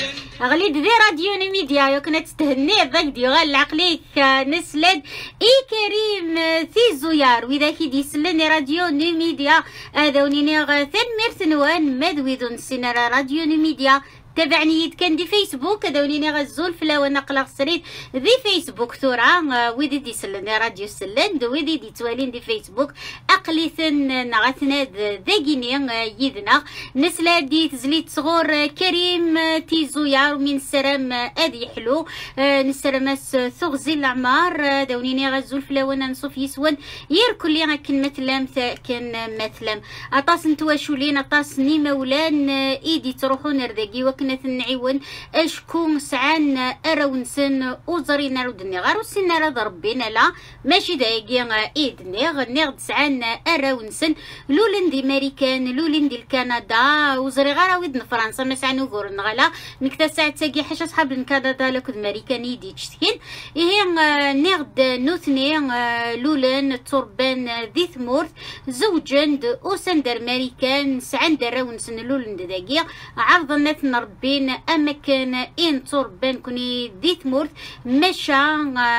غليد ذي راديو نميديا يوكنا تستهني ذاك ديغال العقليك نسلد اي كريم في زيار وإذا كي ديسلني راديو نميديا هذا ونيني غاثن مرتنوان مدويدون سينارا راديو نميديا تابعني كان دي فيسبوك هذا وليني غزول فلا ونقلق سريت ذي فيسبوك ثورة ويدي دي سلني راديو سلند ويدي دي توالين دي فيسبوك أقليثن نغثنا ذاقيني يدنا نسلا دي تزليت صغور كريم تيزويار من السلام أدي حلو نسلماس ثغزي العمار داونيني غزول فلا وننصف يسون يركل لي كن مثلام كان مثلام أطاس نتواشولين أطاس نيما ولان إيدي تروحون رداقي كنا نعيون اشكون سعان اراونسن وزرينا رودني غارو سنا راه ربينا لا ماشي دايقي ايدني غنيغ سعان اراونسن لولن دي امريكان لولن دي كندا وزري غارا ودن فرنسا ما سعنو غور نغلا نكتا ساعه تاقي حاجه صحاب كندا لكود امريكان يدي تشتكين هي نيغد نوثني لولن توربان ذي ثمورت زوجند وسندر امريكان سعان دراونسن لولن داقي عرض الناس ربين اماكن ان تربان كوني ديت مورت مشا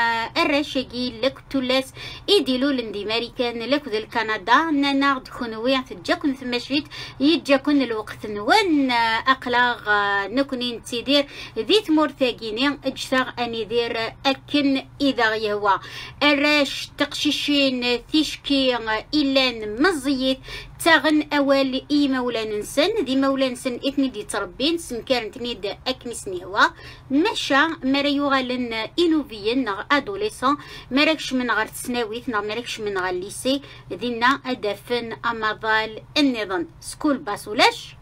الرشاقي لك تولاس ايديلو لندي ماريكان لك ذا كندا نانا دخون ويا تجاكن ثماشيت يجاكن الوقت نوان اقلاغ نكوني نتيدير ديت مورت ثاقيني اجتاغ اني دير اكن اذا يهوى الراش تقشيشين ثيشكي إلان مزيت تاغن أول إي مولا ننسن دي مولا نسن إثني دي تربين سن كانت نيد أكني سنيوا مشا مرا يغالن إنوفيين نغ أدوليسون مراكش من غير تسناويت نغ مراكش من غير ليسي دينا أدافن أمضال النظام سكول باسولاش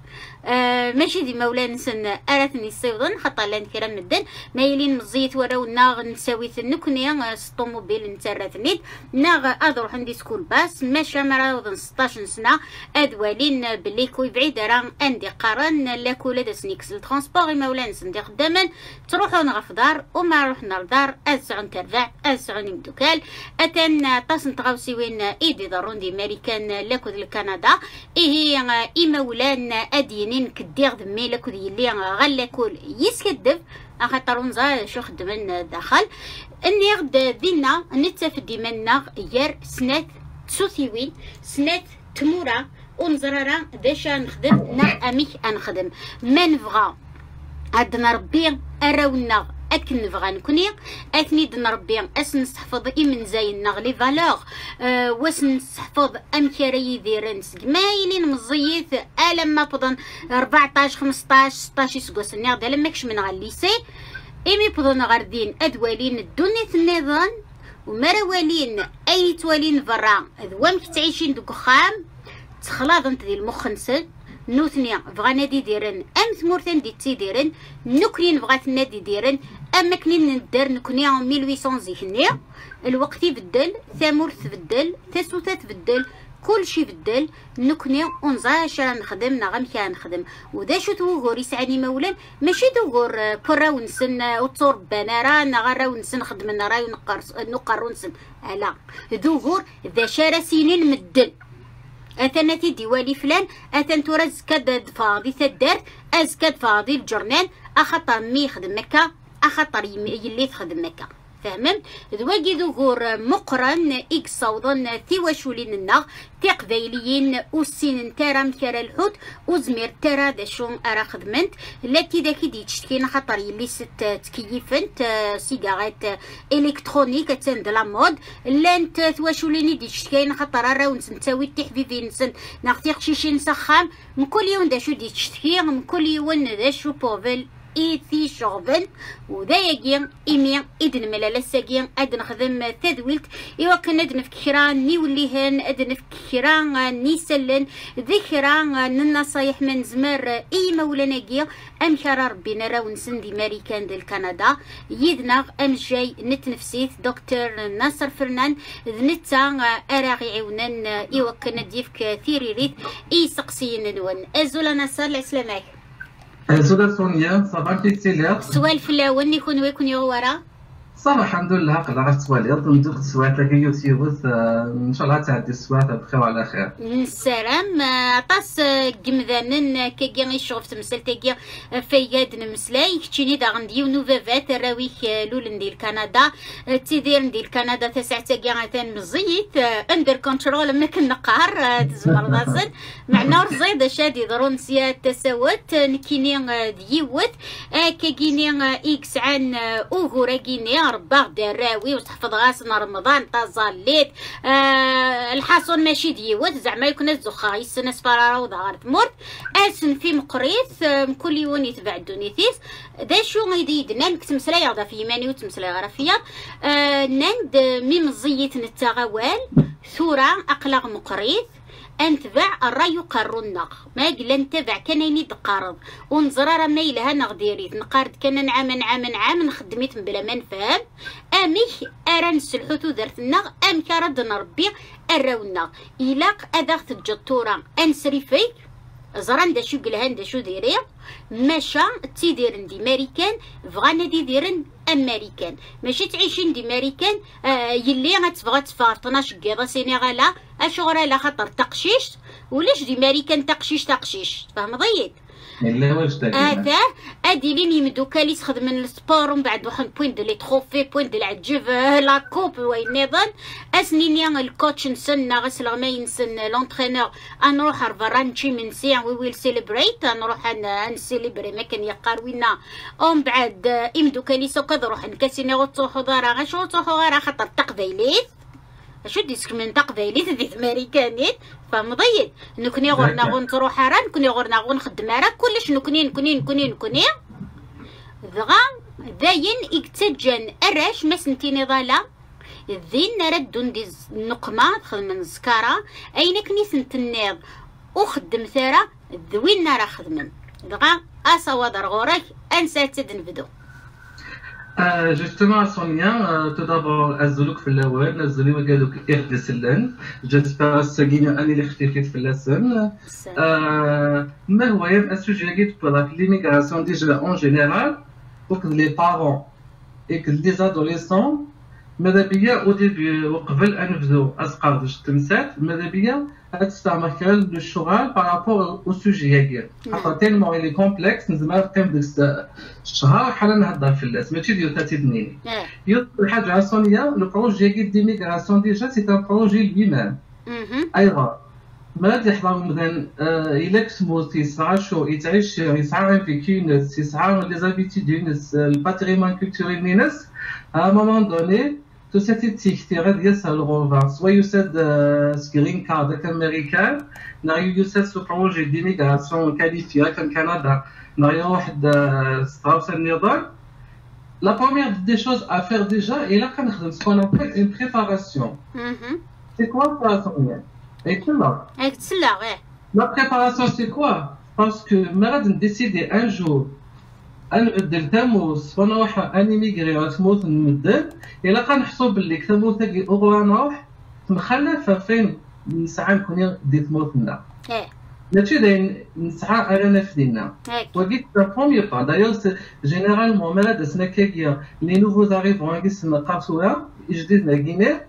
ماشي دي مولانا نسن ارثني الصيودن خطا لان كرام الدن مايلين مزيت وراو ناغ نساوي النكنيا الطوموبيل نترثنيد ناغ اضروح عندي سكول باس ماشا مراوضن 16 سنه ادوالين بلي كوي بعيد راه عندي قرن لاكو لا سنيكس الترونسبور مولانا نسن دي قداما تروحون غفدار وما روحنا لدار اسعون ترفع اسعون مدوكال اتن طاسن تغاوسيوين ايدي ضرون دي امريكان لاكو كندا هي اي مولانا ادينين كدير دمي لكو اللي غلا كل يسكدف اخاطر نزا شو خدمن داخل اني غد دينا نتفدي منا يار سنات تسوثيوين سنات تمورا ونزرارا داشا نخدم اميك انخدم ما نبغى عندنا ربي اراونا اكن نبغى نكوني اثني نربي اس نستحفظ من زين نغلي فالور واس نستحفظ امكاري يديرن سكمايلين مزيت لما بضن 14 15 16 سكوس نغدا لما كش من غاليسي ايمي بضن غاردين ادوالين الدنيا النظام ومروالين اي توالين فرا ذوام تعيشين دوك خام تخلاض انت دي المخنسل نوثنيا بغانا دي ديرن ام ثمورتن دي تيديرن نكنين بغات نادي ديرن اما كنين ندير نكنيا 1800 زيكنيا الوقت يبدل ثمورت تبدل ثسوثات تبدل كل شي بدل نكني ونزا شرا نخدم نغم كان نخدم ودا شو توغور يسعني مولا ماشي توغور كرا ونسن وتصور بنارا نغرا ونسن خدم نراي ونقر ونسن لا دوغور ذا شارا سينين مدل اثنتي ديوالي فلان اثن تورز كد فاضي تدار از كد فاضي الجرنان اخطر مي يخدم مكه اخطر يلي تخدم مكه فهمت ذواقي ذكور مقرن اكس صوضن ثواشولين النغ تقبايليين والسين ترى مكرا الحوت وزمير ترى ذا شون ارا خدمنت لكي ذاكي دي تشتكين خطر يلي ست تكيفنت سيجارات الكترونيك تسند لا مود لانت ثواشولين دي تشتكين خطر راونس نساوي التحفيفين نسن نغتيق شيشين سخام من كل يوم دا شو دي تشتكين من كل يوم دا شو بوفل إيثي شغبن وذا يجين إيمي إدن ملالا ساقين أدن خدم تدويلت إيوا كان أدن فكران نيوليهن أدن فكران نيسلن ذكران ننصايح من زمر إي مولانا جي أم شرا ربنا راون سندي ماريكان ديال كندا يدنغ أم جاي نتنفسيث دكتور ناصر فرنان ذنتا أراغي عونان إيوا كان ديفك ثيريريث إي سقسين نون أزولا ناصر العسلامة زولا سونيا صباح الخير. سؤال في الاول يكون ويكون يغورا صراحة الحمد لله قدرت أتواليض ندوق السواعات لك يوتيوب إن شاء الله تعدي السواعات بخير وعلى خير. السلام عطاس قمذانن كي يشوف تمثل تاكي فياد نمسلاي كتشيني دا غنديو نوفافات راويك لولن ديال كندا تيدير ديال كندا تسع تاكي غاتان مزيت اندر كنترول ما كنقهر تزمر دازن معنا رزيد شادي درونسيا تساوت نكيني ديوت كيني اكس عن اوغورا كيني رباغ دراوي وتحفظ غاسنا رمضان تازاليت الحاصل ماشي ديوت زعما يكون الزخا يسنا سفرارا وظهر تمرت اسن في مقريث كل يوم يتبع دونيتيس دا شو غيديدنا نكتمسلا يغدا في يماني وتمسلا غرفيا نند ميم زيت نتاغوال ثورة اقلق مقريث انتبع الراي قرونا ما قلا نتبع كان ينيد قارض ونزرار ما يلها نغديريت نقارد كان نعام نخدميت بلا ما نفهم اميك ارا نسلحوتو درتنا ام كرد نربي اراونا الاق ادغت الجطوره انسري فيك زران دا شو قلهان دا شو ديري ماشا تيديرن دي ماريكان فغانا دي ديرن امريكان ماشي تعيشين دي ماريكان يلي غتبغى تفارطنا شقيضه سينيغالا اشغرا لا خاطر تقشيش ولاش دي ماريكان تقشيش فهم ضيق لا واش هذا ادي لين يمدو كاليس خدمن السبور ومن بعد واحد بوين دو لي تروفي بوين دو العجب لا كوب وينيضن اسنينيا الكوتش نسن غسل ما ينسن لونترينور نروح رفرانشي من سيع وي ويل سيليبريت نروح نسيليبري ما كان يقاروينا ومن بعد يمدو كاليس وكذا روح نكاسيني غوتوحو دارا غاشو توحو غارا خاطر تقبيليت شو ديسك من تقبيليت ديت ماريكانيت فمضيد نكوني غورنا غون تروح راه نكوني غورنا غون خدمه راه كلش نكوني ذغا داين اكتجن اراش ما سنتيني ضالا ذين ردون دي النقمه دخل من الزكاره اين كني سنتنيض وخدم ثرا ذوين راه خدمن ذغا اصوادر غورك انسى تدنفدو. Justement, Sonia, tout d'abord, أزلوك في الأول نزلوا قالوك إخد سلن j'espère سجينا أني اللي اختفيت في اللسن ما هو un sujet qui pour l'immigration déjà en général pour que les parents et que les adolescents ماذا بيا au début وقبل أن نبدو أسقاط التمسات ماذا بيا تستعمل كال الشغل par rapport au sujet هاكي حتى تيلمون إلي كومبلكس نزمر كم ديك الشهر حالا نهضر في الناس ماشي ديال 3 دنين الحاجة على سونيا لو بروجي ديميغراسيون ديجا سي ان بروجي لوي-ميم أيضا ما يحضر مثلا إلا كتمو تيسعى شو يتعيش يسعى فيكي ناس يسعى لي زابيتيد ناس الباتريمون كولتوريل ناس à un moment donné tout cette éthique ديال الغوفا سوا يسد سكرين كارد امريكان نايو يسد سو بروجي ديميغراسيون كاليفيا كان كندا نايو واحد ستراوس النظام la première des choses à faire déjà et là كنخدم ce qu'on appelle une préparation c'est quoi ça Sonia اكتسلا la préparation c'est quoi parce que ما غادي décider un jour نبدل تموس وانا واحد اني ميغري تموت نبدل الا كنحسوا باللي كتموت تاكي اوغرا نروح مخلفه فين نسعى نكون ديت موتنا ماشي داين نسعى على نفسنا وقيت بروميير با دايوغ جينيرالمون مالا دسنا كاكيا لي نوفو زاريفون كيسمى قاصوره جديد لا غينيا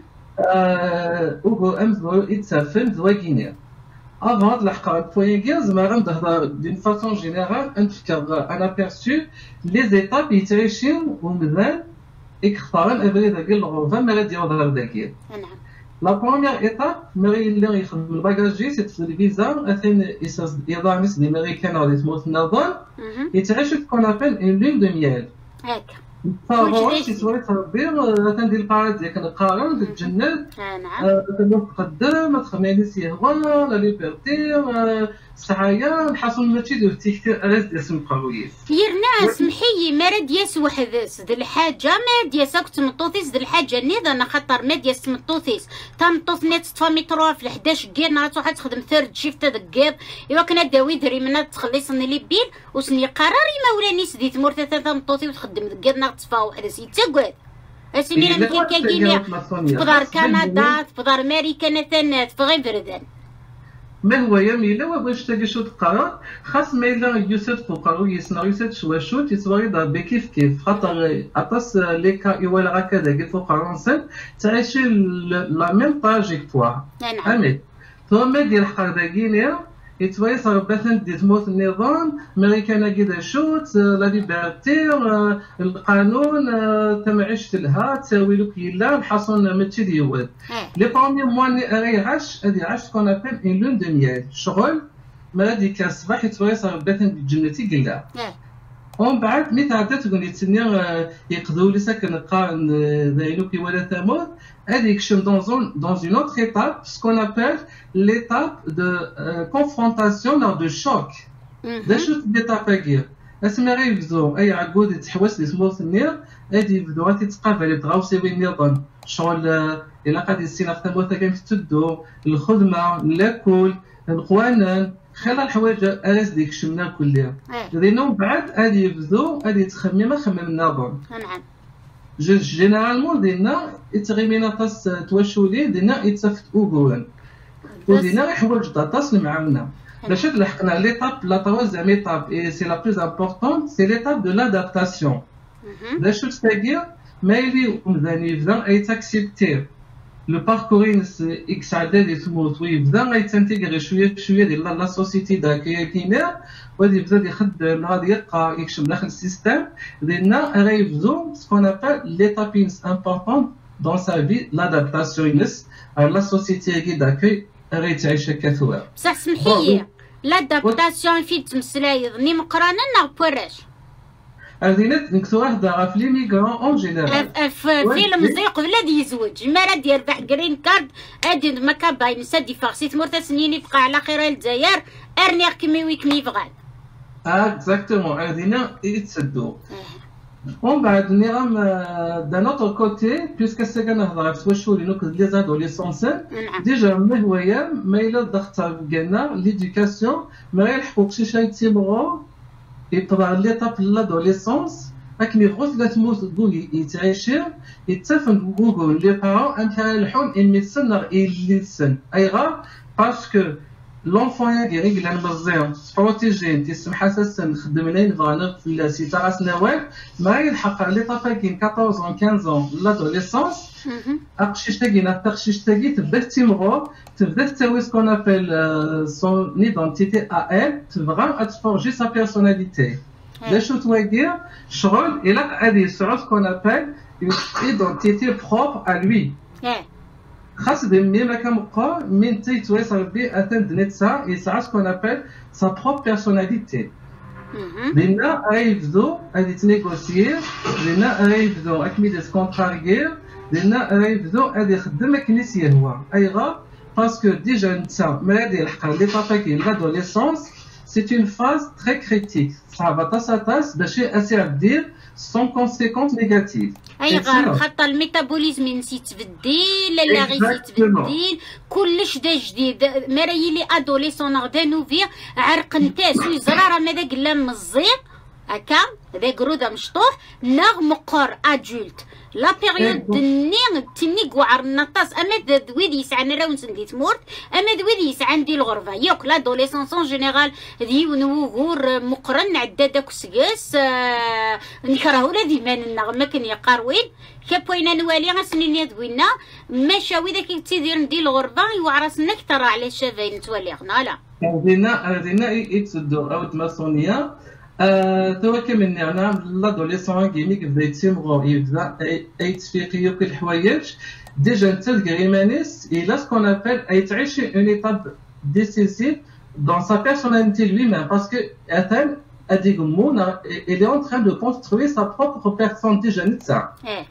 اوغو امزو يتسافن زوا غينيا avant de la poignée ما غنهضر d'une façon générale نفكر un aperçu les étapes يتعيشين ومزال يختارن ابري داك الغرفه ما غادي يهضر داكيا la première étape اللي يخدم الباكاجي سي الفيزا اثن يضع ناس الامريكان غادي تموت نظن يتعيشوا كون ابل اون لون دو ميال هكا فوالا شي سوالي تربي تندير القرارات ديالك نقارن تتجند تقدم تخميني سيهوان لا ليبرتي السعايه الحاصل ماشي ديال التكتير الاس ديال سمقاويس يرنا سمحي ما راه دياس واحد سد الحاجه ما دياس كنت مطوطيس د الحاجه نيض انا خاطر ما دياس مطوطيس تمطوط نيت تفامي تروح في 11 كير نهار واحد تخدم ثيرد شيفت دقيض ايوا كنا داوي دري منا تخلصني لي بيل وسني قراري ما ولاني سديت مورتا تمطوطي وتخدم دقيض نهار تصفى وحده سيتاكواد اسيني انا كاينه تقدر كندا تقدر امريكا مثلا تبغي بردان ما هو يميلا وباش تلقى شو تقرا خاص ما الا يوسف فوقرو يسنا يوسف شو شو تسوي دا بكيف كيف خاطر اطاس لي كا يولا هكذا كيف فرنسا تعيش لا ميم تراجيكتوار امي ثم ديال حقرداكينيا يتوي صار مثلا دي تموت النظام امريكانا كذا شوت لا ليبرتي القانون تم عشت لها تساوي لك يلا الحصون ماشي ديوال لي بروميي موان راهي عاش هادي عاش كون ابل اون لون دو ميال شغل ما ديك الصباح يتوي صار مثلا جنتي قلا ومن بعد مي تعدات تقول لي تسني يقضوا لي ساكن قارن دايلوكي ولا ثمود هذيك شم dans une autre étape ce qu'on appelle l'étape de confrontation lors de choc دا شو l'étape كير اسمها غير يبدو اي عقود تحوس لي سموث النير هادي يبدو غادي تقابل يبغاو سيوي النظام شغل الا قادي السينا ثمود كان تدو الخدمه لاكل القوانين خلال الحوايج الاس ديك شمنا كلها لانه بعد غادي يبدو غادي تخمم النظام نعم جينيرالمون دينا يتغيمينا طاس تواشولي دينا يتصفت اوغون ودينا حوايج طاس المعاونه باش تلحقنا ليتاب لا troisième étape et c'est la plus importante c'est l'étape de l'adaptation باش تستاغير ما يلي مزاني يبدا يتاكسبتي لو باركورينس اكس عدد يسموت ويبدا يتانتيغري شويه شويه ديال لا سوسيتي داك كينا وغادي يبدا يخدم غادي يلقى يكشف داخل السيستم ديالنا غيبدو سكون ابل ليتابينس امبورطون دون سا في لادابتاسيون لا سوسيتي كي داك غيتعيش كثوره بصح سمحي لادابتاسيون فين تمسلاي ظني مقرانا نا بوراش هذه نكتو هذا في ليميغرون اون جينيرال فيلم زي قبل هادي يزوج ما راه يربح جرين كارد هادي ما كاباين سادي فاغسي تمرت سنين يبقى على خير الجزائر ارنيغ كمي ويكمي بغال اكزاكتومون هادينا يتسدو ومن بعد نيرام دان اوتر كوتي بيسكو ساكا نهضر في واشو لي نوك لي زادوليسونس ديجا ما هوايا ما الا ضغط كانا ليدوكاسيون ما يلحقوك شي شي تيمغو يطلع ليطاب لادوليسونس راكني غوث لا تموت تقول يتعاشر يتفن جوجل لي بارون امتى الحون الميسن اللي سن ايغا باسكو لونفون ياكي غير مزيان بروتيجين تسمح اساسا نخدم لين فانغ في سي تاع سنوات ما يلحق لي طافاكين 14 15 لادوليسونس اقشيش تاكينا تقشيش تاكي تبدا تيمغو تبدا تسوي سكون ابل سون ايدونتيتي ا ال تبغى تفورجي سا بيرسوناليتي لا شو تويدير شغل الا غادي يسعود سكون ابل ايدونتيتي بروبر ا لوي خاص مي ما كنبقى من تيتويصل بي اتند نيتسا يسعى سكون ابل سا بروبر بيرسوناليتي لأن غيبدو غادي تنيغوسيي لأن غيبدو اكمل دي كونتراغير لأن غيبدو غادي يخدم كنيسيه هو ايغا باسكو ديجا نتا ملي يلحق لي طافاكين لادوليسونس سي اون فاز تري كريتيك صعيبه طاس باش اسير دير سون كونسيكونس نيجاتيف ايغا خاطر الميتابوليزم نسيت تبديل لا غير تبديل كلش دا جديد مرايي لي ادوليسون غدا نوفي عرق نتاس وزراره ماذا قلا مزيق هكا هذا قروده مشطوح ناغ مقر ادولت لا بيريود دني تنيك وعر النطاس اما دويدي يسعى راونس ندي تمورت اما دويدي يسعى عندي الغرفه يوك لادوليسونس اون جينيرال ذي ونوغور مقرن عدا داك سكاس نكره ولا ديما النغمه كان يقاروين كابوينا نوالي غاسنين دوينا ماشاوي داك تيدير ندي الغرفه يوعرسنا كثر على الشافين تولي غنا لا هذينا يتسدو او تماسونيه توا كمن نعم لادوليسون كيميك بدا يتيمغو يبدا يتفيقيو كل الحوايج ديجا نتا الكريمانيس الى سكون ابل يتعيش اون ايتاب ديسيسيف دون سا بيرسوناليتي لوي ميم باسكو اتان هاديك مونا il est en train de construire sa propre personne ديجا نتا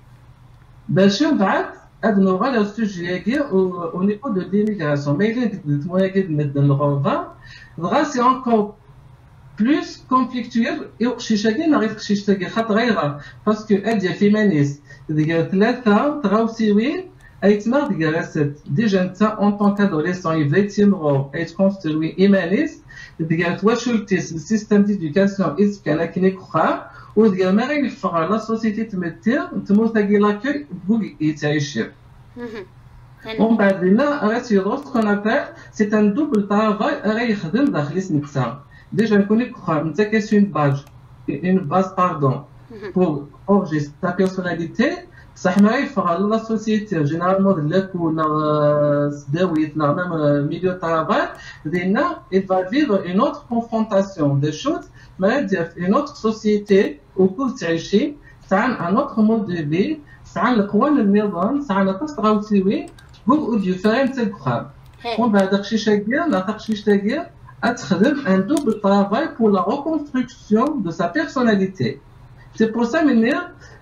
باش من بعد هاد نوغا لو سوجي او نيفو دو ليميغراسيون مي اللي تمويا كيد الغرفه دغا سي انكور plus conflictuel et chacun n'arrive que chacun خاطر غير باسكو اديا فيمانيست ديال ثلاثه تراوسيوين ايتمار ديال راسات ديجا انت اون طون كادوليسون يبدا يتيمغو يتكونستروي ايمانيست ديال تواشلتيس السيستم ديدوكاسيون اس كان كنيك خا وديال ما غيفرع لا سوسيتي تمثل تموت كي لاكي بوغ يتعيش ومن بعد لنا راه تيدور سكون ابل سي ان دوبل طرافاي راه يخدم داخل سنيكسا ديجا نكوني كخا انت كاس اون باز باردون بور اورجي تا بيرسوناليتي بصح ما يفرق لا سوسيتي جينيرالمون ديالك ولا سداويتنا ميم ميليو طرافاي ديالنا il va vivre une autre confrontation des choses ما دير في une autre société وكل تعيشي ساعة ان autre mode de vie ساعة القوان النظام ساعة تستغوتيوي بوغ ديفيرنت بخام ومن بعد داكشي شاكير لا داكشي شاكير تخدم ان دوبل طرافاي بور لا ريكونستركسيون دو سا بيرسوناليتي سي بور سا منير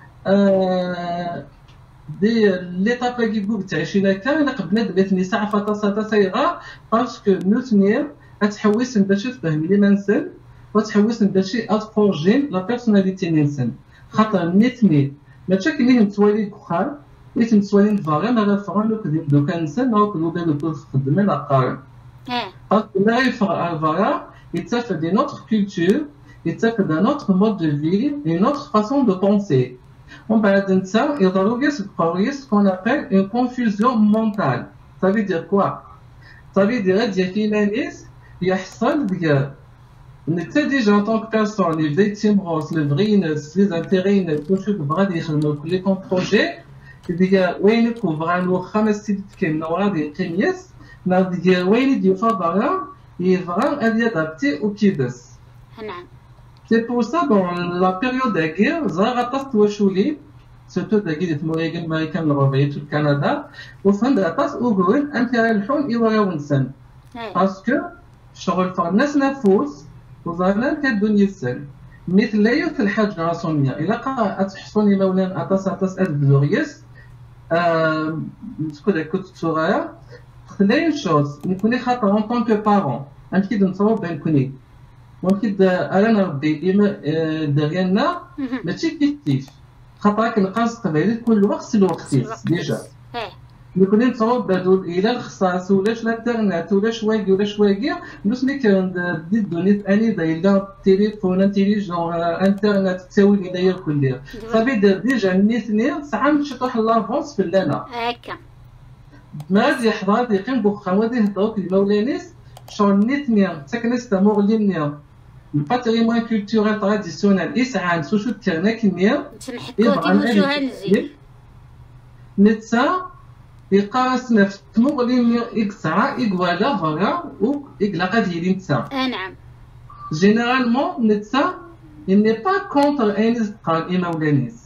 دي ليطاب كي بوغ تعيشينا كامل قبل بنادم ساعة فاتا صغيرة باسكو نوتنير تحوس باش تفهم لي منسن وتحوس باش اتفورجين لا بيرسوناليتي نينسن خاطر نيتني ماشي كي نتوالي بخار نيت نتوالي فاغي ما غافغ لو كدو كنسن او كدو بالو خدمنا لا قارن باسكو لا يفرق الفارا يتسافر دي نوتر كولتور يتسافر دان نوتر مود دو في اون نوتر فاسون دو بونسي ومن بعد نتا يضرو يسبقوا سكون ابل اون كونفوزيون مونتال ça veut dire quoi ça veut dire ديال فيناليز يحصل ديال نتا ديجا ان طونك بيرسون لي فيكتيم روس لو فرين لي انتيرين كلشي بغا يخدموا كل كون بروجي ديال وين كوفرانو خمس سيت كاين ورا ديال قميص ديال وين ديال فابارا يفران ادي ادابتي وكيدس نعم c'est pour ça dans la période de guerre زرا تستوشولي surtout de guerre المغرب امريكان الغربيه في كندا وفند تاس اوغون انت الحون يورونسن باسكو شغل فالناس نفوس وظهرنا كدنيا السن مثل لا يوث الحاجه راسونيه الا قا تحصوني مولانا اتاس البلوريس تكون كنت صغيره خلي شوز نكوني خاطر ان طونك بارون انت نصوب نكوني ممكن انا ربي ديالنا ماشي كيف خاطر كنقاس قبيله كل وقت الوقتيس ديجا نكون نتصاوب الى الخصاص ولاش الانترنت ولاش واقي ولاش واقي نسمي كان دي دونيت اني دايلا تليفون انتيليجون انترنت تساوي لي داير كل صافي ديجا نيتني ساعه نشطح لافونس في اللنا هكا ما غادي يحضر يقيم بوخا غادي يهضروا المولانيس شغل نيتني تكنست مغلينيا الباتريمون كولتورال تراديسيونال اسعان سوشو تكرنا كمية يبغى نزيد نتسا يقاس نفس مغلين يقطع يقوالا فغا و يقلقا ديالي نتسا نعم جينيرالمون نتسا il n'est pas contre ان قال مولانيس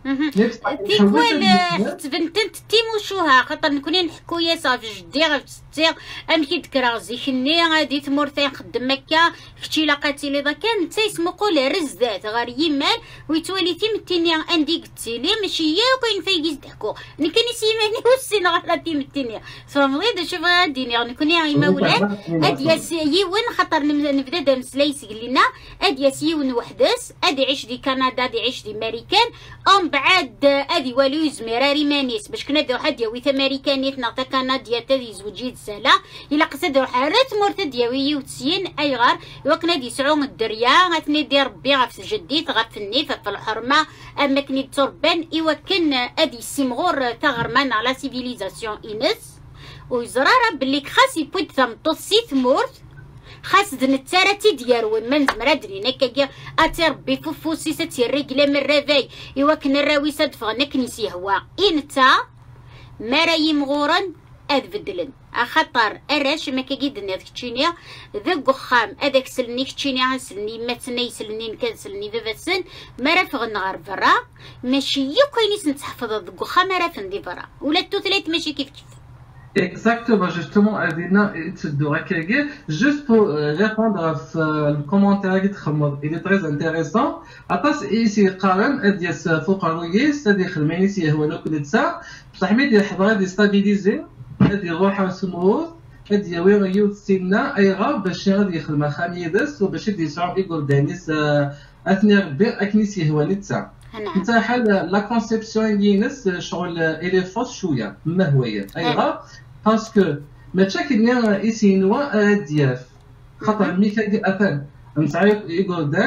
تيكوال تبنتنت تيموشوها خاطر نكوني نحكويا صافي جدي غتستي امشي تكرازي خني غادي تمر تنخدم هكا كنتي لاقاتي لي ذاك انت يسمو قول رزات غير يمال ويتواليتي متينيا عندي قلتي لي ماشي هي وكاين فايكيز ضحكو نكني سيماني والسين غلطي متينيا صافي شوف غادي نكوني غيما ولاد هادي يون خاطر نبدا دامس ليس لينا هادي يون وحدس هادي عيش دي كندا هادي عيش دي امريكان بعد ادي والوز مراري مانيس باش كنا دو حد يوي امريكانيت نعطا كندا تادي زوجيت سالا الا قصد حرت مرت دياوي وتسين اي غار وكنا دي سعوم الدريا غتني دير ربي غف جديت غفني في الحرمه اما كني تربان ايوا كان ادي سيمغور تغرمان على سيفيليزاسيون انس ويزراره بلي خاص يبوت تمطوسيت مورت خاص نتسارتي ديال ومن زمرا درينا كاكيا اتي ربي فوفوسي ستي الرجله من الرافاي ايوا كنا راوي صدفغنا كنيسي هوا انتا مراي مغورن ادبدلن خاطر اراش ما كيدنا كتشينيا ذاك خام هذاك سلني كتشينيا سلني ما تسني سلني كنسلني فاسن ما راه فغ نغار برا ماشي يكاينيس نتحفظ ذاك خام راه فندي برا ولا التوثلات ماشي كيف Exactement, justement, Adina, juste pour répondre à le commentaire il est très intéressant. Après, ici, Karen, Adias Foucaroui, c'est-à-dire que ici, هو لو كنت سا صاحبي ديال الحضره دي ستابيليزي هادي روحها سموث هادي وين يوتسينا اي غا باش غادي يخدم خميدس وباش يدي صعب يقول دانيس اثناء اكنيسي هو نتا انت حال لا كونسيبسيون ديالنس شغل الي فوس شويه ما هو اي غا باسكو ما تشاكلنا ايسينوا دياف خاطر ميكا اثن نتعرف يقول دان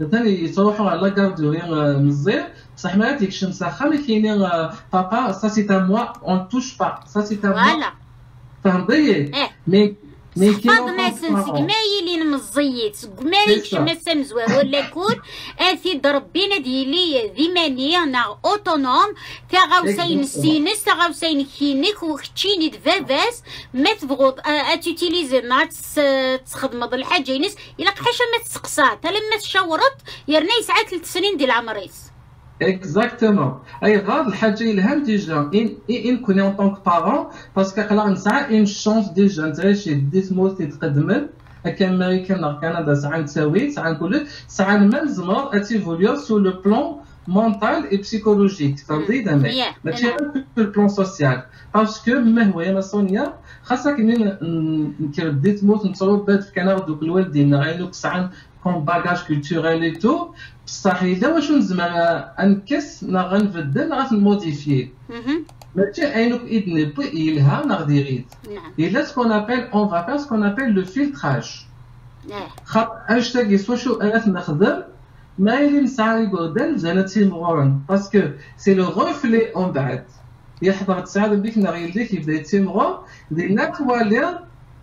ثاني يتروحوا على لاكاردوري مزيان بصح ما ديك الشمس واخا ما كاينين بابا سا سي تا موا اون توش با سا سي تا موا فهمتي مي حفظ ناس قمايلين مزيت قمايلش مسام زوار ولا يكون اثي ضربينا ديالي ذيمانيه نا اوتونوم تا غاوسين السينس تا غاوسين كينيك وختشيني دفافاس ما تبغض اتوتيليزي نا تخدم الحاجه ينس الا حاشا ما تسقسات لما تشاورت يرنا يسعى 3 سنين ديال عمريس Exactement. اي غاد الحاجه الهام ديجا ان كوني اون طونك بارون باسكو قلا نسعى ان شونس ديجا نتعيشي ديت موت تقدم هكا امريكان كندا ساعه نساوي ساعه نقول ساعه ما نزمر اتيفوليو سو لو بلان مونتال اي بسيكولوجيك فهمتي دابا ماشي غير في البلان سوسيال باسكو ما هو يا سونيا خاصك ندير ديت موت نتصور بات في كندا دوك الوالدين غينوك ساعه كون باغاج كولتوريل اي تو بصح الا واش نزعم انكس نا غنبدل غنموديفي ماشي عينك اذني بيلها نا غادي غيد الا سكون ابل اون فا فير سكون ابل لو فيلتراج خاطر اش تاقي شو انا نخدم ما يلي نسعى يقول زعما تيمغون باسكو سي لو غوفلي اون بعد يحضر تساعد بك نا غيليك يبدا يتيمغون دينا توالي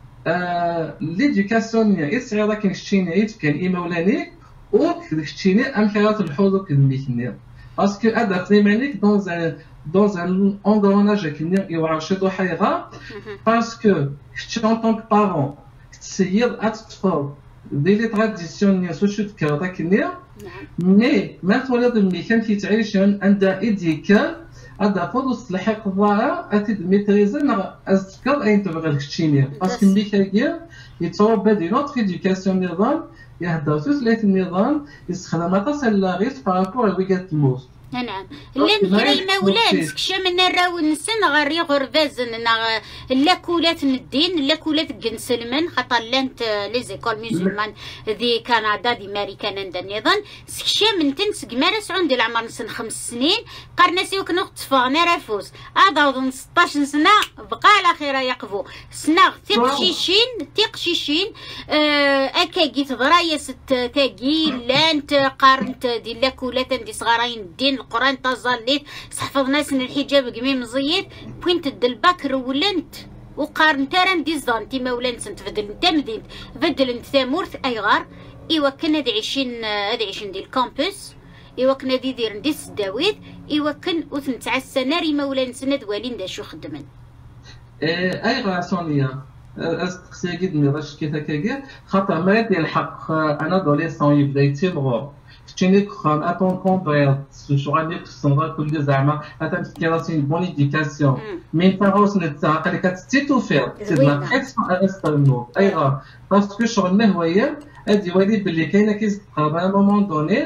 ليدوكاسيون يسعى راك نشتيني عيد كان ايمولانيك و كتشيني امكانيات الحضور كنميكني باسكو هذا فريمانيك dans un engrenage كني يوعرشدو حيغا باسكو كتشي اون طونك بارون تسير اتطفل دي لي تراديسيون نيا سوشو تكرا كني مي ما تولد الميكان كيتعيش عندها ايديكال هذا فوز الحق الضاره اتيد ميتريزي نا اذكر اين تبغي كتشيني باسكو الميكان يتصور بدي نوتر ايديوكاسيون نظام يهدر سلسلة النظام يستخدم تصل غير بارابور لويكات الموت نعم لان كراي مولان سكشا من الراو نسن غير غرفازن لاكولات الدين لاكولات كنسلمن خاطر لانت لي زيكول ميزولمان ذي كندا دي امريكان عند النظام سكشا من تنس كمارس عندي العمر نسن 5 سنين قرناسي وكنو طفانا رافوس هذا 16 سنه بقى على خير يقفو سنه تيقشيشين اكاكي تضرايا ست تاكي لانت قارنت دي لاكولات عندي صغارين الدين القران تظليت حفظ ناس الحجاب قميم مزيت بوينت الدلباك رولنت وقارن ترى دي زانتي مولان سنت فدل انت مدينت فدل انت ثامورث ايغار ايوا كنا هادي عايشين ديال الكامبوس ايوا كنا دير ندي السداويت ايوا كن وثن تاع السناري مولان سند والين دا شو خدمن ايغار سونيا استقسي كيد ميراش كي هكاكا خاطر ما ديال الحق انا دوليسون يبدا يتيمغو تشينيك خان اتون كومبريت شو غادي تصنع كل زعما اتمسكيراسي بون ايديكاسيون مين فاروس نتاع اللي كتستيتوفير سيدنا اكسون استرنو ايغا باسكو شغلنا هوايه هادي ولي بلي كاينه كيتقرب ا مومون دوني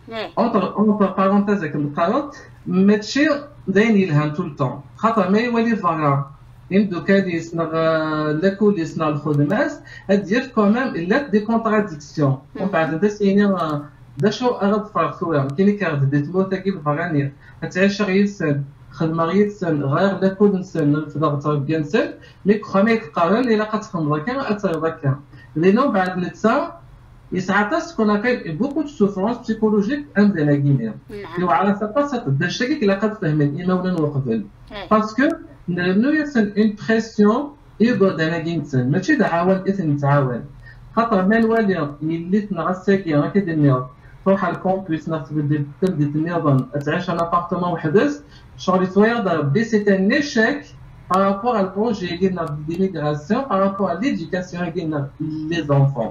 اونتر بارونتيز كنقراو ماشي داين يلهم طول طون خاطر ما يولي فاغا يمدو كادي يصنع لاكول يصنع الخدمات هادي كومام الا دي كونتراديكسيون ومن بعد تسيني دا شو أغد فرقوها كاين كارد ديت موتا كيف فغانير هتعيش غير سن خدمة غير سن غير لاكول نسن في ضغط بيان سن مي خمي تقارن إلا قتخدم كان أثر كان لأنه بعد نتسا يسعى سكون أبل بوكو دو سوفرونس بسيكولوجيك عند لا غينيا لو على سطح دا شكيك إلا قد فهمت إما ولا نوقفل باسكو نبنو يسن إمبرسيون يقعد أنا جينسن ماشي دا عاون إثن نتعاون خاطر ما نوالي يلي تنغساكي هكا دير تروح على الكومبوس تبدا النظام تعيش ان ابارتمون وحدس شغل تويا ضربي سي ان ايشيك بارابور على البروجي ديالنا ديميغراسيون بارابور على ليديوكاسيون ديالنا لي زونفون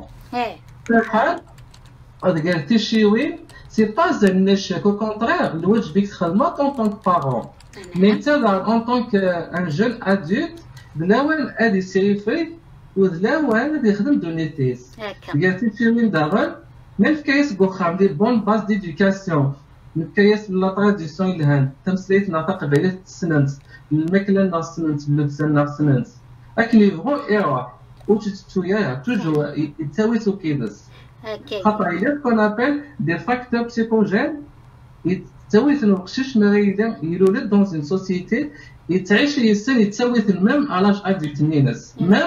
الحال هذا قال تيشيوي سي با ان ايشيك او كونترير الواجب بيك تخدمها اون طونك بارون مي انت اون طونك ان جون ادولت بلاوان هادي سيريفي وذلاوان غادي يخدم دونيتيس قال تيشيوي داغن même كيس بوخام دي بون باز ديديوكاسيون كيس لا تراديسيون الهان تمثيلات ناطق بعيد السننت الماكله ناس السننت اللبسه ناس السننت لكن يبغوا ايرا وتتويا توجو يتساوي سو كيدس خاطر الا كون ابل دي فاكتور بسيكوجين يتساوي الوقشش ما يولد دون سين سوسيتي يتعيش يسن يتساوي ميم علاش اديكت الناس ميم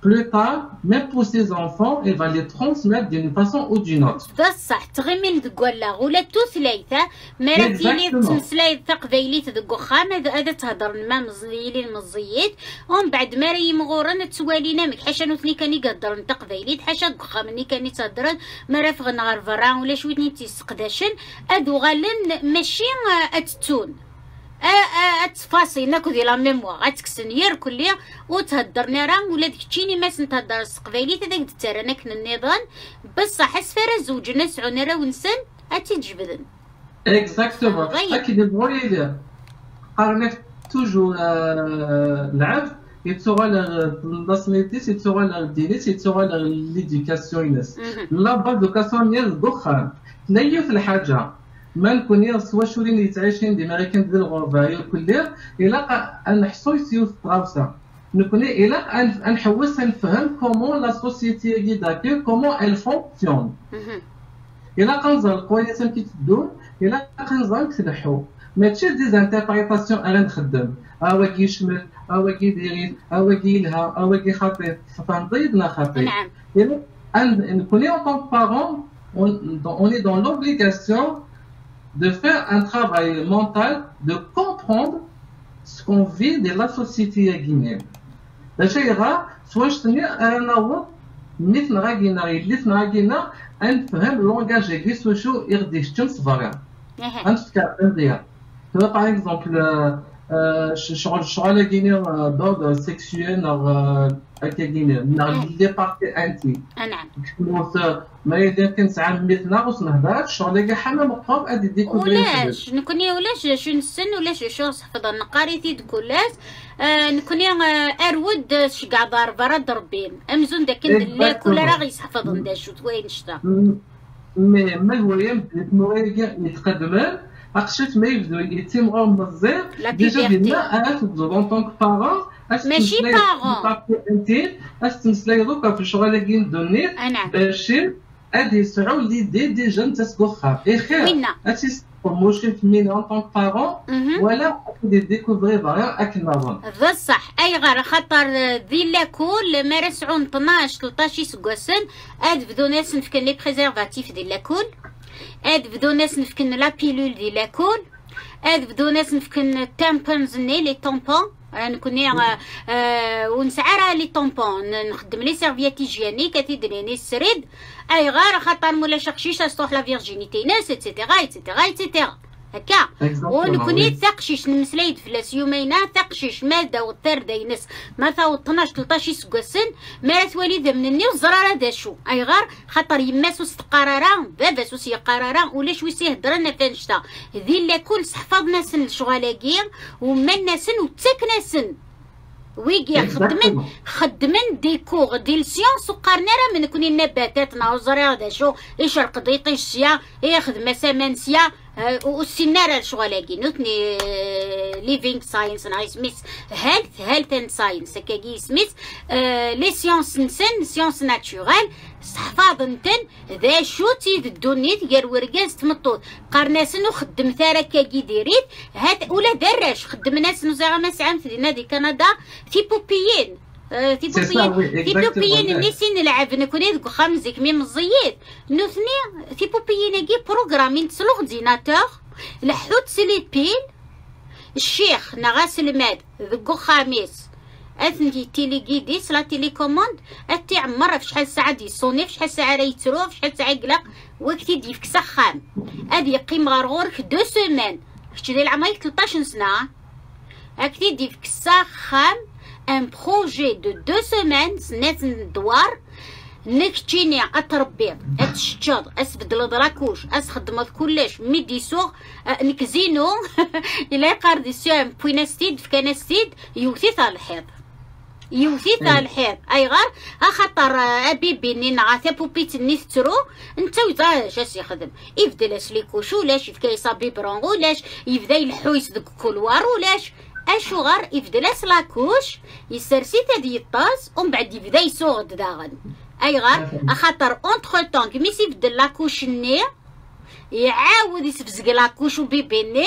plus tard, même pour ses enfants, il va les transmettre d'une façon ou d'une autre. بصح تغمين دقولا ولا توثلايثة مراتيلي تمسلايث تقبيليت دقو خام هذا تهضر ما مزيلين مزيت ومن بعد ما راهي مغورن تسوالينا مك حاشا نوثني كاني قدرن تقبيليت حاشا دقو خامني كاني تهضرن ما راه فغن غير فران ولا شويتني تيسقداشن ادو غالن ماشي اتتون اتفاصي ناكو ديال لا ميموار اتكسنير كليا وتهضرنا راه ولا ديك تشيني ما سنتهضر السقبايليت هذاك دتارانا كنا النظام بصح اسفر زوجنا سعونا راه ونسن اتيجبدن اكزاكتومون اكيد بغي قرنت توجور العبد يتسوغا لاسميتي يتسوغا للدينيس يتسوغا لليديكاسيون الناس لا باز دوكاسيون ديال الدخان تنيف الحاجه ما نكون سوا شورين يتعايشين ديما غير كندير الغربه كلها الا نحسو يسيو الطراوسه نكون الا نحوس نفهم كومون لا سوسيتي كي داكي كومون ال فونكسيون الا كنزل كويس كيتدور الا كنزل تنحو ماشي ديزانتربريتاسيون انا نخدم واكي يشمل واكي دايرين واكي لها واكي خطير فنضيدنا خطير نعم نكون en tant que parent on est dans l'obligation de faire un travail mental, de comprendre ce qu'on vit de la société guinéenne. D'ailleurs, soit je tenais à un autre, مثل غاكينا اللي غاكينا نفهم اللونغاج ديال سوشيو يرديشتم صغار. نتكلم ديال. Par exemple, شغل guinéen d'ordre sexuel les parties intimes. نعم. ما يمكن ساعه مثلنا وسنهضر شغل كاع حنا مقام ادي ديكوفري ولاش نكوني ولاش شو نسن ولاش شو حفظ نقاريتي دكولاس نكوني ارود شكاع دار برا دربين امزون داك لا كل راه غيحفظ نداشو وين شتا ما هو يمكن يتقدم اقشت ما يبدو يتم مزيان ديجا ديالنا انا تبدو ان طونك بارون ماشي بارون انت استمسلاي دوكا في شغل كي ندوني باش هادي يسعوا ليدي ديجا نتا تسكوخا اي خير هادشي ماشي فيني ان طونك بارون ولا دي ديكوفري فاريا اكنظن بصح اي غير خاطر ذي لاكول ما رسعون 12 13 سكواسن اد بدو ناس نفكن لي بريزيرفاتيف ديال لاكول اد بدو ناس نفكن لا بيلول ديال لاكول اد بدو ناس نفكن تامبونز لي طومبون نكوني ونسعى راه لي طومبون نخدم لي سيرفيات هيجينيك تيدريني السريد اي غير خاطر مولا شخشيش تروح لا فيرجينيتي ناس ايتترا ايتترا ايتترا هكا ونكوني تقشيش نمسلايد فلاس يومينا تقشيش ماده وطير داينس ما ثاو 12 13 سكواسن ما توالي مني وزراره داشو اي غير خاطر يماسو استقرارا بابا سوسي قرارا ولا شويسي هضرنا فانشتا ذي لا كل حفظ ناس الشغالاكي وما الناس وتاكناسن ويجي خدمن ديكور ديال سيونس وقارنا راه من كوني النباتات ناوزرا داشو يشرق ديطي الشيا يخدم سمانسيا والسناره الشغلاكي نوتني ليفينغ ساينس ناي سميث هيلث اند ساينس هكاكي سميث لي سيونس نسن سيونس ناتشورال حفاظ نتن ذا شو تيدوني ديال وركاز تمطوط قرناسن وخدم ثاركاكي ديريت هاد ولا دراش خدم ناس نزاغ ما سعام في نادي كندا تيبوبيين تيبوبيين نيسين نلعب نكوني دوك خمزك مي مزيت نوثني تيبوبيين كي بروغرامين تسلورديناتور لحوت سليبين الشيخ نغاس الماد ذكو خامس اثنتي تيليكيدي لا تيليكوموند اتي عمر في شحال ساعه ديصوني في شحال ساعه ريترو في شحال ساعه يقلق وقتي ديفك سخام ادي يقيم غرغورك 2 سيمين شتي ديال عمري 13 سنه هاكتي ديفك سخام ان بروجي دو 2 سيمين سنات الدوار نك تجيني اتربي اتشجر اسبدل دراكوش اسخدم كلش ميديسو نكزينو الا يقاردي سيام بويناستيد في كناستيد يوثي تاع الحيض يوثي تاع الحيض اي غار خاطر ابي بيني نعاثا بوبيت نيثترو انت وزاش اش يخدم يبدا لاش ليكوش ولاش يفكا يصابي برون ولاش يبدا يلحويس دك كولوار ولاش اشو غار يبدا لاس لاكوش يسرسي تادي الطاس ومن بعد يبدا يسوغد داغن اي غار خاطر اونتخ طون كي ميسي يبدل لاكوش النير يعاود يسفزق لاكوش وبيبي النير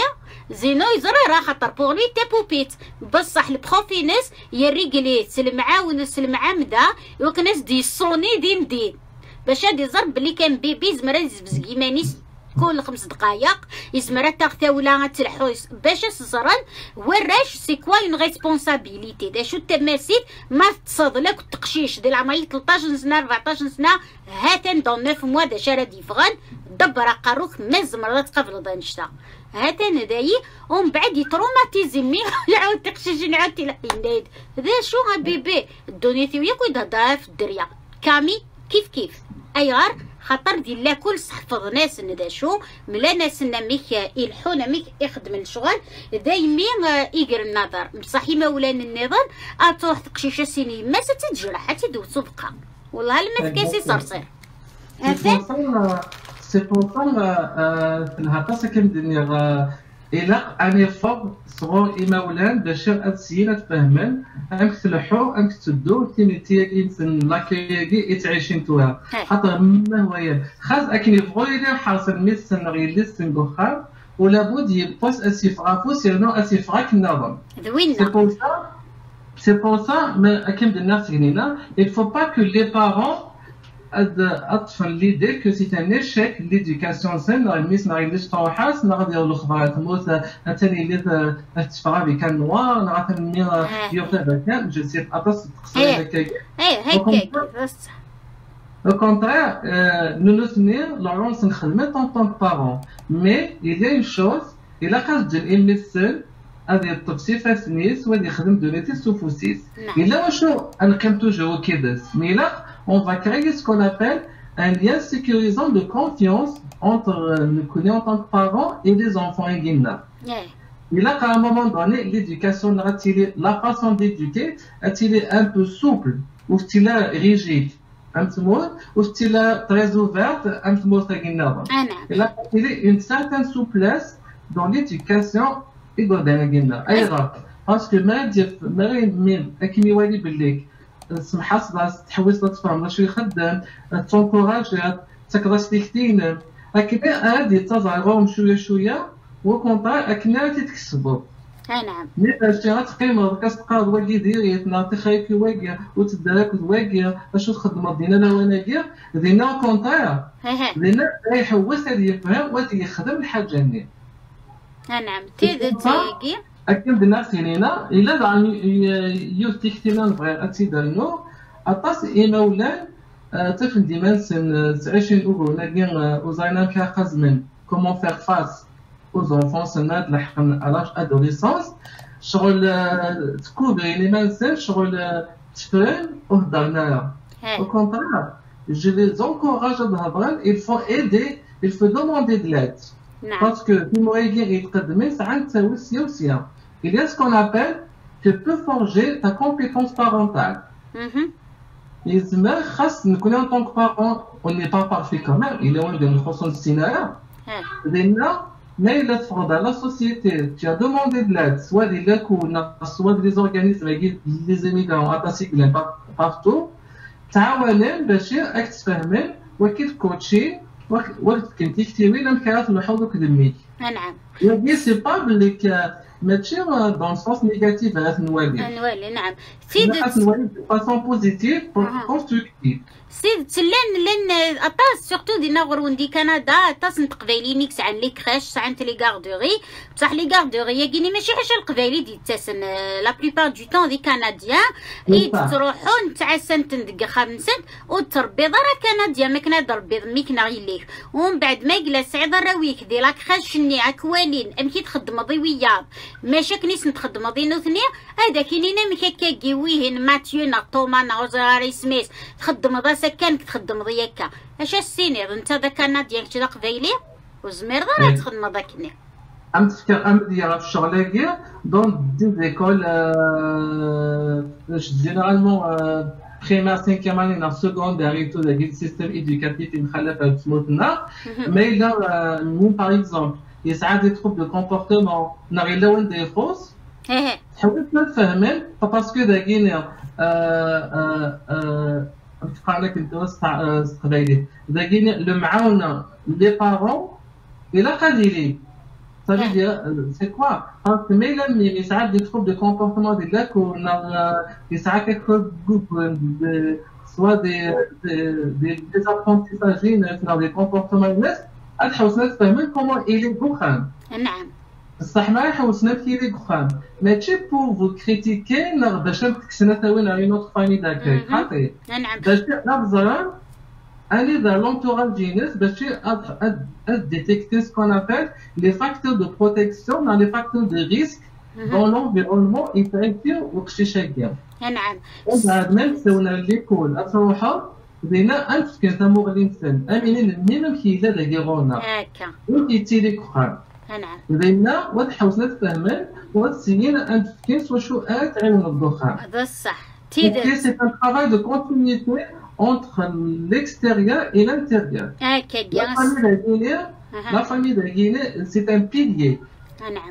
زينو يزري راه خاطر بوغ لي تي بوبيت بصح البروفينيس يريقلي المعاون المعامده وكناس دي صوني دي مدين باش هادي زرب بلي كان بيبي زمرا يزبز كيمانيس كل 5 دقائق يزمرا تاغتا ولا تلحو باش تزرن وراش سي كوا اون ريسبونسابيلتي دا شو التماثيل ما تصاد لك التقشيش ديال عمري 13 سنه 14 سنه هاتن دون 9 موا دا شارع ديفغان دبر قاروك مز مرات قبل دانشتا هاتن داي ومن بعد يتروماتيزي مي يعاود تقشيش نعاود تلحين ذا شو بيبي دونيتي وياك ضعف في الدريه كامي كيف ايغار خاطر ديال لا كل حفظ ناس ندا شو ملا ناس ميك يلحونا ميك يخدم الشغل دايما يقر النظر بصح مولان النظام اتروح تقشيشه سيني ما تتجرح تدو سبقه والله المثكاسي صرصير سي بور في الهطاسه كندير الى اني فوق صغور ايماولان باش السيده تفهمن انك تلحو انك تدو تيميتي انسان لاكيغي يتعيشين توها خاطر ما هو خاص اكن يبغوا حاصل ميسن غير لسن بخار ولا بد يبوس اسيفغافو سيرنو اسيفغاك النظام سي بور سا ما اكيم الناس هنا il faut pas que les parents أطفال ليدي كو سي ان ايشيك ليديكاسيون سين راه الميس ما غاديش تروحاس ما غادي يقولوا خبرات تموت ثاني اللي تفرا بك نوار راه تنمي يوفر كان جو سي اطاس تقصي هكاك هكاك Au contraire, nous nous tenons la langue en tant que parents. Mais il y a une chose, il a qu'à dire une médecine, هذه التبسيط فاسنيس وهذه يخدم دونيتي سوفوسيس. إلا واش أنا كم توجو كيدس، mais là on va créer ce qu'on appelle un lien sécurisant de confiance entre nous en tant que parents et les enfants éguina. Et là, à un moment donné, l'éducation, la façon d'éduquer, est un peu souple ou est rigide. Un petit mot, ou est très ouverte, un petit mot éguina. Et là, il y a une certaine souplesse dans l'éducation éguina. Parce que سمحات تحوس تفهم واش يخدم تونكوراجات تقدر تكتين هكذا هادي تظاهرهم شويه وكونطا اكنا تكسبوا نعم مي باش تقيم كتبقى واقي ديريت نعطي خايك واقي وتدارك واقي باش تخدم دينا لا وناقي دينا كونطا دينا يحوس هادي يفهم وهادي يخدم الحاجه ني نعم تيجي أكيد الناس هنا إلا دعني يوتيكتينا نبغي أتيدانو أطاس إيماولان طفل ديما سن 20 أورو ناقين وزاينا كاقزمن كومون فيغ فاس aux enfants سنات لحقن ألاج أدوليسونس شغل تكوبري لي سن شغل تفرن وهضرنا au contraire je les encourage à d'abord il faut aider il faut demander de l'aide parce que كيما يتقدمي ساعات تساوي وسيا il y a ce qu'on appelle tu peux forger ta compétence parentale. يزما خاص نكون en tant que parent on n'est pas parfait quand même il est loin de notre sens scénario. لأن ما إلا تفرض على la société tu as demandé de l'aide soit des لكونا soit des organismes les immigrants attaqués partout تعاونين باش راك تفهمين وكيف كوتشي وقت كنتي كتيوي لم كانت نحوضك دميك. نعم. يعني سي با بليك ماشي دون سونس نيجاتيف غير نولي نعم. سيد نولي دو فاسون بوزيتيف كونستركتيف. سيد لن اطاس سورتو دينا غروندي كندا اطاس نتقبايلي نيكس عن لي كراش ساعات لي غاردوري بصح لي غاردوري ياكيني ماشي حاجه القبايلي دي تاسن لا بليبار دو طون دي كنديان اي تروحوا نتعسن تندق 5 وتربي راه كنديان ما كنا دربي ميكنا غيليك ومن بعد ما جلس عيد راويك دي لا كراش ني اكوالين امكي تخدم ضوياب ماشي كنيس نتخدم ضينو ثنيا هذا كاينين مكاكا كيويهن ماتيو نطوما نوزاري سميس تخدم كان تخدم ضياكا اش السينير انت ذاك ناديك تدا قبايلي وزمير راه تخدم ذاكني ام تفكر ام ديال الشغل كاع دون دي زيكول جينيرالمون بريمير سينكيام اني نا سكوندير تو داك السيستم ايدوكاتيف مخلف تسموتنا مي لا مو باغ اكزومبل يسعى دي تروب دو كومبورتمون ناري لا وين دي فوس حاولت نفهمن باسكو داكين نتقال لك انت استقبالي داكين المعاونه لي بارون الى قادرين Ça veut dire, c'est quoi? Même les ساعات des troubles de comportement des lacs ou les ساعات soit des apprentissages dans des comportements الناس حوسنا تفهموا comment il est الدخان. نعم. بصح ما حوسنا كي لي الدخان ماشي pour vous critiquer باش نكسنا تاوين على une autre famille d'accueil. خاطي. نعم. باش نبزر aller dans l'entourage jeunesse باش détecter ce qu'on appelle les facteurs de protection dans les facteurs de risque dans l'environnement infectieux وقشيشه كاع. نعم. وبعد ما نسونا ليكول تروحوا بدينا انت كنت مغلي نسن امين ميم كي لا دايرونا هكا وكي تيلي كخان. نعم. بدينا وتحوسنا تفهمن وتسينا انت كيس وشو تعاون الدخان. هذا صح. C'est un travail de continuité entre l'extérieur et l'intérieur. La famille de Guinée, c'est un pilier. نعم.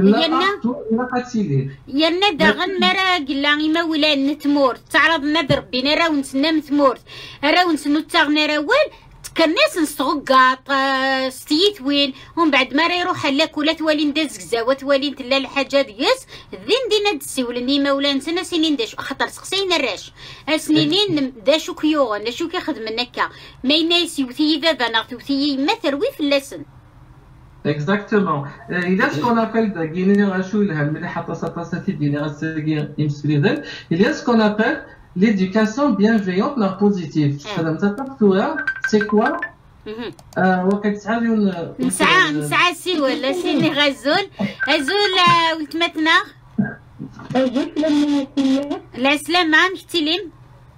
يانا داغن مرا قلا ما ولا نتمور تعرض نذر بين راونس نمتمور راونس نتاغنا راول كالناس نستغقاط ستيت وين ومن بعد ما يروح لك ولا توالي نداز كزاوات توالي تلا الحاجه ديس ذين دينا تسولني مولا نسنا سنين داش خاطر سقسينا الراش سنينين داشو كيوغن داشو كيخدم هكا ما يناس يوثي بابا نغتوثي ما ثروي في اللسن. Exactement. Il y a ce qu'on appelle la génération, il y a ce qu'on appelle l'éducation bienveillante et positive. C'est quoi? نسعى سي ولا سيني غزول ولتمتنا العسلامة مشتيلين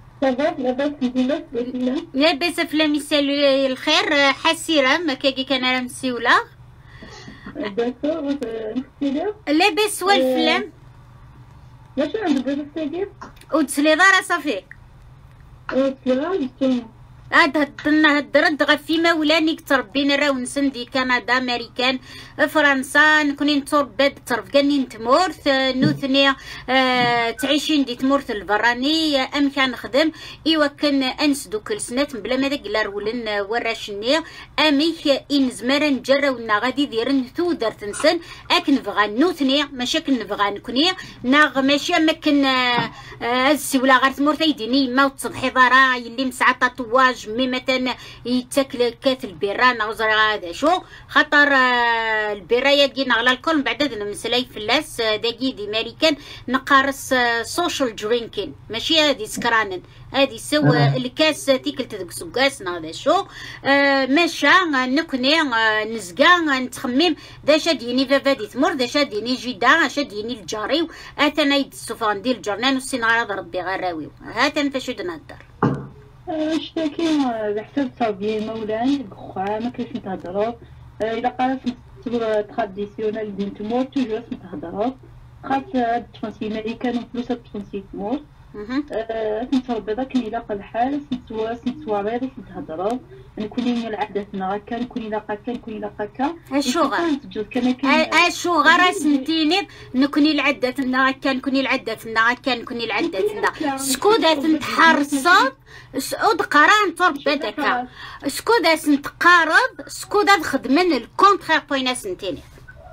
لاباس فلام يسالو الخير حسيرة ما كاكي كان راه مسيولة لاباس والفلام واش عندك بالسيدي وتسلي دارا صافي هدرد غفي مولاني تربينا راه ونسندي كندا امريكان فرنسا نكوني نتربد ترفقاني نتمورث نوثني تعيشين دي تمورث البراني ام كان نخدم ايوا كان انس دوك السنات بلا ما داك لا رولن وراشني اميك ان زمرا نجراونا غادي ديرن ثودر تنسن اك نبغى نوثني ماشي كنبغى نكوني ناغ ماشي اما كن السولا غير تمورث يديني ما تصبحي ضرا يلي مسعى تطواج مي مثلا يتاكل كاس البيره نغزر هذا شو خاطر البيره يدينا على الكل بعد نمسلاي فلاس داكي دي امريكان نقارس سوشيال درينكين ماشي هادي سكرانن هادي سوا الكاس تيكل تدك سكاس هذا شو ماشا نكوني نزقا نتخمم داش ديني فافادي تمر داش ديني جيدا اش ديني الجاري اتنا يد السفان ديال الجرنان والسيناريو ربي غراوي هاتن فاش نهضر اشتكي بحسب التربيه مولان الكخا ما كاينش نتهضروا الا قرات نصور تراديسيونال ديال تمور توجور نتهضروا خاص هاد التفانسي امريكان وفلوس هاد التفانسي تمور نتربى داك يلاقى الحال نتسوا بيض نتهضروا نكوني العاداتنا هكا نكوني لاقا هكا نكوني لاقا هكا اشو غير سنتيني نكوني العاداتنا هكا نكوني العاداتنا هكا نكوني العاداتنا سكودات نتحرصات سعود قران تربى داكا سكودات نتقارض سكودات خدمن الكونترير بوينا سنتيني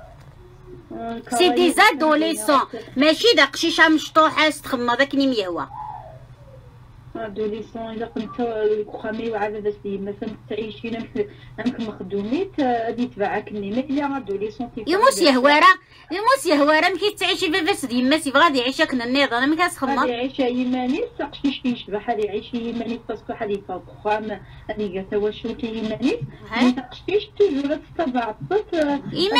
سي دي زادوليسون ماشي داك شيشه مشطوحه تخمم داك ني ميهوى ادوليسون الا كنت الكخامي وعاد باش مثلا تعيشين امك مخدوميت غادي تبعك النيمه الا ادوليسون يموس يهواره مكي تعيشي باباس ديما سي غادي يعيشك النيض انا ما كنسخمم غادي يعيش يماني ساقشتيش كيشبح غادي يعيش يماني باسكو غادي فخام هذيك تا واش يماني ما ساقشتيش توجور تتبع الصوت ايما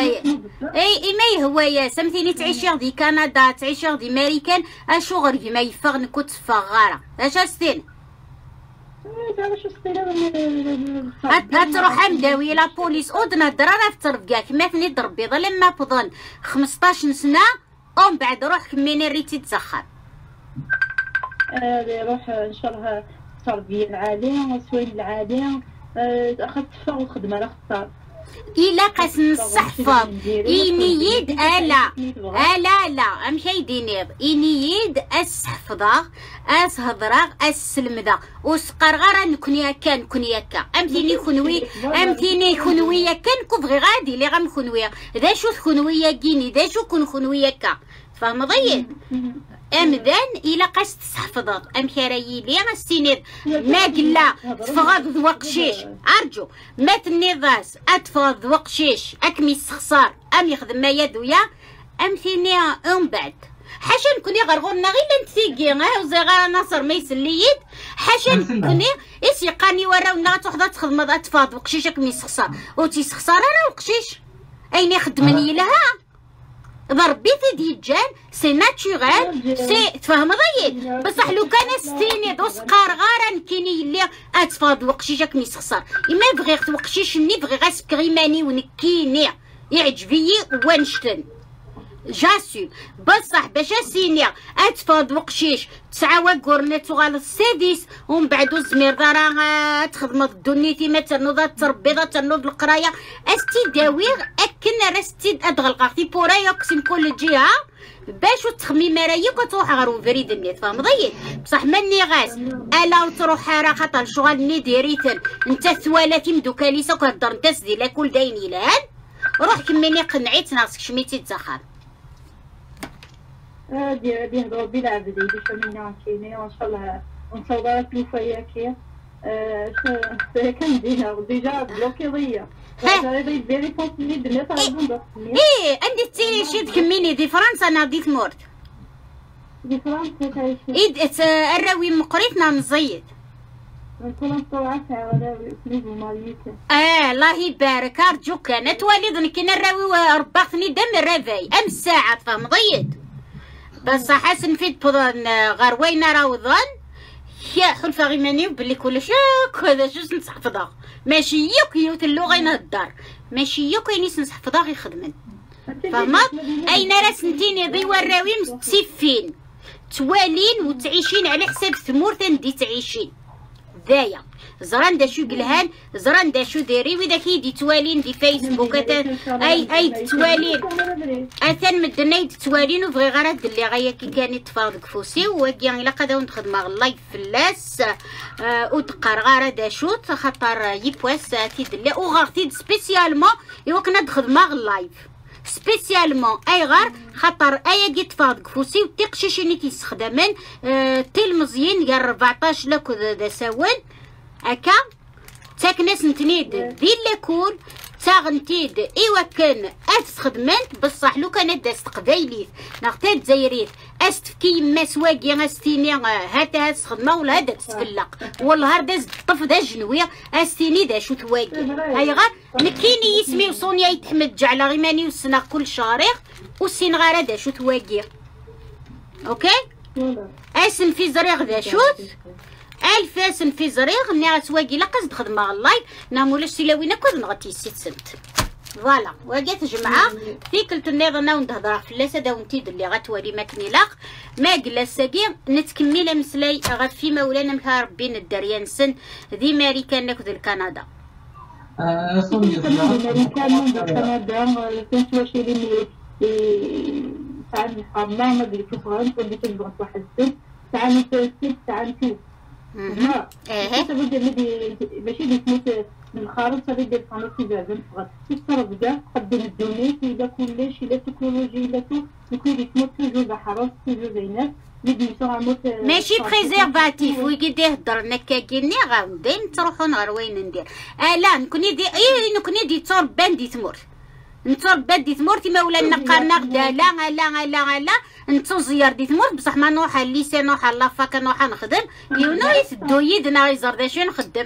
يهوايا سمثيني تعيشي غادي كندا تعيشي غادي امريكان اشو غير ما يفغ نكوت فغاره اش استين تروح مداوي لا بوليس اودنا درا في تربكاك ما ثني ضربي ظل ما فضن 15 سنه ومن بعد روح كميني ريتي تسخر روح ان شاء الله التربيه العاليه والسوين العاليه اخذت فوق الخدمه لا اختار إلا قاس نصحفظ إنيد لا أمشي دينيض إنيد أسحفظه أسهضره أسلمده وسقر غارة نكوني هكا نكوني هكا أمتيني خنوي هكا نكوبغي غادي لي غام خنوية ذا شو خنوية كيني ذا شو كون خنوية هكا فاهم ضيق أمدان إلا قاس تحفظت أم كرايي لي السينيد ما قلا تفغض ذوقشيش أرجو ما تنيضاس أتفغض ذوقشيش أكمي السخسار أم يخدم ما يدويا أم ثينيا أم بعد حاشا نكوني غرغورنا غير نتيقي وزغار ناصر ما يسليد حاشا نكوني يسيقاني وراونا تحضر تخدم أتفغض وقشيش أكمي السخسار وتيسخسار أنا وقشيش أين يخدمني لها ضربي في ديجان سي ناتشورال سي تفهم ضيق بصح لو كان ستيني وسقار غارا كيني اللي اتفاض وقشيشك مي سخسار اما بغيت وقشيشني بغي غاسكريماني ونكيني يعجبني ونشتن جاسو بصح باش سينيا اتفاض وقشيش 9 وكورنا تغال السادس ومن بعدو الزمير دارا تخدم دونيتي ما تنوض تربي تنوض القرايه استي داويغ اكن راستي ادغلقاختي بورا يقسم كل جهه باش تخمي مرايك وتروح غير فريد النيت فاهم ضيق بصح ماني غاس الا وتروح راه خاطر شغل ني ديريتن انت ثوالاتي مدوكاليسه وكهضر انت سدي لا كل دايني لان روح كميني قنعيت ناقصك شميتي تزخر بيهضروا بالعبد باش منا كاينين وان شاء الله ونصورات الوفايه كي كنديرها ديجا بلوكي ضيا ايه عندي تسيري شي تكميني دي فرنسا انا ديت مورت دي فرنسا ايه الراوي مقريتنا نزيد الله يبارك ارجوك انا تواليض كاين الراوي رباطني دم الرافاي ام ساعه فهم ضيد بس حسن فيت غير وين راوضان يا حلفة غيماني بلي كلش هذا جوج نصحفظها ماشي يوك يوت اللغة نهدر ماشي يوك ينيس نصحفظها غي خدمن فهمت اين راس نتيني ضي وراوي متسفين توالين وتعيشين على حساب ثمورتن دي تعيشين ذايا زران دا شو قلهان زران دا شو ديري وإذا كيدي توالين دي فيسبوك أي توالين أثن مدناي توالين وبغي غراد اللي غايا كي كان يتفاض كفوسي وكيان إلا قداو نخدم اللايف فلاس ودقار غارة دا شوت خاطر يبواس تيد اللي وغارتيد سبيسيالمون يوكنا تخدم اللايف سبيسيالمون اي غار خاطر ايا كي تفاض كفوسي وتيقشيشيني تيستخدمن تلمزيين قال 14 لك دا ساون هكا تاكناس نتنيد دي لاكول تاغنتيد ايوا كان استخدمنت بصح لو كانت داست قبايليت نغتا تزايريت استفكي ما سواقي استيني هاتا تخدمه ولا هادا تتفلق والله داز الطف دا جنويه استيني دا شو تواقي هاي غير نكيني يسمي وصونيا يتحمد جعل غيماني والسنه كل شاريخ والسين غير دا شو تواقي اوكي اسم في زريغ ذا شوت الفاسن في زريغ ني غتواقي لاقاس تخدم اللايف نامولاش سيلاوينا كود نغطي 6 سنت فوالا واقات جمعه في كلت النظام وندهضر في اللاسه داونتيد اللي غتوالي ماكني لاق ما قلا ساقي نتكمل مسلاي غا في مولانا مها ربي الدريان سن ذي ماريكان ناخذ الكندا كندا كنت واش اللي تعال الحرمه ما قلت فرنسا اللي تبغى واحد السن تعال تعال ماشي اللي تموت من خارج صافي دير قناه تيبان فقط تتصرف كاع قدم الدونيت الى كلش الى تكنولوجي الى كل اللي تموت توجور بحرس توجور زينات ماشي بريزيرفاتيف ويكي يهضر نكاكيني غاودين تروحو نهار وين ندير لا نكوني دي نكوني دي توربان دي تمور نتوربان دي تمور تما ولا نقارنا غدا لا لا لا لا نتو زيار دي تمور بصح ما نروح الليسي نروح لافاكا نروح نخدم يونو يسدو يدنا يزر دا شو نخدم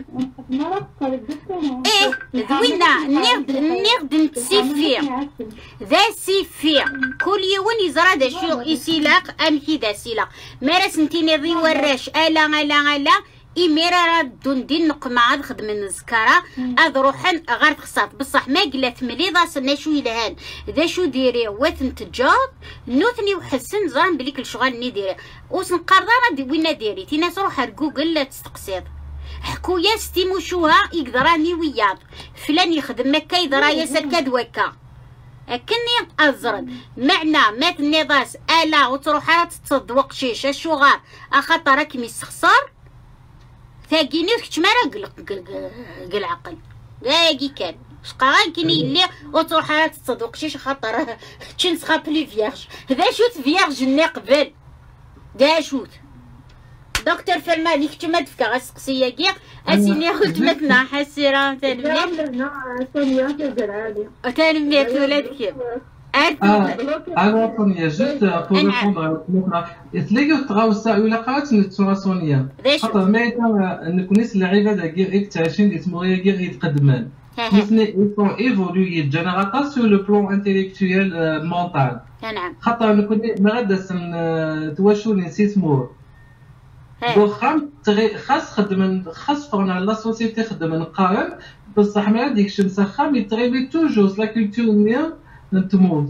ايه زوينا نغد نتسيفي ذا سيفي كل يوم يزرا دا شو يسيلاق امشي دا سيلاق مارس نتيني ضي وراش الا إميرا دوندين نقمع خدم الزكارة أذروحن غير تخصات بصح ما قلت مليضة سنا شو يلهان ذا شو ديري وثن تجاب نوثني وحسن زان بليك الشغل ني ديري وسنقرر دي وين ديري تيناس روح جوجل لا تستقصيد حكويا ستيموشوها يقدراني وياض فلان يخدم هكا يدرا يسكد وكا أكني أزرد معنى مات النضاس ألا وتروح تصدوق شيش الشغار أخاطر راكي ميسخسر ثاقيني كتمارا قلعقل لاقي كان شقا كيني اللي وتروح تصدوق شيش خاطر تشنسخا بلي فيرج هذا شوت فيرج ني قبل دا شوت دكتور فرماني كنتما تفكا غاسقسيا كيع اسيني خدمتنا حسيره تنميت سونيا كزرالي تنميت ولادك Alors, Sonia, juste pour répondre à votre question, est-ce que tu as aussi eu la carte de Sonia? خاطر ما نكونيش اللعيبه داك تعيشين اللي تمغيا غير يتقدمان. ils sont évolués généralement sur le plan intellectuel mental. نعم. خاطر نكون ما غاداش تواشوا نسيت مور. وخام خاص خدم خاص فرنا لا سوسيتي خدم نقارن بصح ما هذيكش مسخم يتريبي توجور لا كولتور ميا نتموت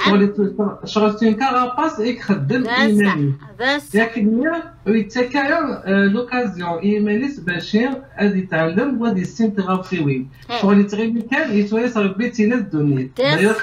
شغلتين كاراباس يخدم ايماني لكن يتكاير لوكازيون ايمانيس باش غادي يتعلم وغادي يستنتغافيوي شغل يتغيبي كان يتوالي صار بيتينا الدنيا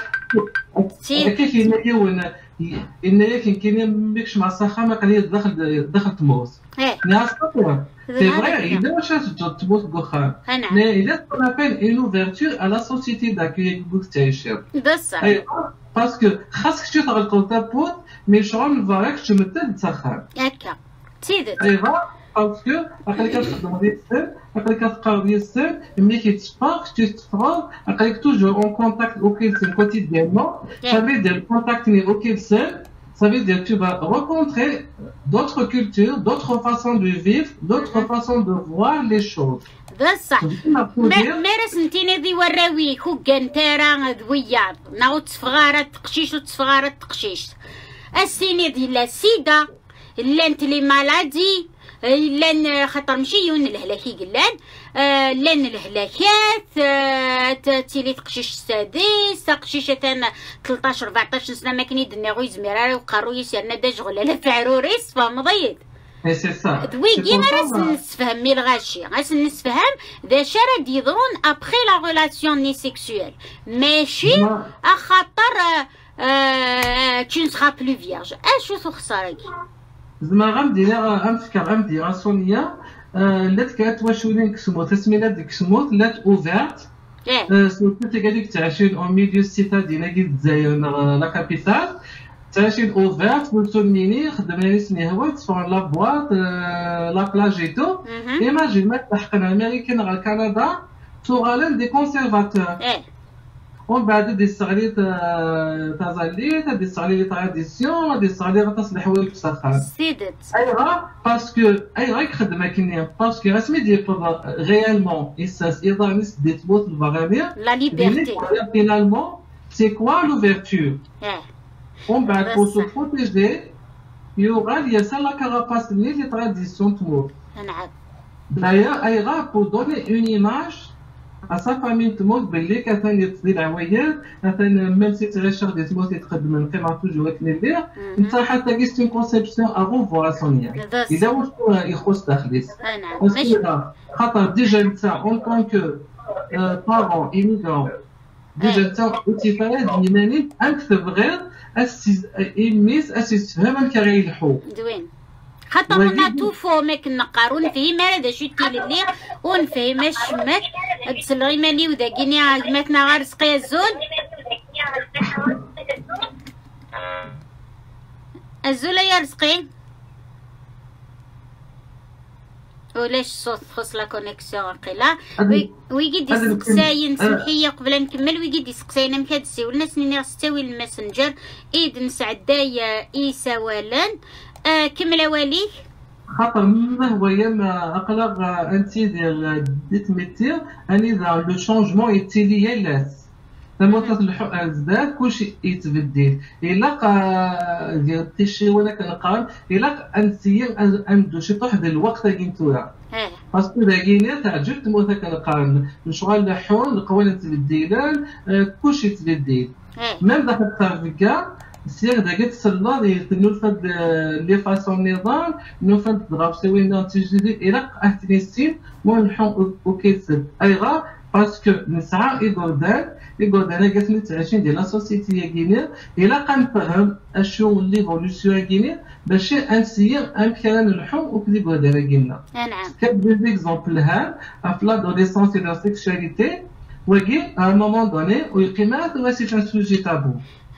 كيف ينيون إن كاين ميكش مع السخامة قليل دخل تموت ناس خطوة c'est vrai إذا واش تموت بوخام mais il y a ce qu'on appelle une ouverture à la société d'accueil que vous تعيشها بصح parce que خاصك تغلق الطابوت مي شغل نفارك تمثل تسخن هكا تزيد ايوا باسكو عقلك تخدم ديال السن عقلك تقراو ديال السن ملي كيتفاق تفرغ عقلك توجور اون كونتاكت اوكي سن كوتيديانمون صافي ديال الكونتاكت ني اوكي سن ça veut dire que tu vas rencontrer d'autres cultures, d'autres façons de vivre, d'autres façons de voir les choses. بصح مارس نتيني ذي وراوي كوكان تارا ذويار ناو تفغارة تقشيش وتفغارة تقشيش السيني ذي لا سيدا لان تلي مالادي لان خطر مشيون الهلاكي قلان لان الهلاكات تيلي تقشيش السادس تقشيش تانا 13 14 سنه ما كان يدني غوي زميراري وقارو يسيرنا دا شغل لا فعروريس فمضيد دوي غاس نسفهم مي الغاشي غاس نسفهم ذا شرد يضرون ابخي لا ريلاسيون ني سيكسويل ماشي اخاطر tu ne seras plus vierge اشو خسارك زعما غنفكر سونيا لات كانت واشولين كسمو تسميلات ديك كسمو لات اوفيرت سورتو تيكاديك تعيشين اون ميديو سيتادين كي الجزائر لا كابيتال تعيشين اوفيرت وتسميني خدمنا اسمي هو تفون لا بواط لا بلاج ايتو ايماجين ما تحقنا امريكان غا كندا توغالين دي كونسيرفاتور ومن بعد دي الصغاليط تازاليت دي الصغاليط تراديسيون دي الصغاليط تصلح حوايج تسخن سيدت ايوا باسكو ايوا يخدم كاين باسكو رسمي ديال ريالمون اساس ايضانيس دي تبوت الفغانير لا ليبرتي فينالمون سي كوا لوفيرتور ومن بعد بور سو بروتيجي يوغال يسال لا كاراباس لي تراديسيون تمور نعم دايوغ ايوا بور دوني اون ايماج à sa famille تموت باللي كان يتصدي العوايد مثلا ميم سي تغيشر دي تموت يتقدم من قيمه توجور كنيدير انت حتى كيست اون كونسيبسيون افون فوراسونيا اذا واش يخص تخليص خاطر ديجا انت اون كونكو بارون ايميغرون ديجا انت وتفايد يماني اكتب غير اسيس اسيس فهم كاري الحو دوين خاطر ما توفو ماك نقارو نفهم هذا شو تيلي لي ونفهم الشمات بسلغي ماني وداكيني عجمتنا غير رزقي الزول الزول يا رزقي ولاش الصوت خص لا كونيكسيون قيلا ويقيد يسقساين سمحيه قبل نكمل ويقيد يسقساين مكادسي والناس ني غستاوي الماسنجر ايد نسعدايا ايسا والان كمل واليك خاطر ما هو ياما اقلق انت ديال ديت ميتير اني ذا لو شونجمون يتيلي يلاس لما تصلحوا ازداد كلشي يتبدل الا ديال التيشي ولا كنقال الا انسيا عنده شي طوح ديال الوقت كينتوها باسكو داكيني تعجب تموت كنقارن شغل لحون القوانين تبدلان كلشي تبدل ميم داك الترفكه سير داك تسلا يتنو فهاد لي فاسون نظام نو فهاد ضرب سوينا تجديد الى اهتنيستين ونحو وكيتسد ايغا باسكو نسعى يقولنا قالت نتعشين ديال لا سوسيتي كينيا الا كنفهم اشنو ليفولوسيون كينيا باش انسير امكان نحو وكلي قولنا كينا. نعم. كدير اكزومبل ها في لادوليسونس اي لا سيكشواليتي وكي ا مومون دوني ويقيمات سي ان سوجي تابو.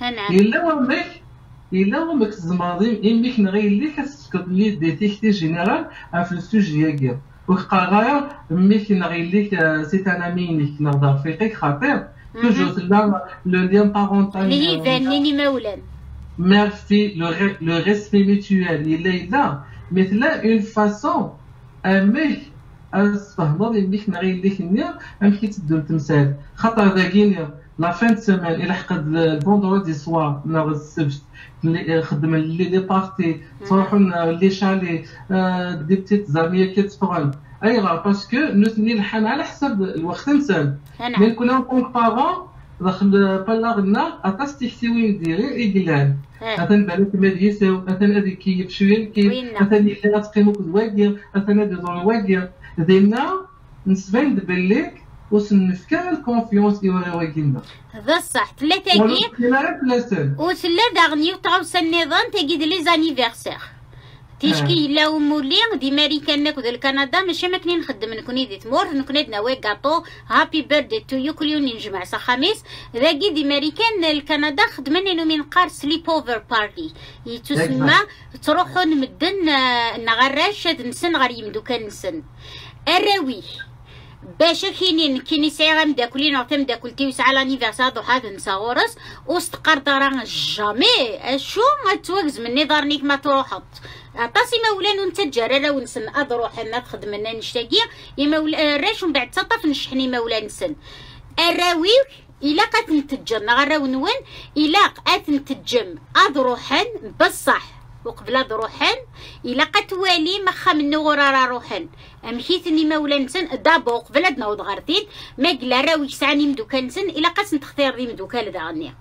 نعم. إلا ومك زماضي إميك نغير كتسكت لي ديتيكتي جينيرال في السوجي ياكي وخا ميك نغير سي ان امينيك نهضر فيك خاطر توجور لا لو ليان بارونتال اللي هي فانيني مولان ميرسي لو ريسبي ميتوال إلا مثل اون فاسون اميك أصفهمض إميك نغير نيا أمك تدور تمثال خاطر ذاكينيا لا فان دو سيمين الى حقد الفوندردي سوار نهار السبت خدم لي بارتي تروحوا لي شالي دي بتيت زاميه كيتفرن ايغا باسكو نثني الحال على حسب الوقت نسال ملي كنا كونك بارون داخل بلاغنا اتاستيكتيوي نديري ايغلان مثلا بالك مديسو مثلا هذيك كيف شويه كيف مثلا اللي تقيموك زواكير مثلا دي زون واكير دينا نسبان بالليك وسنفكا الكونفيونس يوريو كينا هذا صح ثلاثة كي وثلاثة داغنيو تغوص النظام تجد لي زانيفرسير تيشكي لا مولين دي ماريكان ناكو ديال كندا ماشي ما كني نخدم نكوني دي تمور نكوني ناوي كاطو هابي بيرثدي تو يو كل يوم نجمع سا خميس ذاكي دي ماريكان الكندا خدمني نو من قار سليب اوفر بارتي يتسمى تروحوا نمدن نغراش نسن غير يمدو كان نسن الراوي باش كيني ساعه مداكلين او مداكلتي وسع لانيفرسار ضحى نساورس وستقر دارا جامي اشو ما توكز مني دارنيك ما تروحط عطاسي مولان وانت جاره ونسن اضروح انا تخدم لنا نشتاقي يا مولا راش من بعد تطف نشحني مولا نسن الراويك الا قاتنتجم نغراو نون الا قاتنتجم اضروحن بصح وقبل ضروحن الا قتوالي مخا من غرارا روحن امشيتني مولا نسن دابا قبل نوض غارتين ما قلا راوي سعني مدوكا نسن الا قاسن تختار لي مدوكا لدغني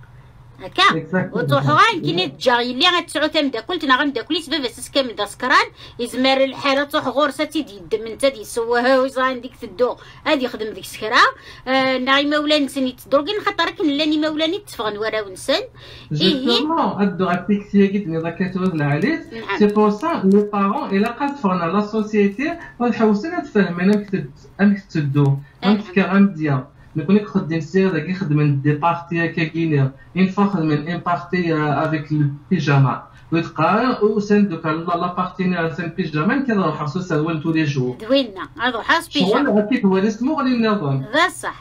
هكا وتروحوا كيني تجاي اللي غتسعو تمداكل تنا غنداكلي سبب اساس كامل دا سكران يزمر الحاله تروح غورسه تيدي يدم انت دي سواها ويزان ديك تدو هادي يخدم ديك السكرا ناي مولا نسن تدركين خاطر كن لاني مولاني تفغن وراو نسن جوستومون ادو ابيكسي كيتني دا كتوضل عليه سي بور سا لي بارون الا قاد تفغنا لا سوسيتي غنحاولوا نتفاهموا انك تدو انت كغامديا نكون خدام سير داك يخدم دي بارتي هكا كاينه اون فوا خدمن ان بارتي افيك البيجاما ويتقال وسندوك لا بارتي نير سان بيجاما كنروحو خصوصا هو تو لي جور دوينا هذا حاس بيجاما شغل هكاك هو اسمو غادي نظن ذا صح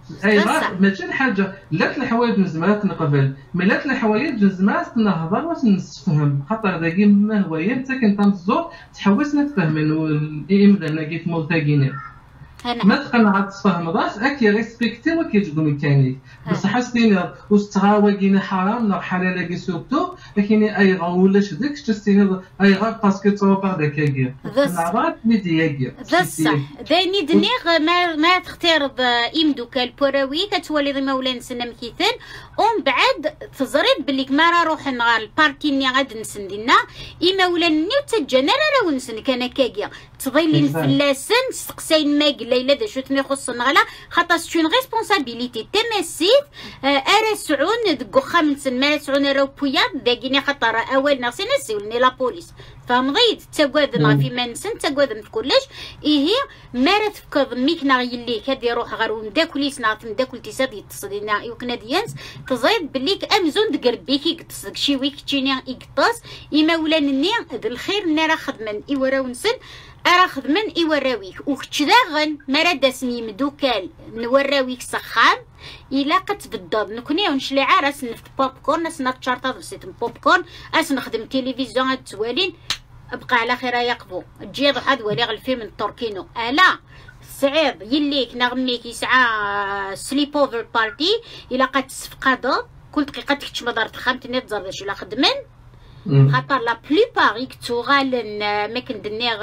ايوا ماشي حاجه لات الحوايج نزمات نقبل ملات الحوايج نزمات نهضر واش نفهم خاطر داكي ما هو انت كنت تنزور تحوس نتفهم الامدان كيف موثاقينه ما تقنع تفهم راس اكي ريسبكتي وكيتقول كاني بصح حسيني وستغاوا كاين حرام لا حلال كي سورتو لكن اي غولاش داك تستيني اي غا باسكو تروبا داك كي نعرف ميديا بصح داني دنيغ ما تختار يمدوك البوراوي كتولي مولان سنه مكيثن ومن بعد تزريد بلي ما راه روح نغال البارتي ني غاد نسندينا اي مولان تجانا راه ونسن كان كاكيا تضيلي الفلاسن تسقسين ما ليلى دا شو تمي خص نغلا خاطر سي اون ريسبونسابيلتي تمسيت ارا سعون دكو خامس ما سعون راه بويا داكيني خاطر اول ناس نسيولني لا بوليس فمضيت تقادنا في منسن تقادن في كلش هي ما راه تفكر ميكنا يلي كادي روح غير نداكليس نعرف نداكل تيساد يتصدينا يوكنا ديانس تزايد بليك امزون دقربيكي قتصك شي ويك تشيني يقطاس اما ولانني الخير نرا خدمن ايورا ونسن ارا خدمن ايوراويك وكتشداغن مراد سمي مدوكال نوراويك سخام الا كتبدل نكوني ونشلي عراس نفت بوب كورن اسنا تشارطا درسيت بوب كورن اس نخدم تلفزيون توالين ابقى على خير يقبو تجي ضحى دوالي الفيلم التركينو الا صعيب يليك نغميك يسعى سليب اوفر بارتي الا كتسفقادو كل دقيقه تكتشم دارت خامتني تزردش ولا خدمن خاطر لا بليبار يكتو غالن ما كندنيغ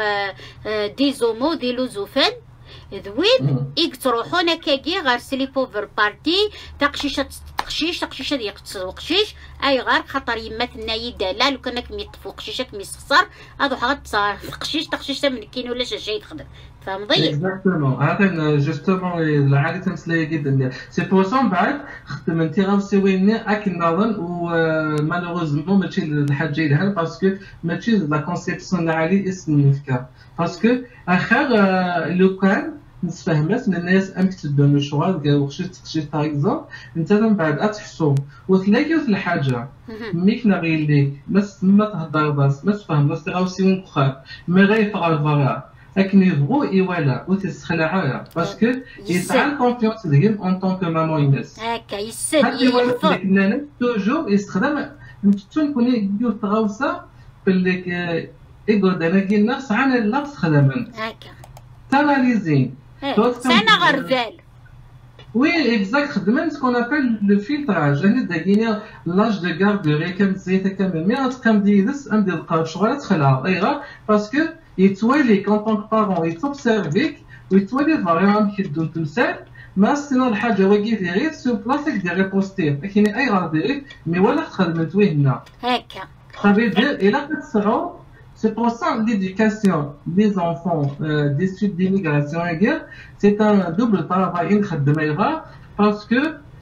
دي زومو دي لوزوفن ذوين يكتروحونا كاكي غير سليب اوفر بارتي تقشيشه تقشيش هذه يقتص وقشيش اي غير خاطر يما تنايي دالا لو كان كمي يطفو قشيشه كمي يسخسر هادو حاجات تقشيش تقشيش من كاين ولا شي يخدم فهمضي اكزاكتومون هذا جوستومون العادي تمسليه جدا سي بور سون بعد خدمتي غنسويني اكن نظن و مالوغوزمون ماشي الحاجه يلها باسكو ماشي لا كونسيبسيون علي اسم نفكا باسكو اخر لو كان نتفاهمات من الناس ام كتبان لو شغل كاع وخشيت تقشيت باغ اكزومبل انت من بعد اتحسو وتلاقيو في الحاجه مي كنا غير ليك ما تهضر باس ما تفهم باس تغاوسيون بخار ما غيفغ الفرا لكن يبغوا ايوالا وتسخلعها باسكو يتعال كونفيونس ديالهم اون طون كو مامون ينس هكا يسد يحفظ لكن توجور يستخدم تكون يديو تغاوسه بالك ايغو دانا كاين ساعه لا تخدم هكا تاناليزين سنة غرفال وي اكزاكت خدمت سكون ابل لو فيلتراج هنا داكينا لاج دو غاردوري كامزيت كامل مي تقام ديدس ام ديال القرب شغل تخلع ايغا باسكو يتوالي كون طونك بارون يتوبسيرفيك ويتوالي فريمون كيدون تمثال ما سينو الحاجه واقي غير سو بلاصيك ديال ريبوستير كاين اي غا ديريك مي ولا خدمت ويه هنا هكا صافي دير الى كتسعو c'est pour ça l'éducation des enfants issus d'immigration c'est un double travail parce que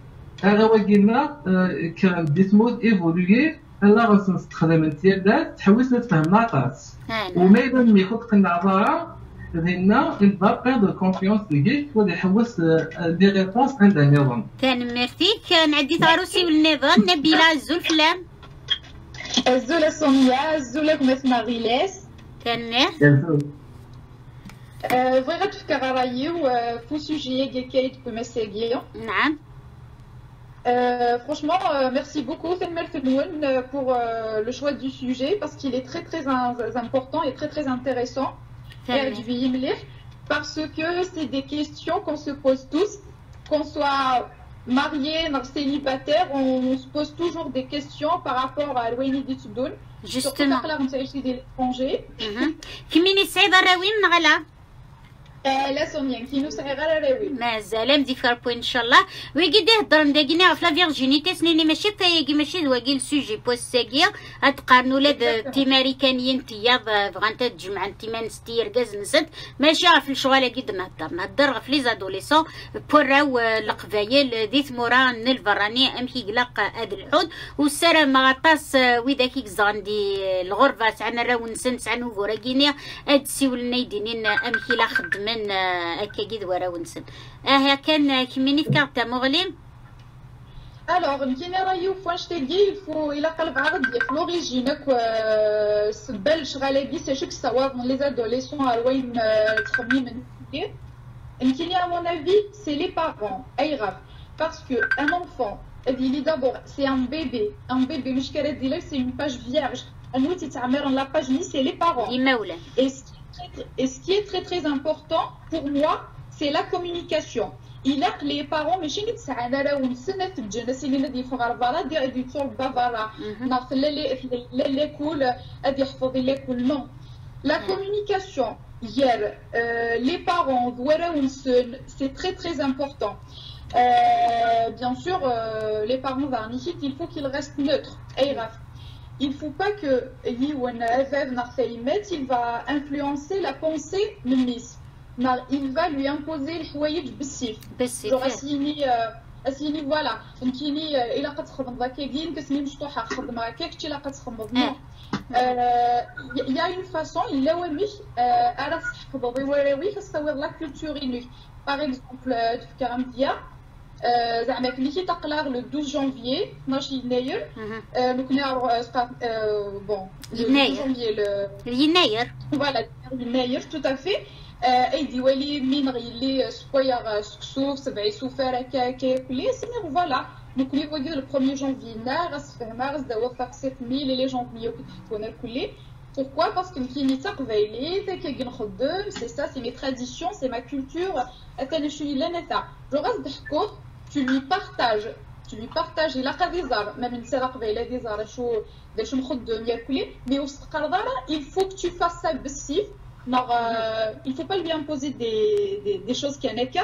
كان ديسمود ايفولوي لا غاس نستخدم التيادات تحوس نتفهم نعطاس وما يبان مي يخط قلنا عباره هنا il va perdre confiance ليك ولا يحوس دي ريبونس عندها نظام كان ميرسيك نعدي تاروسي والنظام نبيله الزلفلام الزولة سونيا الزولة كما غيلاس كان بغيت تفكر رايو فو سوجي كايت بمساقية نعم franchement merci beaucoup Felmel Fenoun pour le choix du sujet parce qu'il est très très important et très très intéressant parce que c'est des questions qu'on se pose tous qu'on soit marié, célibataire, on se pose toujours des questions par rapport à l'Ouini du Soudoun. Justement. Surtout des étrangers. كميني السعيدة الراوي من غلا لا سونيا كي نسعي غير راوي مازال مديفكر بوين ان شاء الله ويقي هضر نداكينا في لا فيرجينيتي سنيني ماشي فايقي ماشي دواكي السوجي بوساكيا تقارنوا ولاد تيماريكانيين تياض بغانت تجمع تيمان ستير كاز نسد ماشي في الشغل كي نهضر في لي زادوليسون بوراو القبايل ديت مورا الفراني امشي قلق هاد الحوض والسلام مغطاس وذاك يكزاندي الغرفه سعنا راو نسن سعنا وكوراكينيا هاد سيولنا يدينين امشي لا خدمه أكيد ورا ونسن كان كميني فكرت مغلم alors نكينا رايو فاش تلقي الفو الى قلب عرض ديال لوريجينك سبل شغاله سي شك سوا لي زادوليسون وين تخمي من كثير نكينا à mon avis c'est les parents اي غاف parce que un enfant dit d'abord c'est un bébé مش كره ديال c'est une page vierge انو تتعمر لا باج ني c'est les parents et ce qui est très très important pour moi, c'est la communication. Il a que les parents, mais chez nous, c'est un ala ou une semaine de jeunesse, il y a des frères voilà, des tours bavara, l'école, des frères l'école, non. La communication, hier, les parents, voilà ou une c'est très très important. Bien sûr, les parents varnichit, il faut qu'ils restent neutres. Il ne faut pas que il va influencer la pensée de Miss. Il va lui imposer le foyer de Bessif. Genre assigné voilà. Donc il a pas de خدمة ذاك كسمي مشطوحة خدمة هكاك تي لا كتخدم. Il y a une façon il a ومش على تحفظ وراوي كتسوي لا culture unique. Par exemple تفكر مديا زعما كي تقلع le 12 janvier 12 يناير نكنا بون يناير فوالا يناير تو افي اي ديوالي من غيلي سكوير سكسوف سبعي سوفر كاكلي سمير فوالا دونك لي فوغي le 1er janvier ناغس فهمارس دوا فاكسيت مي لي جونفي كنا الكلي Pourquoi? Parce que c'est ça, c'est mes traditions, c'est ma culture. Je reste d'accord, tu lui partages, il a des arts, même une série il a des arts, mais il faut que tu fasses ça. Il ne faut pas lui imposer des choses qui en est qu'à.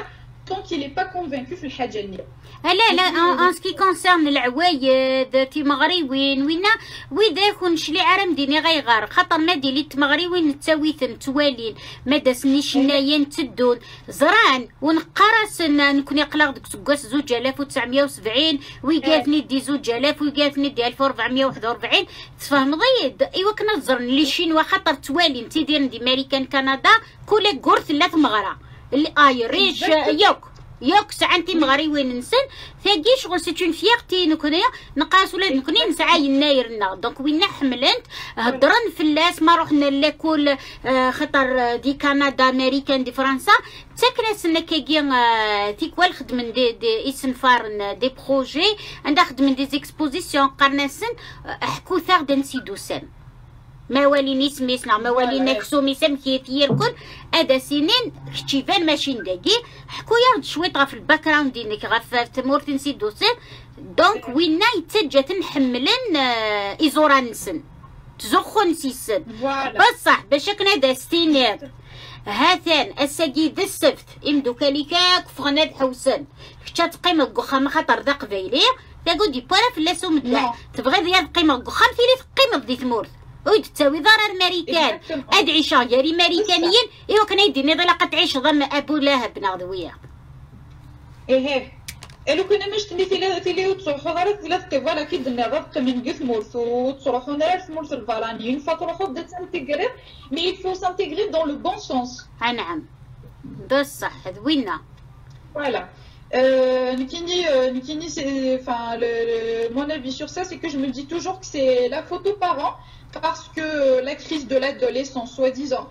tant qu'il n'est pas convaincu في الحاجة اللي لا ان سكي كونسيرن العوايد تيمغريوين وينا ويدا يكونش لي عرم ديني غيغار خاطر ما ديلي تمغريوين تساويثن توالين ما داسني شنايين تدون زران ونقرس نكون يقلق ديك سكاس 2970 ويقاتني دي 2000 ويقاتني دي 1441 تفهم ضيد ايوا كنا زرن لي شينوا خاطر توالين تيدير دي امريكان كندا كل غورث لا تمغرا الايريش يوك ساعتي مغريوين نسن ثاقي شغل سيتون فيغتي نكونيا نقاس ولا نكوني نسعى ينايرنا دونك وين حملنت هضرن في اللاس ما روحنا لاكل خطر دي كندا امريكان دي فرنسا تاكنا سنا كاكي تيكوال خدمن دي اسم فارن دي بروجي عندها خدمن دي زيكسبوزيسيون قرناسن حكو ثاغ دنسيدوسن ما واليني سميسنا ما والينا كسومي سمكيت يركن هذا سنين كتيفان ماشي نداكي حكو ياخد شويط غا في الباك جراوند دينك غا في تمورت نسي دوسين دونك وينا يتسجى تنحملن ايزورا نسن تزخو نسيسن بصح باش كنا داستينير هاثان السجيد السبت امدو كاليكاك فغنا الحوسن كتا تقيم القخام خاطر ذا قبيلي تاقو دي بورا في اللاسو مدع تبغي ديال تقيم القخام تيلي تقيم دي ثمورت ويد تساوي ضرر امريكان ادعي شاجري امريكانيين ايوا كان يديني ضلقه تعيش ضم ابو لهب ناضويه ايه لو كنا مش تلي تروحوا غير تلقي فوالا كي درنا ضبط من قيت مورث وتروحوا نار مورث الفالانيين فتروحوا بدا تانتيغري مي يفو سانتيغري دون لو بون سونس نعم بصح وينا فوالا Nikini, enfin, mon avis sur ça, c'est que je me dis toujours que c'est la photo parent, parce que la crise de l'adolescence, soi-disant,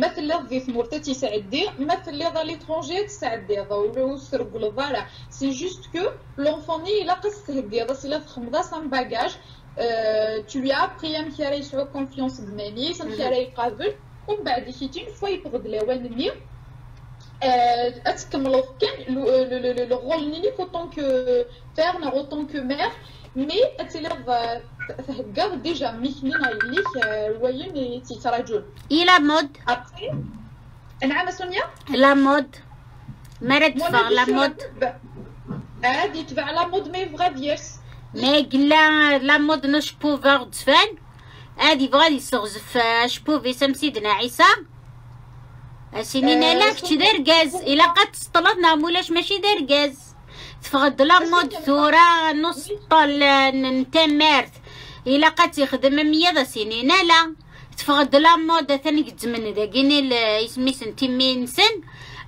dans l'étranger, c'est juste que l'enfant né, il a un bagage, tu lui as appris à me confiance de mamie, ça me fait une fois il peut de le rôle nini autant que père autant que mère mais déjà il a mode après la mode مرد فا la mode عادي تبع la mode mais vrai viers mais قلا la mode نش بوفر دفن عادي بغا يصغف شبوفي سمسيدنا عيسى سنين لاك تدير غاز الا قد سطلتنا مولاش ماشي دار غاز تفقد لا مود ثورة نص طل نتمارت الا قد تخدم 100 سنين لا تفقد لا مود ثاني قد من داكيني اسمي سنتيمين سن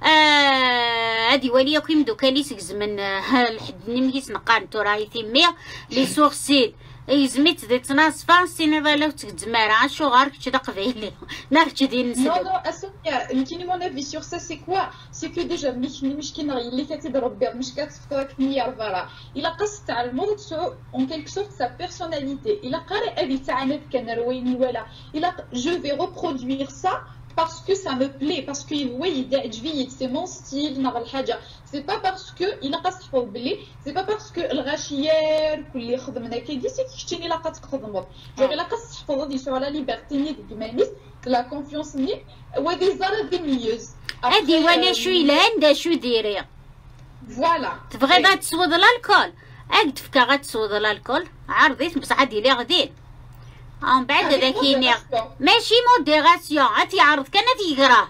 هادي وليا كيم دوكا لي سكزمن الحد نمكيس نقان توراي ثيمية لي سورسيل يزميت دي تناصفا سيني ضلو تكدمارا شو غارك تدا قبيلي نارك تدي نسلم Non, non, Assonia, mon avis sur ça, c'est quoi? C'est que déjà, اللي كتضرب بها مش كتفكرك ميار فوالا إلا قصت على الموضوع en quelque sorte sa personnalité إلا قاري أبي تاعنا كنرويني ولا إلا je vais reproduire ça parce que ça me plaît parce que c'est mon style نغ الحاجة c'est pas parce que إلا قص حفظ بلي c'est pas parce que الغاشيار كل خدمنا كيدي سي كشتيني إلا قد تخدمو جوغ إلا قص حفظ دي سو لا ليبرتي ني ديك مانيس لا كونفيونس ني ودي زارة دي ميوز هادي ولا شو إلا عندها شو ديري فوالا تبغي غا تسود الالكول اكد فكا غا تسود الالكول عرضيت بصح ديالي غدير من بعد داكيني ماشي موديراسيون غتيعرض كان تيقراه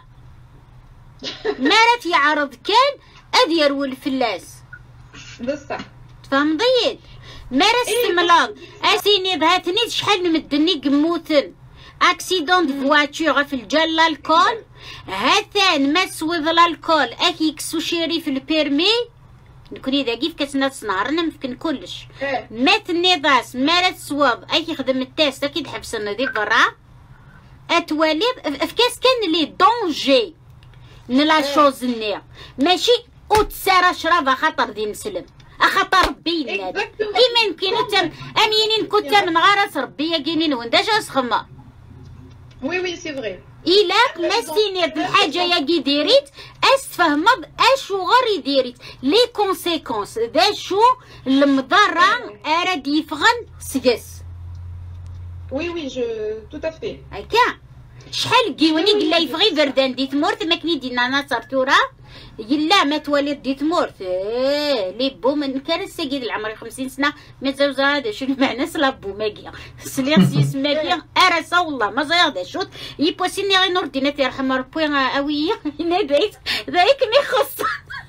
ما راه تيعرض كان ادير والفلاس بصح تفهم ضيد ما راه السملاط اسيني بهاتني شحال نمدني قموتن اكسيدون دو فواتور في الجال الالكول هاتان ما سوض الالكول اكي كسو شيري في البيرمي نكوني ذا كيف كتنا تصنعرنا ممكن كلش مات النضاس ما تسوض اكي خدم التاس اكيد حبسنا دي برا اتوالي فكاس كان لي دونجي نلا شوز النير ماشي اوتسارا شرابه خطر دي نسلم اخطر ربي نادي كيما يمكن تم امينين كنت من غرس ربي يقينين ونداش اسخما وي وي سي فري إلا ما سيني بالحاجة يا كي ديريت أستفهمض أشو غير ديريت لي كونسيكونس ذا شو المضرة أراد يفغن سجس وي وي جو تو افي هكا شحال كيوني قلا يفغي بردان ديت مورت ما كني دينا ناصر تورا يلا ما توالد ديت مورت لي بو من كان ساقيد العمر 50 سنه ما زوج هذا شنو معنى سلابو ماكيا سليغ سيس ماكيا ارسا والله ما زايد شوت يبوسيني غير نور دينات يرحم ربي اويه هنا ذاك ما يخص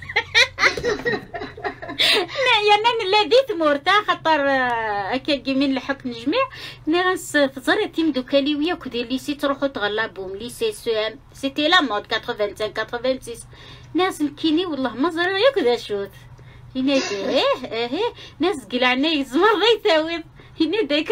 لا يا نان لديت مورتا خاطر هكا كيمين الحق نجمع ناس تزري تيم دوكاليويه كدير ليسي تروحو تغلبهم ليسي سوام سيتي لا مود 85 86 ناس مكيني والله ما زري ياك شوت هنا ناس قلعنا يزمر ذي ثاوب هنا دايك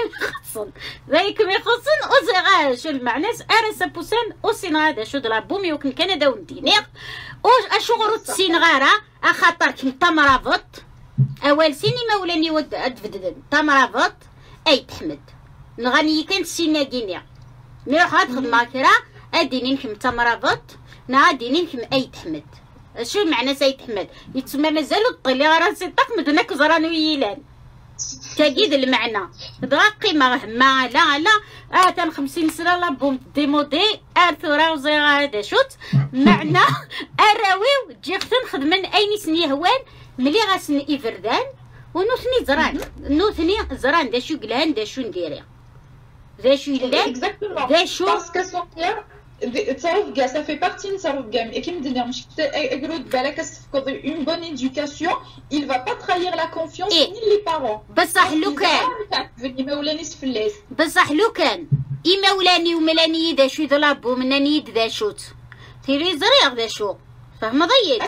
ما يخصن وزغا شو المعنى ارسا بوسان وسين هذا شو ضربهم يمكن كان داو ندينيغ اشغرو تسين غارة اخاطر كنت مرافط اول سيني مولاني ود ادفددن تمرافط اي تحمد نغني كان سينا كينيا نروح ادخل ماكرا اديني نكم تمرافط ناديني نكم اي تحمد شو معنى سيد احمد يتسمى مازالو الطلي راسي تقمد هناك زرانو يلان تاكيد المعنى دقي ما لا تان 50 سنه لا بوم ديمودي ارثورا وزيغا هذا شوت معنى اراويو تجي خدمن اي سني هوان ملي غاسن إفردان ونوثني زران نوثني زران دا شو قلان دا شو نديري دا شو يلان دا شو باسكو سونيا تصرف كاع ça fait partie من تصرف كاع et كيما دير مش اقرود بالك تفقد une bonne éducation il va pas trahir la confiance ni les parents بصح لو كان مولاني سفلاس بصح لو كان مولاني وملاني دا شو ضلابو مناني دا شوت تيري زريغ دا شو فهم ضيق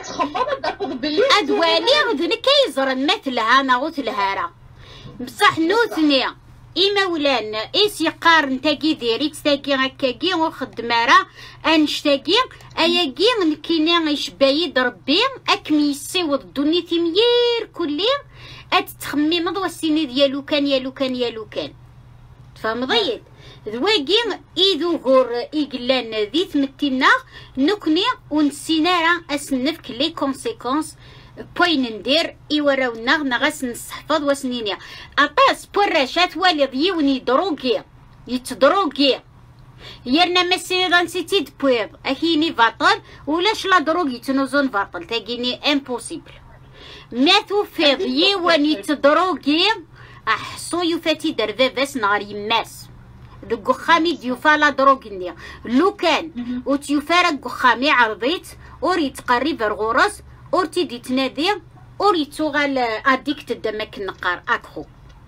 ادوالي غدن كيزرن مثلها ناغوت الهارة بصح نوثني مولان ايسي قارن تاكي ديري تاكي هكاكي وخدمارا انشتاكي اياكي نكيني يشبايد ربي اكمي يسيوض الدنيا تمير كلي اتتخمي مضوى السيني ديالو كان تفهم ضيق ذواقي إذو غور إقلان ذي تمتنا نكني ونسينا أسنفك لي كونسيكونس بوين ندير إيوراونا نغاس نستحفظ وسنينيا أطاس بوراشات والد يوني دروكي يتدروكي يرنا مسيني دانسيتي دبويض أكيني باطل ولاش لا دروكي تنوزون باطل تاقيني امبوسيبل ماثو فيض يواني تدروكي أحصو يفاتي درباباس نهار يماس دو خامي ديوفا لا دروغنيا لو كان وتيوفارق خامي عرضيت اوري تقريب الغرس اورتي دي تنادي اوري توغال اديكت دمك النقار اكخو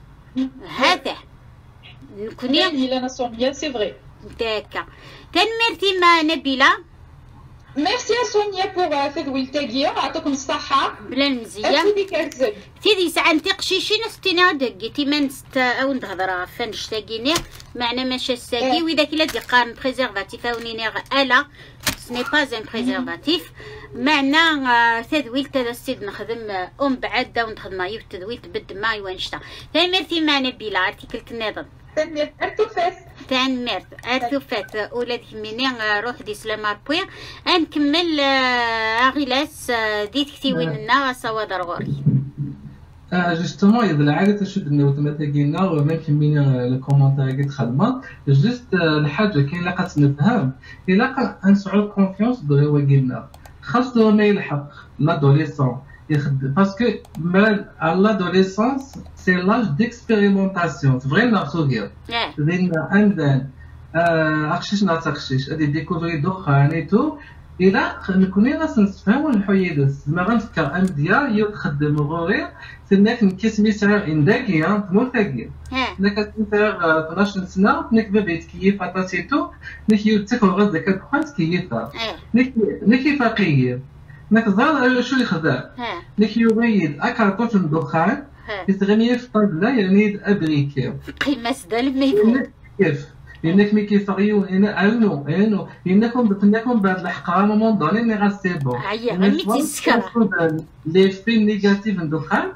هذا نكوني انا سونيا سي فري داكا تنمرتي ما نبيله ميرسي يا سونيا بوغ تدويل تاكيا عطاكم الصحة بلا المزية تيدي ساعة نتي قشيشين ستينا دقيتي ما نست او نهضر فانش تاكيني معنا ماشا الساكي واذا كلا دي قارن بريزيرفاتيف اونيني الا سني با ان بريزيرفاتيف معنا تدويل تادا السيد نخدم بعد دا ونخدم مايو تدويل تبد ماي وانشتا تنمرتي معنا بلا ارتيكل تنظم تنمرت ارتوفات تنمرت ارتوفات ولاد هميني روح دي سلامار بويا نكمل غلاس ديت كتيوين لنا صواد رغوري جوستومون إذا العادة تشد إنه تمتاقينا وما كمينا الكومنتار قد خدمة جست الحاجة كاين لقات نفهم إلا نسعود كونفيونس دو واقيلنا خاصة ما يلحق لادوليسون parce que à l'adolescence c'est l'âge d'expérimentation vraiment صغير لأن عندنا أخشيش ناتخشيش أدي ديكوفري دخان إيتو إلا نكوني غاس نفهمو الحويدس ما غنفكر أمديا يخدم غوري تناك نكسمي سعر إنداكي تموتاكي ناك تنتاغ 12 سنة ناك بابا يتكيف عطاسيتو ناك يوتك وغاز داك الدخان تكيفها ناك فقيه ناك زار شو يخدم ناك يريد أكارطوش الدخان يتغني في الطابلة يعني أبريكي قيمة سدال ما يفهم كيف لأنك مي كيفريو هنا أنو لأنكم بعد الحقرة مومون دوني مي غا سي بون عيا غمي تيسكرا لي في نيجاتيف الدخان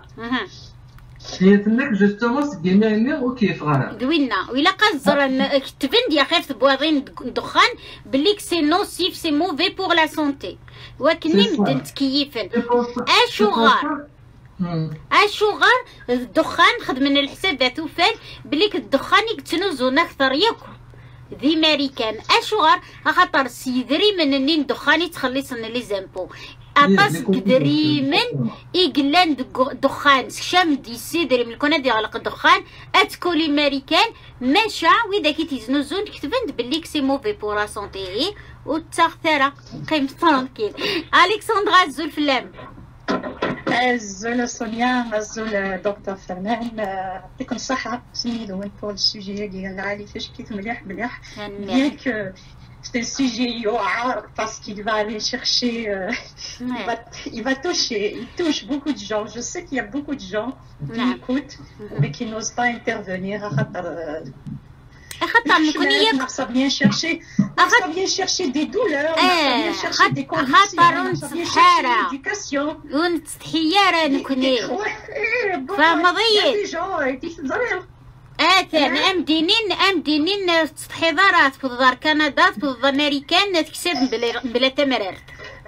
هي تنك جوستومون سكيميني وكيف غانا دوينا وإلا قزر كتبن ديا خيف بواضين الدخان بليك سي نوسيف سي موفي بوغ لا سونتي ولكن مدن تكيفن أشو غار الدخان خد من الحساب ذاتو فان بليك الدخان يتنوزون اكثر ياكل ذي ماريكان اشغر خاطر سيدري من النين دخاني تخلصنا لي زامبو اطاس قدري من ايقلان دخان شام دي سيدري من كون يغلق الدخان اتكولي ماريكان ماشا وإذا كي تيزنوزون كتبند بلي كسي موفي بورا سونتي وتاخترا قيم ترانكيل. الكسندرا الزول فلام الزول سونيا الزول دكتور فرمان يعطيكم الصحة سميدو pour le sujet ديال علي فاش كيف مليح bien que c'est un sujet يوعر parce qu'il va aller chercher il va toucher, il touche beaucoup de gens. Je sais qu'il y a beaucoup de gens qui écoutent mais qui n'osent pas intervenir on ça vient chercher des douleurs, ça vient chercher des conditions, ça vient chercher l'éducation. ونستحيارا نكوني فمضيت امدينين تستحضارات في الدار كندا في الامريكان تكسب بلا تمرير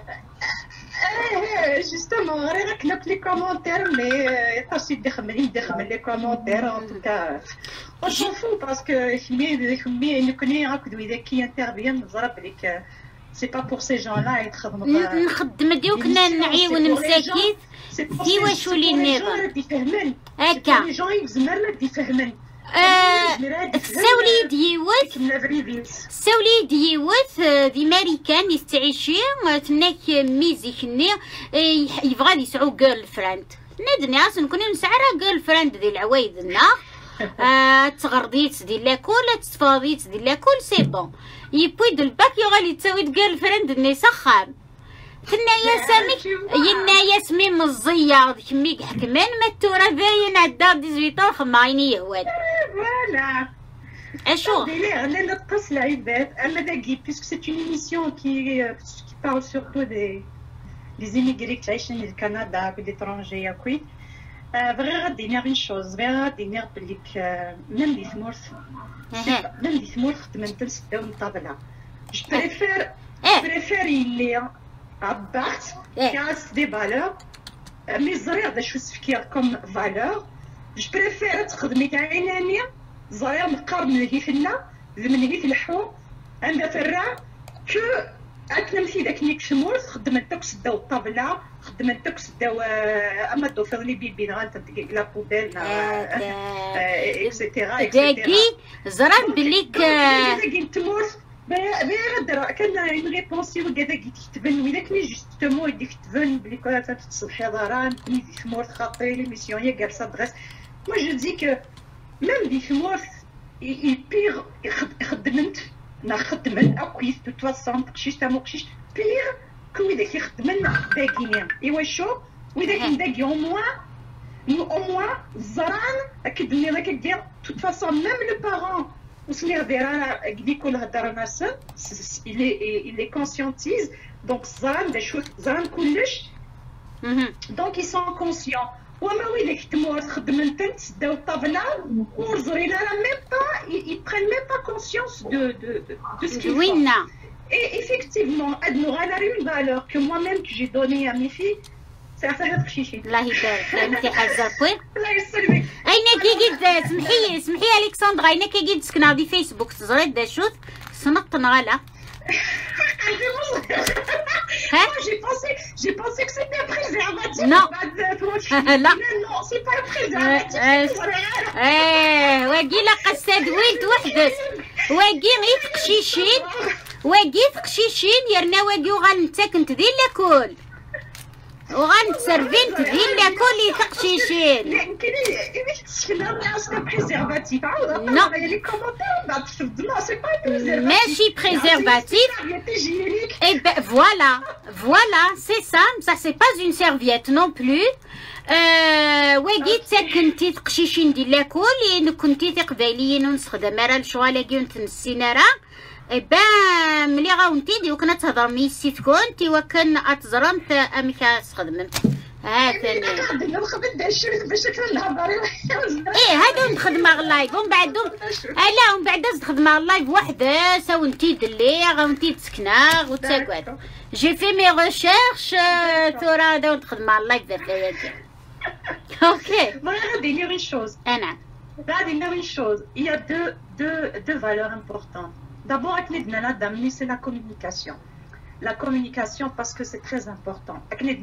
justement راك نقلي كومونتير مي يقاس يدخل لي كومونتير ان توكا on s'en fout parce que خمي نكوني هكذا اذا كي انترفيان نضرب لك سي با بور سي جون لا يتخدم نخدم ديوك نعيون مساكين في واش ولي النظام هكا لي جون يزمر يفهمن السوليد يوث دي ماريكان يستعيشي تناك ميزي خني يبغى يسعو جيرل فريند ندني اصلا نكون نسعرها جيرل فريند ديال العوايدنا تغرديت ديال لاكول تفاضيت ديال لاكول سي بون يبويد الباك يغالي تساوي جيرل فريند ني سخام تنايا سامي ينايا سمي مزيه كمي حكمان ما التورا باين عدا 18 خمايني يهوال فوالا اشو انا نقص العباد انا داكي بيسك سي اون ايميسيون كي بارل سورتو دي زيميغري تعيشين في كندا في ليترونجي كوي بغي غادي نير اون شوز بغي غادي نير بليك ميم دي ثمورث خدمت نسداو الطابله جو بريفير يلي عبرت كاس دي فالور مي زرير دا شو سفكير كوم فالور جو بريفير تخدمي عيناني زرير مقارب من هيفنا من هيف الحو عندها فرا كو اكنمثي داك نيك شمورث خدمتك سداو الطابله خدمتك سداو اما دو فيرلي بيبي غانت لا بوبيل اكسيتيرا داكي زران بليك غدر كان اون ريبونسي وكذا كيتكتبن ولا كني جوستومون يديك تبن بلي كون تصلحي ضران كني دي ثمورث خاطري ليميسيون هي جالسه دغيس مو جو دي كو ميم دي ثمورث بيغ خدمت نخدمن اكويس دو تواسون قشيش تامو قشيش بيغ كو اذا كيخدمن باكينين ايوا شو واذا كان داكي او موان الزران كدني راه كدير توت فاسون ميم لو بارون وصلي غدير كيكون هضر ناسن il est conscientise donc زران دا شوف زران كلش donc ils sont conscients وما ويلي كتمور خدمن تسداو الطابله ورزرينا راه ميم با ils prennent même pas conscience de ce qu'ils font et effectivement ادنو غالا une valeur que moi-même que j'ai donnée à mes filles c'est عفاها بخشيشي الله يبارك انت حزاكوي الله يسلمك اين كي سمحي الكسندرا اين كي تسكنا دي فيسبوك تزريد دا شوت سنط نغالا J'ai pensé que c'était un préservatif. Non. لا non, c'est pas un préservatif. واقي لا قصاد ولد وحدس واقي غير تقشيشين واقي تقشيشين يرنا واقي وغنتاكن تدير لاكل وغنتسرفين تدير لاكل تقشيشين يمكن تسكنا بلا سي بريزيرفاتيف عاود لي كومونتير بعد تشوف لا سي با بريزيرفاتيف ماشي بريزيرفاتيف اي فوالا سي ça c'est pas une serviette non plus واقي كنتي تقشيشين ديال لاكل كنتي تقباليين ونستخدم راه الشغاله ونتنسينا راه بان ملي غاونتي ديوكنا تهضر ميسي تكون تيوكن اتزرمت اميكا تخدم ثاني نخدم داشر باش كنهضر ايه هذا نخدم اللايف ومن بعد لا ومن بعد نخدم اللايف وحده ساونتي دلي غاونتي تسكنا وتسكوات جي في مي ريشيرش تورا هذا نخدم اللايف دابا اوكي غادي ندير une chose انا غادي ندير une chose il y a deux valeurs importantes d'abord c'est la communication. La communication parce que c'est très important.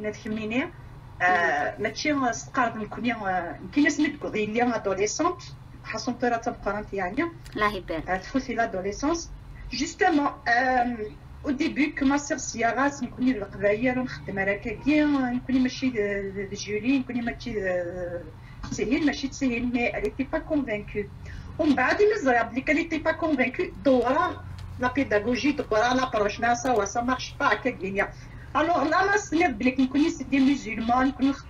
L'adolescence. Justement, au début, que ma sœur Ciara, elle n'était pas convaincue. Elle n'était pas convaincue. La pédagogie, ça ne marche pas. Alors là, c'est des musulmans,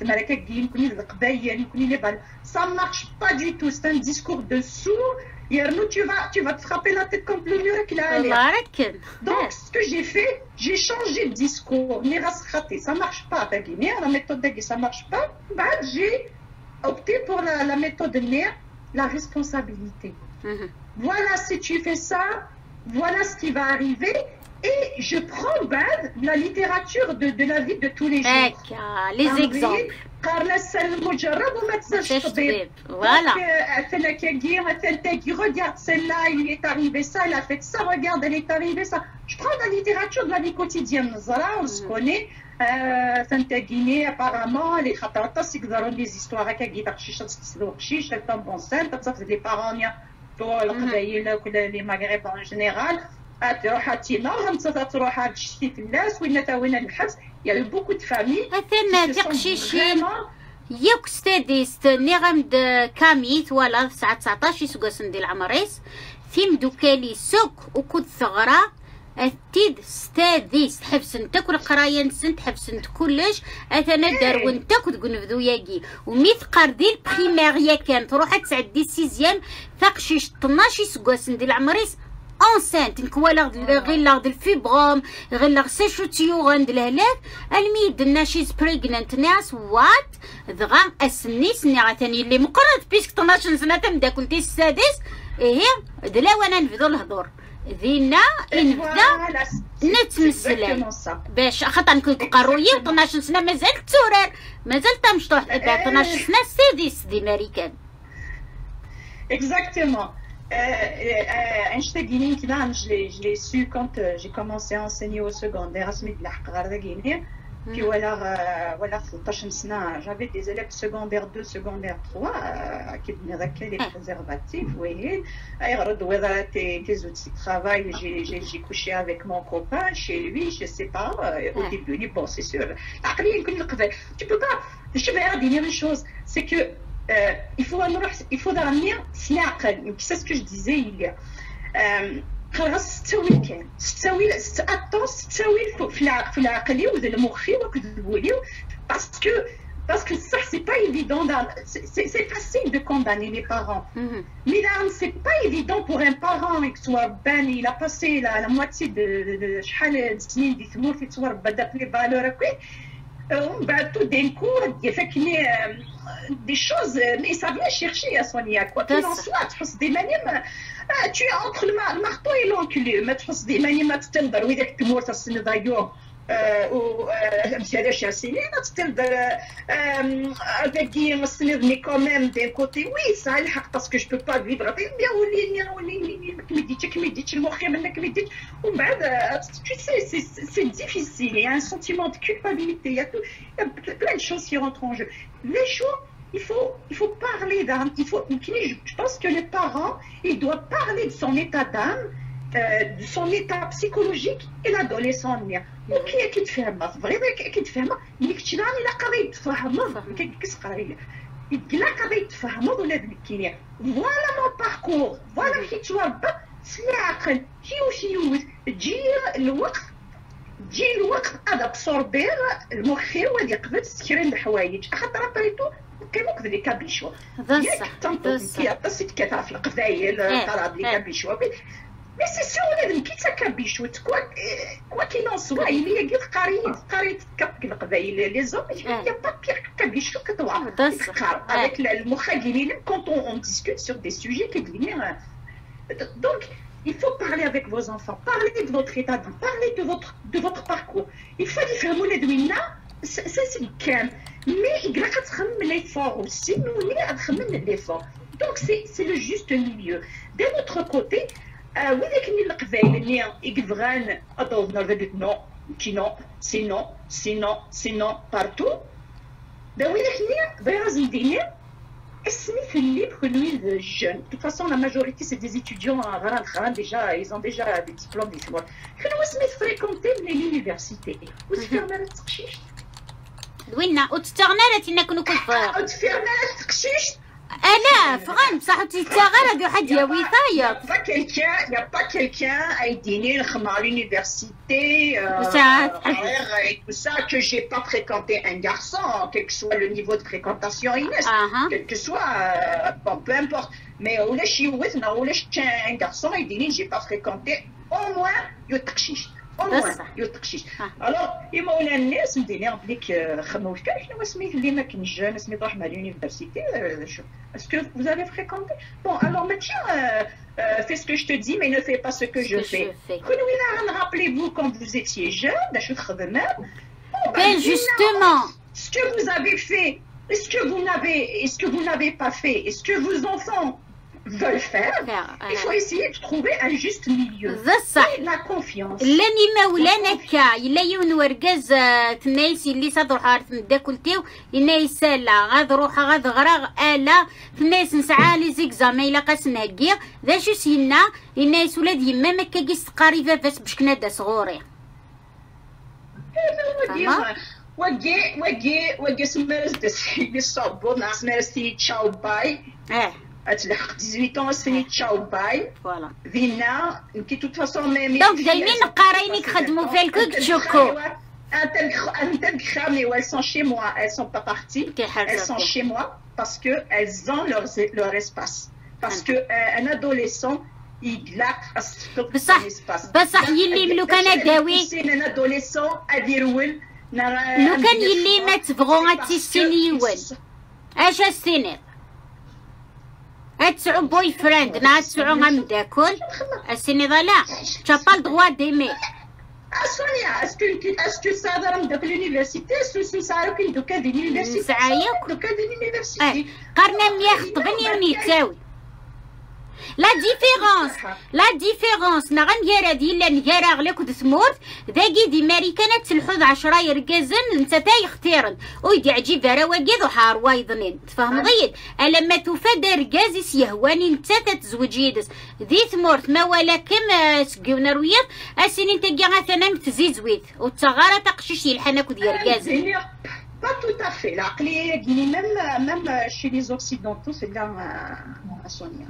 ça ne marche pas du tout. C'est un discours de sourd. Tu vas te frapper la tête comme le mur qu'il a allé. Donc, ce que j'ai fait, j'ai changé de discours. Ça ne marche pas. La méthode de ça ne marche pas. J'ai opté pour la méthode de la responsabilité. Voilà, si tu fais ça, voilà ce qui va arriver. Et je prends la littérature de la vie de tous les jours. Les exemples. Voilà. Regarde celle-là, il est arrivé ça, il a fait ça, regarde, elle est arrivée ça. Je prends la littérature de la vie quotidienne. On se connaît. Guinée, apparemment, les khataratas, c'est des histoires qui les parents, les Maghrébins en général. Il y a eu beaucoup de familles qui se sont vraiment ياك ستاديست نغمد كاميت ولا ساعة 19 سوق سندي العمريس ثيم دوكالي سوق وكود ثغرة التيد ستاديست حفسنتك والقراية نسنت حفسنت كلش أثنا داروينتك وتقول نفذو ياكي وميثقار دي البريميريا كانت روحها تسعدي سيزيام ثاقشيش 12 سوق سندي العمريس enceinte نكوالا غير لاغد الفيبروم غير لاغ سيشوتيو غند الهلاك الميد ناشيز بريغننت ناس وات دغا السنيس ني عثاني اللي مقرد بيسك 12 سنه تمدا كنتي السادس ايه دلا وانا نفذو الهضور ذينا نبدا نتمثل باش خاطر نكون قرويه 12 سنه مازال تورر مازال تمشطوح 12 سنه السادس دي ماريكان exactement. Einstein, je l'ai su quand j'ai commencé à enseigner au secondaire. Puis voilà, j'avais des élèves secondaire 2, secondaire 3 qui venaient les préservatifs. Tes outils de travail, j'ai couché avec mon copain chez lui, je sais pas, au début, bon, c'est sûr. Tu peux pas, je vais dire une chose, c'est que il faut dormir c'est ce que je disais il y a خلاص تسوي كان تسوي اتونس تسوي في العقلي وذا المخي وكذبوا لي parce que ça c'est pas évident c'est facile de condamner les parents mais là c'est pas évident pour un parent qui soit ben il a passé la moitié de شحال سنين دي ثمور في تصور بدا في بالور tout d'un coup il fait qu'il y a des choses mais ça vient chercher à Sonia quoi qu'il en soit tu es entre le marteau et l'enclume tu fais des manières تقدر وإذا كنت مورت السنة ضايعهم مش هذا شي سنين تقدر تجي مسندني كمان d'un côté oui ça الحق parce que je peux pas vivre bien ولي كميديتش المخ منك كميديتش ومن بعد tu sais c'est difficile il y a un sentiment de culpabilité il y a plein de choses qui rentrent en jeu les choses il faut parler je pense que le parent il doit parler de son état d'âme de son état psychologique et l'adolescent ok اكيد فاهمه فريمون اكيد فاهمه ملي كنتي راني لا قضيه تفهموا كيكس قرايه لا قضيه تفهموا ولا الكيمياء فوالا مون باركور فوالا كي توضا سمع عقل شي تجي الوقت ادابسوربير المخي وهادي قبل تسكرين الحوايج خاطر بريتو كيما كذا لي كابيشو بصح كي عطيت كثر في القبايل طلب لي كابيشو Mais c'est sûr, on est qui ça cabichoute quoi qu'il en soit, il y a des les hommes, il n'y a pas pire que cabichou que toi. Avec le moukhagini, quand on discute sur des sujets qui viennent. Donc, il faut parler avec vos enfants, parler de votre état d'âme, parler de votre parcours. Il faut différemment les douina, c'est le calme. Mais il y a l'effort aussi, nous on est à l'effort. Donc, c'est le juste milieu. D'un autre côté, ولكن القبائل اللي يقفغان اضوفنا بدت نو كي نو سي نو سي نو سي نو بارتو دا ولكن بيراز ندير اسمي اللي بخلوي جون de toute façon la majorité c'est des étudiants غران déjà ils ont déjà des diplômes دي سمور كانوا اسمي فريكونتي من اليونيفرسيتي وتفرمات تقشيش وين وتستغنى انك نكون فايق وتفرمات تقشيش انا فغان بصح تستغنى دو حد يا وثايق y a pas quelqu'un à يديني نخمم على l'université et tout ça que j'ai pas fréquenté un garçon quel que soit le niveau de fréquentation Inès quel que soit bon peu importe mais ولا شي وثنا ولا un garçon يديني j'ai pas fréquenté au moins يتقشيش يتقشيش الوغ يمولا الناس ندير بليك خمموا فيها شنو سميت اللي ما كنش جون سميت روح مع l'université est-ce que vous avez fréquenté bon alors maintenant fais ce que je te dis mais ne fais pas ce que je fais rappelez-vous quand vous étiez jeune d'acheter خدمة ben justement ce que vous avez fait est-ce que vous n'avez pas fait est-ce que vos enfants veulent faire il faut essayer de trouver un juste milieu la confiance لاني مولانك الا يونوركاز تنايس اللي صدروح عارف داكلتيو ينايس لا غاد روح غاد غرا الا تنايس نسعى لي زيكزام الا قاس نهكي ذا شو سينا ينايس ولاد يما ما كاكيس قريبه باش كنادا صغوري وقي سمارس دسي بالصبو ناس مارستي تشاو باي تلحق 18 ans سني تشاو باي فوالا فينا كي توت فاصون ميمي دونك دايمين قراينك خدموا في الكوك تشوكو mais elles sont chez moi elles sont pas parties elles sont chez moi parce que elles ont leur espace parce que un adolescent يقلق بصح يلي ملو كان داوي un adolescent اديرول لو كان يلي ما تبغوا غتسينيول اش السيني تسعو بوي فريند نا تسعو غمداكل السيني لا tu as pas le droit d'aimer Sonia, est-ce que ça va me donner l'université est-ce que ça a aucun document de l'université سعايك document de l'université قرنا يخطبني ونيتاوي لا ديفيرونس نغنيرا ديال نيرا غليك ودثمورت ذاكي دي ماريكانا تلحوذ 10 يركازن انت تا يختيرن ويدي عجيب رواقيد وحار وايضنين تفهم ضيد لما تفاد ركازيس يهواني انت تتزوج يدس ذي ثمورت ما ولكم سقيونا رويض اسيني انت كاع ثنا متزيزويت وتصغارا تقشيش يلحناك وديال ركازن Pas tout à fait. L'aqliya ديني même chez les occidentaux c'est bien à Sonia.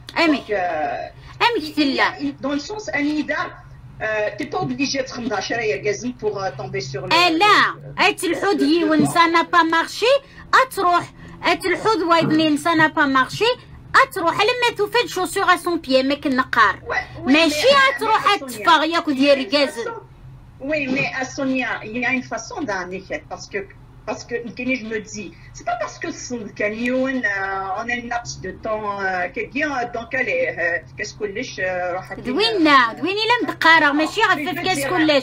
Dans le sens Anida t'es pas obligé de تخمم 10 يركازن pour tomber sur le لا تلحود يونسانا با مارشي تروح تلحود وايضني انسانا با مارشي تروح لما تفاد شوسور سون بيي ماك النقار ماشي تروح تفاغ ياك ديال ركازن. Oui, mais à Sonia, il y a une façon d'un effet parce que je me dis, c'est pas parce que on a une laps de temps donc allez qu'est-ce que les دويني لم تقارا ماشي غير كاس كلش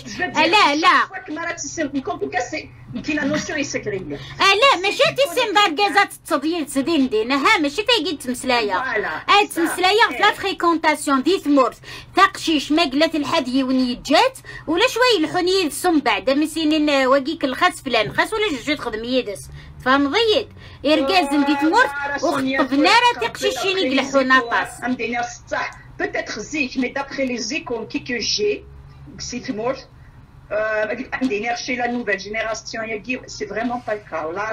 لا كاين لا نوسيون يسكريه لا ماشي تيسم باركازات التضييع تزدين دينها ماشي فايقين تمسلايه تمسلايه في لا فريكونطاسيون دي ثمورت تقشيش ما قلات الحدي ونيجات ولا شويه الحني السم بعد مسينين واقيك الخاص فلان خاص ولا جوج تخدم يدس فهم ضيد اركازن دي ثمورت وخطبنا راه تقشيشيني يقلحونا طاس امدينا صح peut-être زيك mais d'après les échos que j'ai c'est ثمورت chez la nouvelle génération c'est vraiment pas le cas là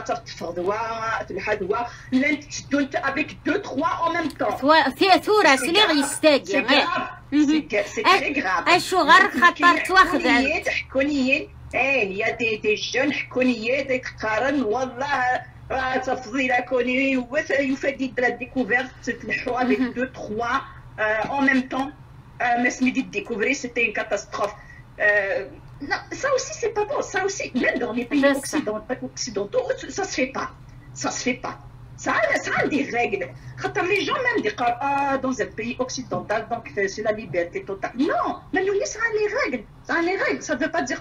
avec 2-3 en même temps c'est très grave il y a des jeunes حكونيات يتقارن والله تفضيل كوني يفيد la découverte avec 2-3 en même temps mais ce midi de découvrir c'était une catastrophe. Non, ça aussi c'est pas bon, ça aussi, même dans les pays occidentaux, ça se fait pas. Ça a des règles. Les gens même disent dans un pays occidental, donc c'est la liberté totale. Non, mais nous, ça a les règles. Ça ne veut pas dire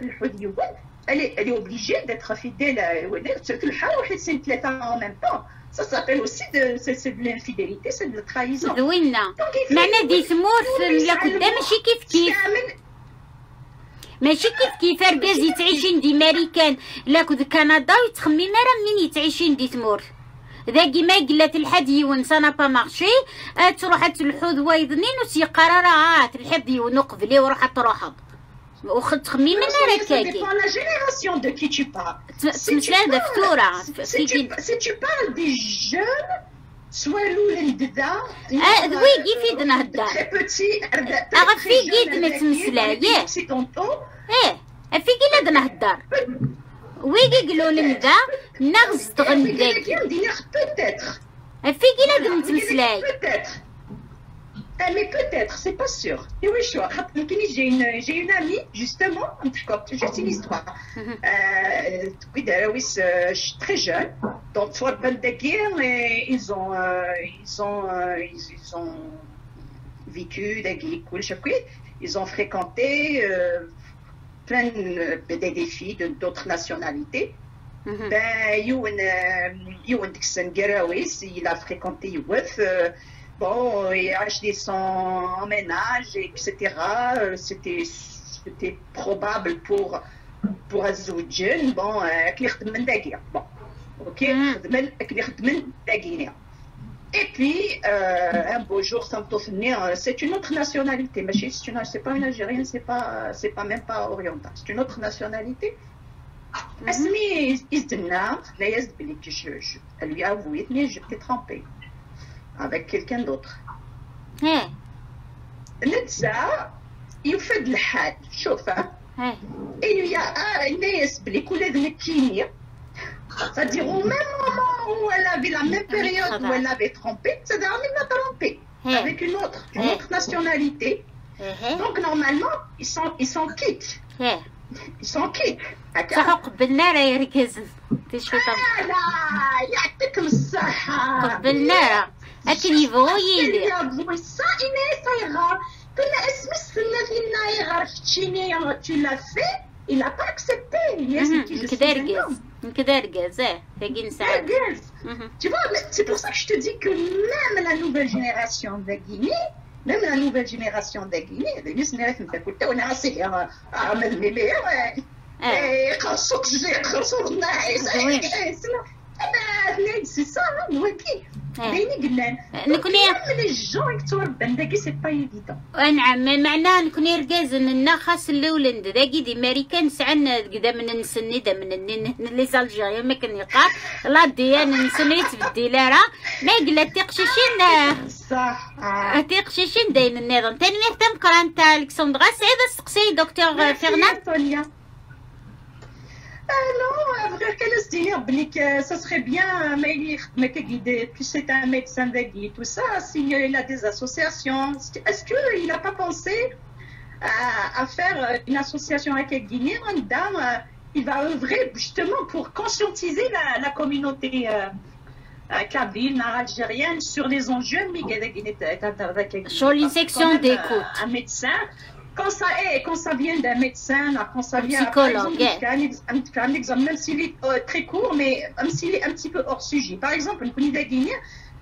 elle est obligée d'être fidèle en même temps. ça s'appelle aussi c'est de l'infidélité, c'est de la trahison. زوينة معنى دي ثمور لا قدام ماشي كيف ماشي كيف ركازي تعيشين دي ماريكان لا كود كندا وتخمي راه منين يتعيشين دي ثمور ذاكي ما قلت الحد يون سانا با مارشي تروح تلحوذ وايضنين وتيقرر تلحد يون قبلي وروح تروح وخد تخمي من ركاكي لا جينيراسيون دو كي tu parles تمثلا دفتورة si tu parles des jeunes soit الولد دا ذوي يفيدنا هدا très petit في قيد نتمثلا ياه في قيد نهدر ويجي قالوا لنا نغز تغنداكي في قيد نتمثلاي mais peut-être, c'est pas sûr. Et oui, j'ai une amie, justement, juste une histoire. Je suis très jeune, donc ils ont vécu ils ont fréquenté plein des filles d'autres nationalités. Il a fréquenté bon, il a acheté son ménage, etc. C'était probable pour Azoudjen. Bon, bon, ok. Et puis, un beau jour, c'est une autre nationalité. Mais c'est pas une Algérienne, c'est pas même pas oriental. C'est une autre nationalité. Elle lui a avoué, mais j'étais trompée avec quelqu'un d'autre. Netza, il fait de l'had, chauffe. Et il y a un esprit qui est de c'est-à-dire au même moment où elle avait la même période où elle avait trompé, c'est-à-dire elle l'a trompé avec une autre nationalité. Donc normalement, ils sont quittes. Ils sont quittes. قبلنا راه يركزن تشوف لا يعطيكم الصحة قبلنا اكل يبغوا يدير tu l'as fait, il n'a pas accepté. Tu vois, c'est pour ça que je te dis que même la nouvelle génération de Guinée, c'est ça, نعم معناه نكون يركزن النخس الاولند ذاكي دي ماريكان سعنا قدام من نسني دا من لي زالجيريا ما كان يقال لا ديان نسني تبديلارا ما قلت تقشيشين صح تقشيشين داين النظام ثاني مهتم قرانت الكسندرا سعيد السقسي دكتور فرناند non, ça serait bien, mais puis c'est un médecin d'Agui, tout ça, s'il a des associations, est-ce qu'il n'a pas pensé à faire une association avec Agui? Il va œuvrer justement pour conscientiser la communauté kabyle, algérienne sur les enjeux, sur une section d'écoute. Un médecin. Quand ça vient d'un médecin, quand ça vient un exemple, même s'il est très court, mais même s'il est un petit peu hors sujet. Par exemple, une communauté guinéenne,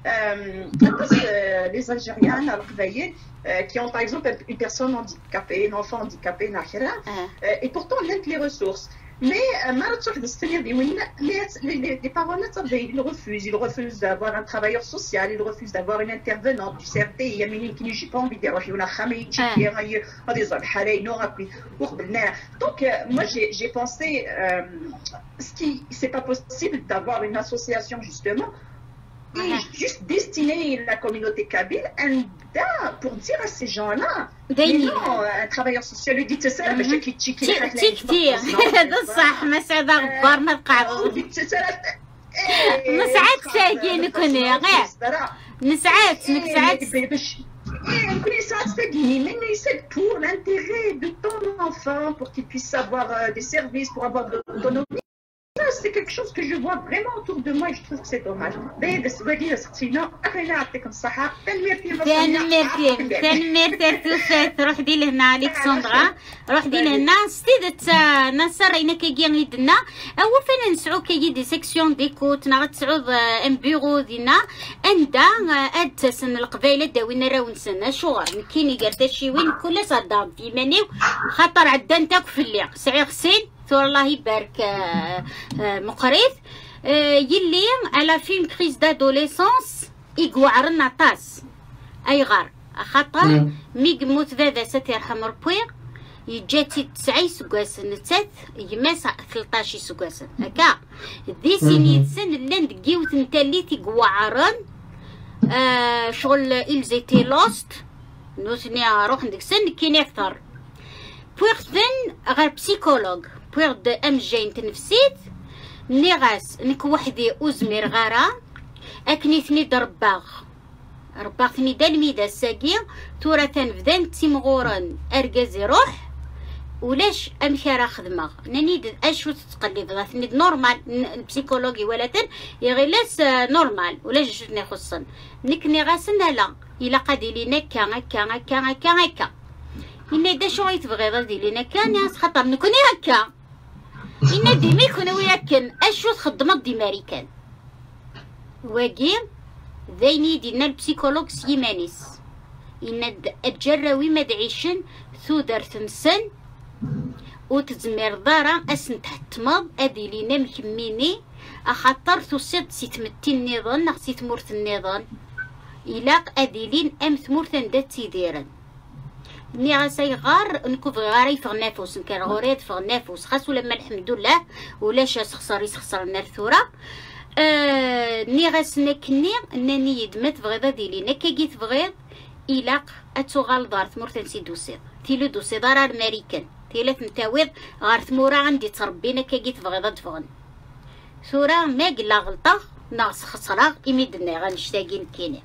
les Algériens qui ont par exemple une personne handicapée, un enfant handicapé, et pourtant on aide les ressources. Mais les parents ils refusent d'avoir un travailleur social, ils refusent d'avoir une intervenante du CRT. Il y a une qui n'a pas envie de donc moi j'ai pensé c'est pas possible d'avoir une association justement et juste destiner la communauté kabyle pour dire à ces gens-là non, un travailleur social lui dit c'est ça mais je quitte كثير هذا صح ما سعد غبار ما القعد نسعات ساقي نكون غير نسعات pour l'intérêt de ton enfant pour qu'il puisse avoir des services pour avoir de l'autonomie. c'est quelque chose que je vois vraiment autour de moi et je trouve que c'est dommage. D'ailleurs, سواقي سقسينا أخينا يعطيكم الصحة. تنميرتي توفات روح دي لهنا ألكسندرا روح دي لهنا ستيدت نصر إنا كيجي يدنا أو فين نسعو كيجي دي سيكسيون ديكوت نغا تسعود ان بيرو دينا أندا أدسن القبيلة داوينا راو نسنا شغل كيني قالت شي وين كل صدام في منيو خطر عدان تاك في اللي سعي خسين ثور الله يبارك مقريث يلي على فين كريز دادوليسونس يقوعرنا طاس اي غار خاطر ميق موت ذا ستيرحم ربي يجاتي 9 سكاسن نتات يماس 13 سكاسن هكا ذي سيني سن لان دقيوت نتاليتي قوعرن شغل إلزيتي لوست نوثني روح نديك سن كاين اكثر بوغ ثن غير بسيكولوج بوغ د ام جين تنفسيت نيغاس نك وحدي أزمير غارا أكنيتني درباغ رباغتني دا الميدا الساقي تورا تنفذان تيمغورن أرقازي روح ولاش أمشي خدمة نانيد أشو تتقلب غاثني نورمال البسيكولوجي ولاتن يغيلاس نورمال ولاش شتني خصن نكني غاسن لا إلا قادي لينا هكا إنا دا شو غيتبغي غادي لينا ناس خاطر نكوني هكا إنا ديما يكون وياكن أشو تخدمت دي ماريكان واقي ذيني دينا البسيكولوج سيمانيس إنا أتجراوي مدعيشن ثودر ثمسن وتزمير دارا أسن تحتمض أدي لينا مكميني أخطر ثوسيط سيتمتي النظام نغسي تمورث النظام إلاق أدي لين أم ثمورث دات تيديرن ني غاسي غار نكوف غاري فغ نافوس نكار غوريت فغ نافوس خاصو لما الحمد لله ولاش يسخسر لنا الثورة ني غاسنا كني انني يدمت بغيضه ديالي نكاكي تبغيض إلاق أتوغال دار ثمورتن سي دوسيض تيلو دوسي دار الماريكان تيلات نتاويض غار ثمورة عندي تربينا كاكي تبغيضه تفغن ثورة ما قلا غلطة ناقص خسرة إميدنا غنشتاقين كيني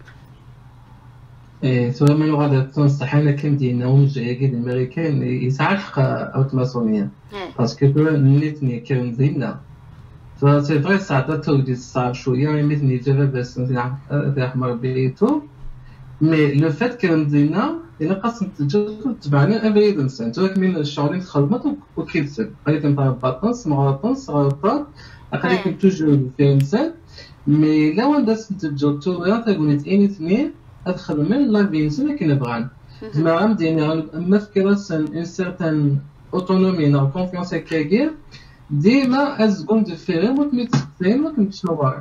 سواء ما يغادر تنصح أنا كم دينا ومجا يجي الأمريكان يسعى أوت ماسونية باسكو نتني كم دينا فسي فري ساعات تودي صعب شوية مثني جابا بس أحمر بيتو مي لو فات كم دينا إلا قسم تبعنا أبيض إنسان توك من الشغلين تخدمت وكيفسك قريتم باطنس مغلطنس غلطات أقريتم توجو في إنسان مي لو ندس تبجو توريا تقولت إني اثنين أدخل من لا بينسون كي نبغان زعما عندي مفكرة ان سيرتان اوتونومي نا كونفيونس كاغير ديما ازكون دو فيري متمتسين متمشلوار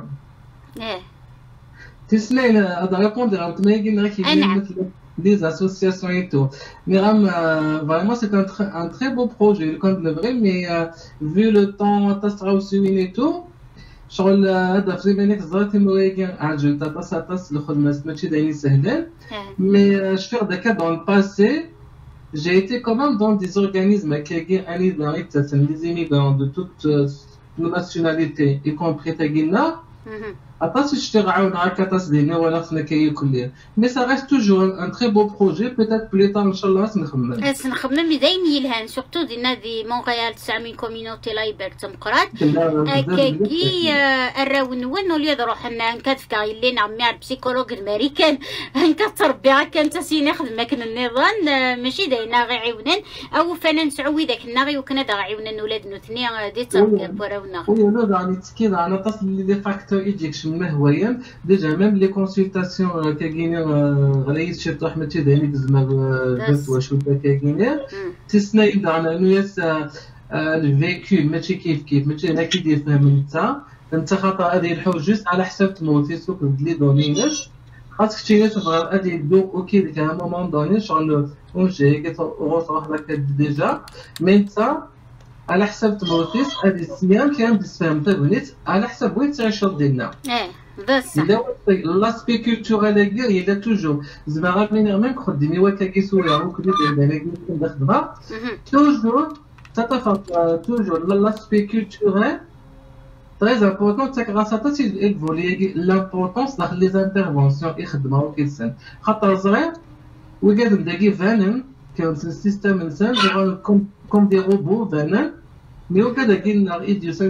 تسمعين هذا ريبوندر على تمايقين راكي مثل des associations et tout. Mais vraiment, c'est un très beau projet, le vrai, mais vu le temps, t'as aussi et tout, شغل هذا في بالك زرتي مواقع عجل تاس الخدمة ماشي دايرين سهلين مي شفيق داكا دون الباسي j'ai été quand même dans des organismes qui ont des immigrants de toutes nos nationalités y compris تاقينا أطاس يشتغلون هكا تاس دينا ولا خصنا كلية مي سا ريست توجور ان تري بو بروجي بيتيت بليطار ان شاء الله نخمم دايم يلهان سورتو دينا دي مونريال 9000 كوميونيتي لايبر تمقرات كاكي الراون ولي روح نكتفكا يلي نعمي البسيكولوج الامريكان نكتربي هكا انت سيني خدمك النظام ماشي داينا غي عيونن او فنان سعوي داك الناغي وكنا دا عيونن ولاد نوثني دي تربيه بوراونا خويا لا راني تسكيد انا تصل لي فاكتور يجيك ما هوايا ديجا ميم لي كونسلطاسيون كاينين غلايت شي احمد تيداني زعما واش كاينين تسنى يدعنا انه ياس الفيكو ماشي كيف ماشي انا كي دير فهم انت خاطر هذه الحوج جوست على حساب تموتي سوق لي دونيناش خاصك تيجي تبغى هذه دو اوكي ديك ان مومون دوني شغل اونجي كتروح لك ديجا مي انت على حساب تموتيس هذه السيام كان تفهم تبنيت على حساب وين تعيش ديالنا بصح لاسبي كولتورال هي توجور زعما غادي ميم خديني وكاكي سوريا وكلي ديالنا كنت خدمه توجور تتفق توجور لاسبي كولتورال très important c'est grâce à ça c'est évoluer l'importance dans les interventions يخدموا وكيسن خاطر صغير وقاعد داكي فانن كان السيستم انسان كوم دي روبو فانن Mais au cas de Guinée, il y a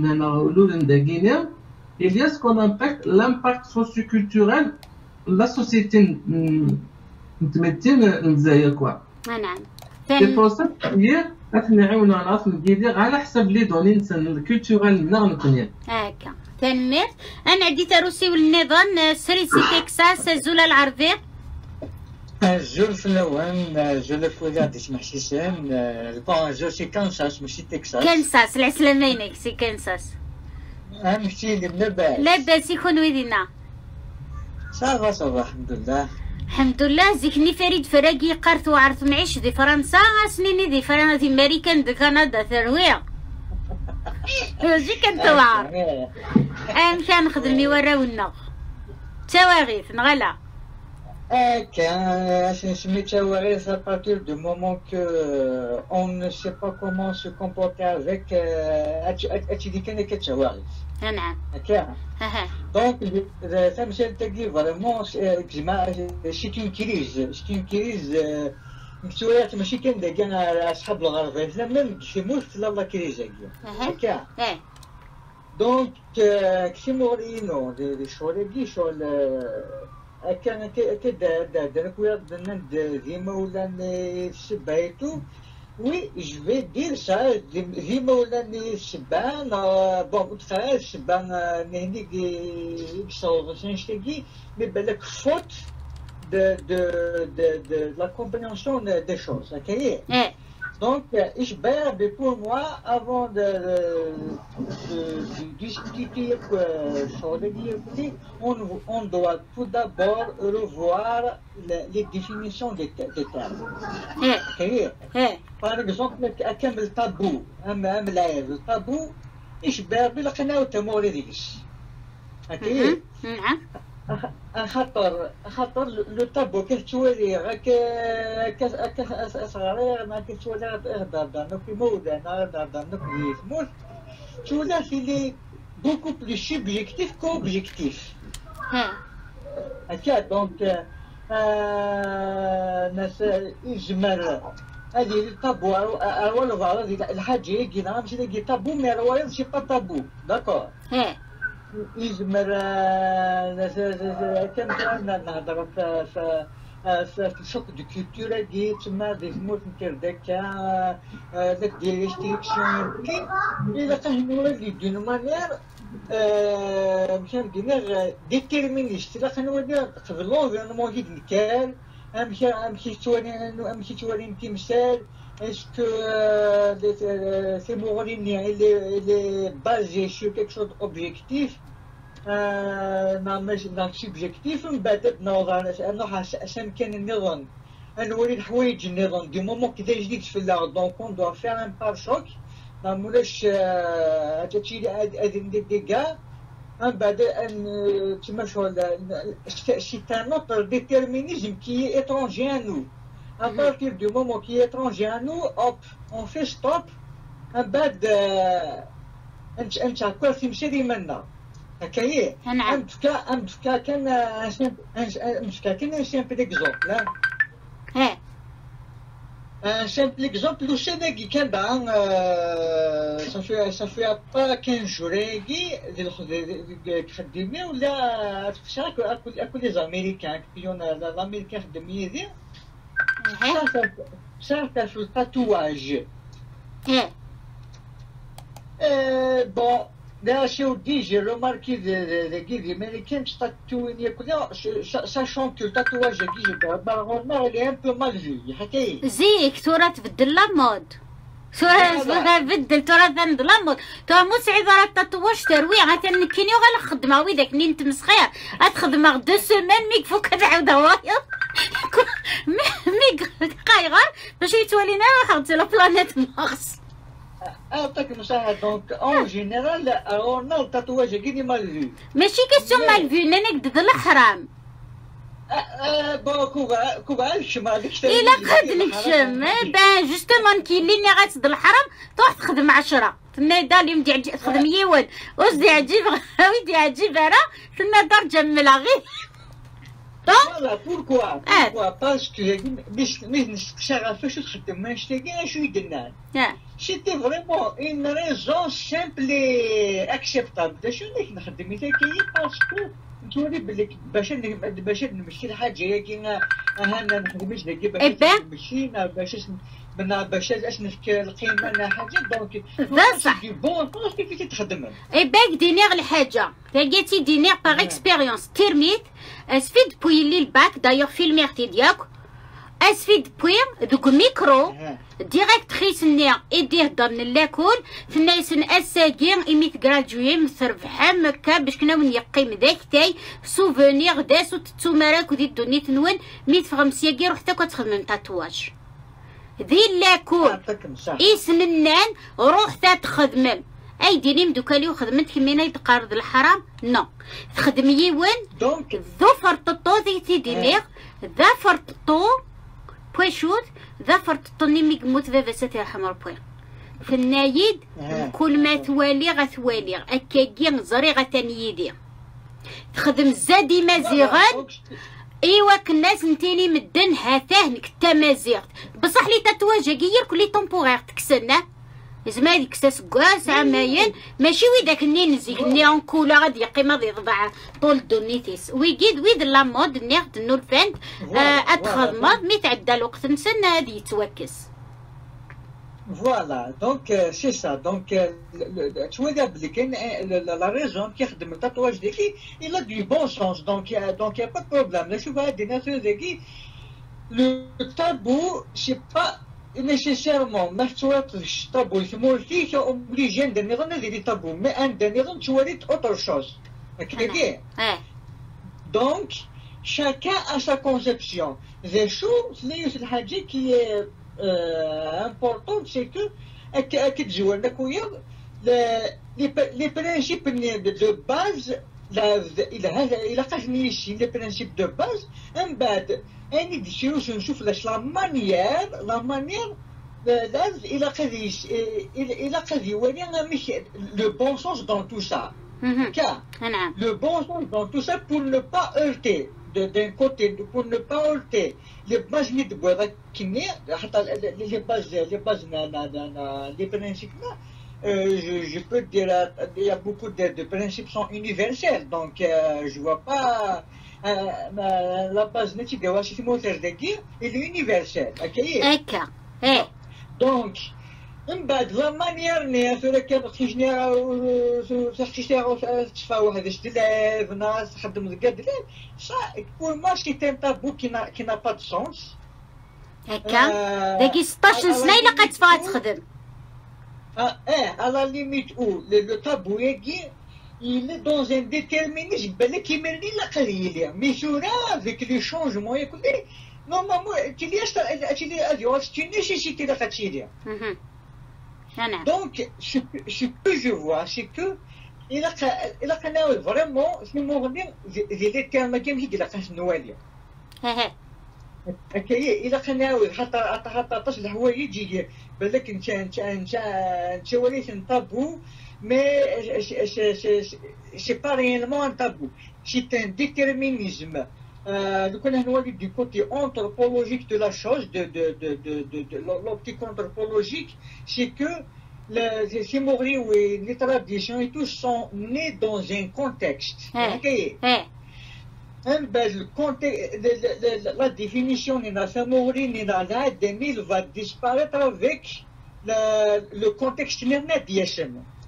ce qu'on appelle l'impact socioculturel de la société. quoi. C'est pour ça que nous على حسب لي دوني الكولتورال نغنقني هكا تنمير انا عديت روسي والنظام سريسي تكساس زولا العربي جول في الاول جول في ولاد اسمه حسين بون جو سي كانساس ماشي تكساس كانساس العسلامينك سي كانساس ماشي لاباس لاباس يكون ويدنا صافا الحمد لله الحمد لله زيكني فريد فراقي قرث وعرث معيش دي فرنسا سنيني دي فرنسا دي امريكان دي كندا ثرويه زي كنتوعر كان نخدم يوراونا تواغيث نغلا كان سميت تواغيث à partir du moment que on ne sait pas comment se comporter avec اتشي كان كتواغيث نعم هكا دونك تمثال تاكي فريمون سي اون كريز مكتورات ماشي كان كاع اصحاب الغرب لا ميم كيموت لا كريز هكا دونك كيمورينو دي شغل كان كدا كويا ديما ولا سبايتو Oui, je vais dire ça. Dima wala ni Siban, bon, outre Siban n'est que mais belek faute de la compréhension des choses, ok? Donc, ich berbe pour moi, avant de discuter on doit tout d'abord revoir les définitions des termes. Ok? Par exemple, le tabou, le tabou, ich berbe لقناو تمورديش. Ok? خاطر لو طابو كتولي غاك صغير ما كتولي هضر نوكي مودانا هضر نوكي يفموت تولي في لي بوكو بلو سوبجيكتيف كوبجيكتيف هكا دونك ناس يجمر هذه الطابو اول غلط الحاجه كينا ماشي لي طابو مي روايض سي با طابو داكور يجمر كم نهضر في الشوك دو كولتور كي تما دي زموت نتر داكا داك دي ريستريكسيون كي إلا فهموا لي دون مانير مشان دينيغ ديتيرمينيست إلا خنودي في لونفيرونمون كي نكال أمشي توالين تمثال Est-ce que ces mots-là, il est basé sur quelque chose d'objectif, dans le subjectif, du moment qu'il est donc on doit faire un pare-choc, c'est un autre déterminisme qui est étranger à nous. À partir du moment qui est étranger à nous, hop, on fait stop, un bad, انت عقل تمشي لي منا هكايا امتكا كان ان سامبل اكزومبل ان سامبل اكزومبل لو سيناكي كان بان صافي با 15 جوريكي خدمني ولا اكو لي زاميريكان كيون الامريكان خدم يدي ça fait le tatouage. Bon, là, j'ai remarqué les guides américains sachant que le tatouage il est un peu mal vu. زيك ترى تبدل لا مود بدل ترى تبدل لا مود ترى مسعد راه التطواج ترويع غتنكيني وغا الخدمه ويداك نين تمسخير غتخدم 2 سيمين ميك فوق كتعاود هوايا ميك قايغر باش يتولينا خدت لا بلانيت مارس أعطيك مساعدة دونك أون جينيرال أون التطواج كيدي مال فيو ماشي كيسيون مال فيو نانك ضد الحرام بون كوبا الشم هذيك إلا قد الشم بان جوستومون كاين اللي غاتض الحرام تروح تخدم 10 تنادا اليوم تخدم يوان وزدي عجيب ويدي عجيب راه تنادا جملها غير فوالا بوركوا باسكو باش نشتغل فاش تخدم ما نشتاقي شو يدنا C'était vraiment une raison simple et acceptable. باش نخدم إذا كي باسكو نتولي بلي باش نمشي الحاجة كي أنا نخدمش داكي باش نمشي باش نفكر القيمة حاجة دونك صح بون كيف تخدم باك دينيغ الحاجة لقيتي دينيغ باغ اكسبيريونس تيرميت اسفيد بوي لي الباك دايوغ في الميرتي ديالك اسفيد بوي دوك ميكرو ديريكتريس نيا ايديه دارن لاكول فنايسن اساكين ايميت غرادوي مسربحه مكا باش كنا ونيقيم داك تاي سوفونيغ داس وتتوماراك ودي دوني تنون ميت فغمسياكي روحتا كتخدم تاتواج ذي لاكول اسم النان روح تخدمم اي ديني دوكالي وخدمت كمينا يتقارض الحرام نو تخدم يوين دونك ذو فرططو ذي دينيغ ذا فرططو بويشوت ذا فرططو نيمي قموت ذا فاسات يرحم ربي في النايد كل ما ثوالي غثوالي اكاكي زري غتنيدي تخدم زادي مازيغان ايوا كناس نتيني مدن هاثاه نكتا مازيغ بصح لي تاتواج غير كلي طومبوغير تكسنا زعما هذيك ساس عماين ماشي ويداك ني نزيك ني اونكولا غادي يقيم غادي يضبع طول دونيتيس ويجيد ويد لا مود ني دنو الفانت اتخدم مي تعدى الوقت نسن هادي يتوكس فوالا دونك سي سا دونك تولي بلي كاين لا ريزون كيخدم التاتواج ديكي الا دي بون سونس دونك يا با بروبليم لا شوف هادي الناس ديكي لو تابو سي با nécessairement ما تواتش طابو يسموه فيه اوبليجي ندير نظن هذه طابو مي عندنا نظن توليت اوتر شوز هكاكي دونك شاكان ا سا كونسيبسيون ذا شو سليوس الحاجه كي امبورطون سي كو كتزول لك ويا لي برينسيپ دو باز الى قاجني شي لي برينسيپ دو باز من بعد اني ديشيروش نشوف لاش لا مانيير لازم الى قد يولي مش لو بون سونس دون تو سا كا لو بون سونس دون تو سا pour ne pas heurter d'un côté pour ne pas heurter les bases اللي تبغى كني حتى les bases les principes je peux dire il y a beaucoup de principes sont universels donc je vois pas la base نتي ديال شي موتور داكي اللي يونيفرسال هكا دونك من بعد لا مانيير ناس ولا كتخرجني تشفى واحد الشتلاف ناس تخدم الكاد سا بور ما سي تان تابو كي نا با دو سونس هكا داكي 16 سنه الا قاتفا تخدم على ليميت او لو تابو يجي il est dans un déterminisme qui me dit la carrière mais sur avec les changements écoutez normalement tu une nécessité de faire donc ce que je vois c'est que il a vraiment c'est mon des termes qui me dit la casse Noël il a حتى تصل هو يجي بالك انت وليت طابو mais c'est pas réellement un tabou, c'est un déterminisme. Du côté anthropologique de la chose, de l'optique anthropologique, c'est que les Maoris ou les traditions et tout sont nés dans un contexte. La définition de la Maori va disparaître avec le contexte immédiat.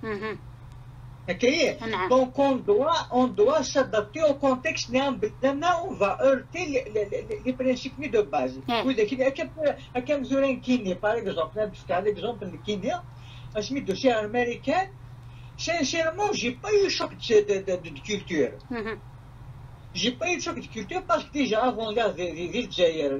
Donc on doit s'adapter au contexte. Maintenant on va heurter les principes de base. Par exemple, l'exemple de Kenya, un dossier américain, sincèrement, j'ai pas eu choc de culture. J'ai pas eu choc de culture parce que déjà avant l'ère des Jair,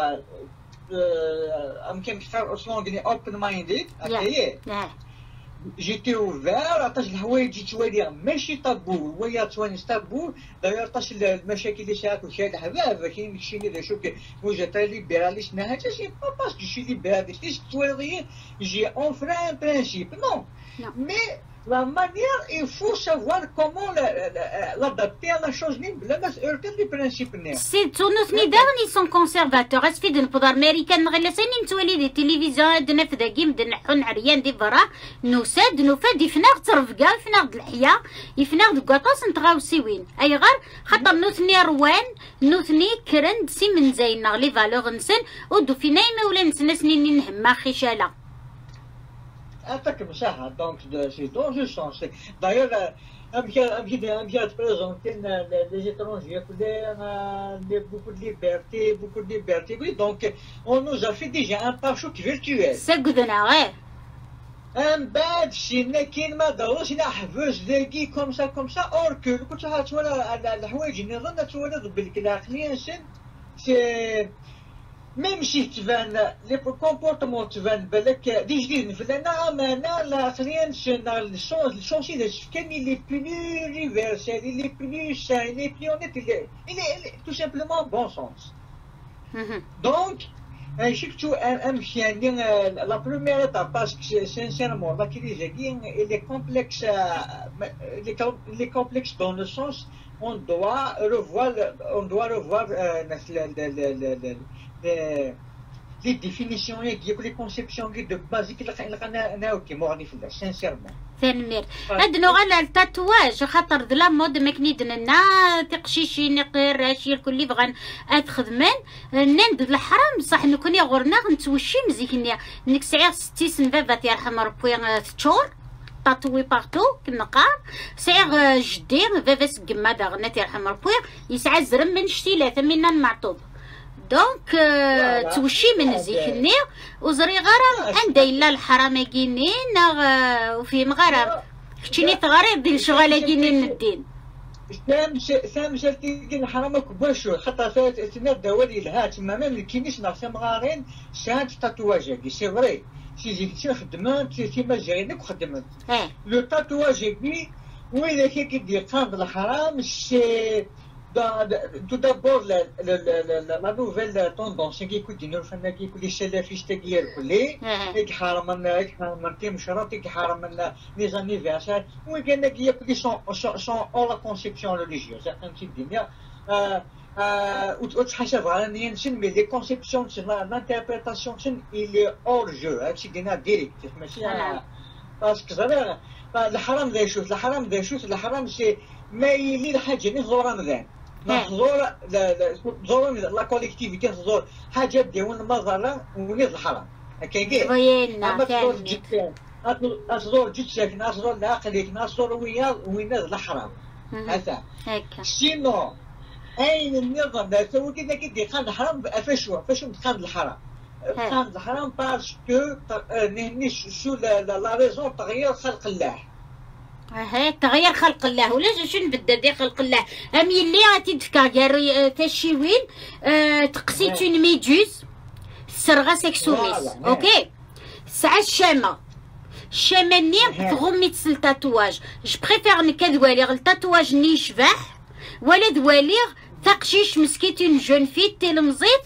open-minded, j'étais ouvert عطاش الحوايج تولي ماشي طابو ويا توانس طابو داير طاش المشاكل اللي شاك وشي الحباب كاين شي اللي شوف وجات ليبراليست نهاجه شي با باسكو شي ليبراليست تولي جي اون فران برانسيب نو مي la manière, il faut savoir comment l'adapter à la chose. Le principe. C'est نوثني داغني سون كونسيرفاتور اسفيد نبض امريكان غير سنين تولي دي تلفزيون دنا في داكي مدن حون عريان دي برا نوساد نوفاد يفناغ ترفقا يفناغ الحياه يفناغ دكاطاس نتغاوسيوين اي غير خاطر نوثني روان نوثني كرند سي من زينا لي فالور نسن ودو فينا ما ولا نسنا سنين نهما خشاله Attaque comme ça, donc c'est dans ce sens. D'ailleurs, un bien présenter les étrangers, beaucoup de liberté, oui, donc on nous a fait déjà un parachute virtuel. C'est good, un bad شي ما داروش لا حفاش ذاكي comme ça or que كنت على الحوايج نظن تولد بالكلاخلين سي ميم شي تبان لي كومبورتمون تبان بالك دي جديد فلان امانه لا خلينا نشونجي داك كان لي بلو ريفيرسال لي بلو ساين لي بلو اونيت تو سامبلومون بون سونس دونك شفتو امشي لا بروميير ايتاب باسكو سانسيرمون لا كريزاكي لي كومبلكس دون لو سونس on doit revoir les définitions et les conceptions de basiques qui مغني في sincèrement. ثانمير هاد نوع التاتواج خاطر ذلا مود ما كنيدنا تقشيشي نقير راشي الكل بغا اتخدمان نند الحرام صح نكون غورنا نتوشي مزيكنيا نك سعير 60 بابات يرحم ربي تشور تاتوي بارتو كنقار سعير جدي فافاس كما داغنا يرحم ربي يسعى زرم من شتيله ثمينا المعطوب دونك توشي من زيكني وزري غرام عندي الا الحرام كينين وفي مغرب كتشيني تغاري ديال شغاله كينين الدين سام شفتي الحرام كباشو حتى فات دولي لها تما ما كاينش ناس مغارين شاد تاتواج سي فري سي زيك خدمات سي ما جاينك خدمت لو تاتواج كي وين كيدير قام الحرام سي tout d'abord la nouvelle tendance qui écoute nous فانا كيقول لي السلفيست ديال كلي يحرم مشرط يحرم لي زانيفيرسال وكان كيقول لي سون او لا كونسيبسيون ريليجيوز فهمتي الدنيا وتحسب على نينسن مي لي كونسيبسيون لانتربريتاسيون il اور جو هادشي دينا ديريكت ماشي باسكو زعما الحرام ذا يشوف الحرام سي ما يلي الحاجه نزور رمضان نزور لا كوليكتيفيتي نزور حاجه ديال المظله ونيض الحرام هكاكي وينا تزور جيت ساكن تزور العقليك تزور وين الحرام هذا سينو اين النظام لا سوي كذا كيدير خان الحرام فاش متخان الحرام خان الحرام باسكو نهني شو لا ريزون تغيير خلق الله تغير خلق الله ولا شنو نبدل دي خلق الله امي اللي غادي تفكر تشيوين تقسيت اون ميدوز سرغا سكسوميس اوكي ساعه الشامه ني تغمي تسل تاتواج جو بريفير نكذوالي التاتواج ني شبح ولا دوالي تقشيش مسكيت اون جون في تلمزيت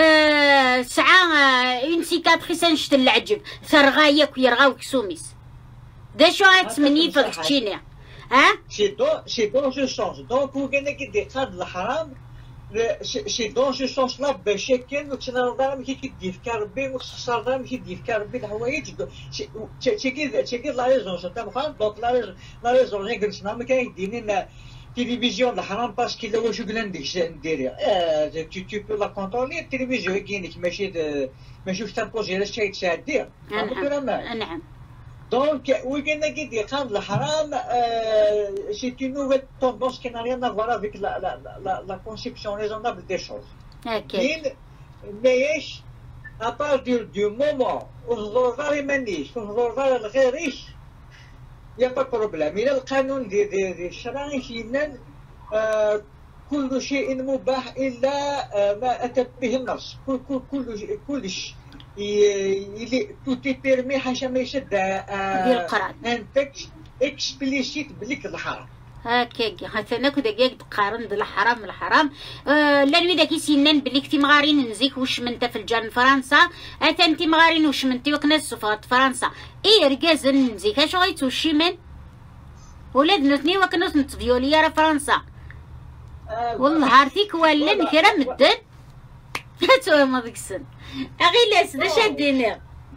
ساعه اون سيكاتريس نشت العجب ثرغايا كيرغاو كسوميس ده شو هتسمني في الكتشينيا سي دون جو سونس دونك هو كان كيدير هاد الحرام سي دون جو سونس لا باش كان وتنظر ملي كيدير في كربي وخسر دار ملي كيدير في كربي الحوايج تشكي لا ريزون تاع مخان دونك لا ريزون غير قلنا ما كاين يديرين تلفزيون الحرام باسكو لا واش قلنديك نديري تو بو لا كونترولي التلفزيون كاينك ماشي في تابوجي لا شي تساعدير نعم Donc, oui, le haram, c'est une nouvelle tendance qui n'a rien à voir avec la conception raisonnable des choses. Mais, à partir du moment où الظروف المنيش والظروف الغير ريش il n'y a pas de problème. Il y a le canon des الشرع يقول كل شيء مباح إلا ما أتت به النص. كل شيء. Il est tout est permis حاشا ما يشد ان تكست اكسبليسيت بليك الحرام هكاك حتى كدا كاك تقارن الحرام لا نوي داك يسنن بلي كنتي مغارين نزيك واش منت في الجان فرنسا اتا انت مغارين واش منتي وكنا السفارة فرنسا اي ركاز نزيك اش غيتوشي من ولادنا اثنين وكنوس نتفيولي راه فرنسا والله عارفيك ولن كرا مدن هاتوا ما ديك السن اغي لاس دا شاديني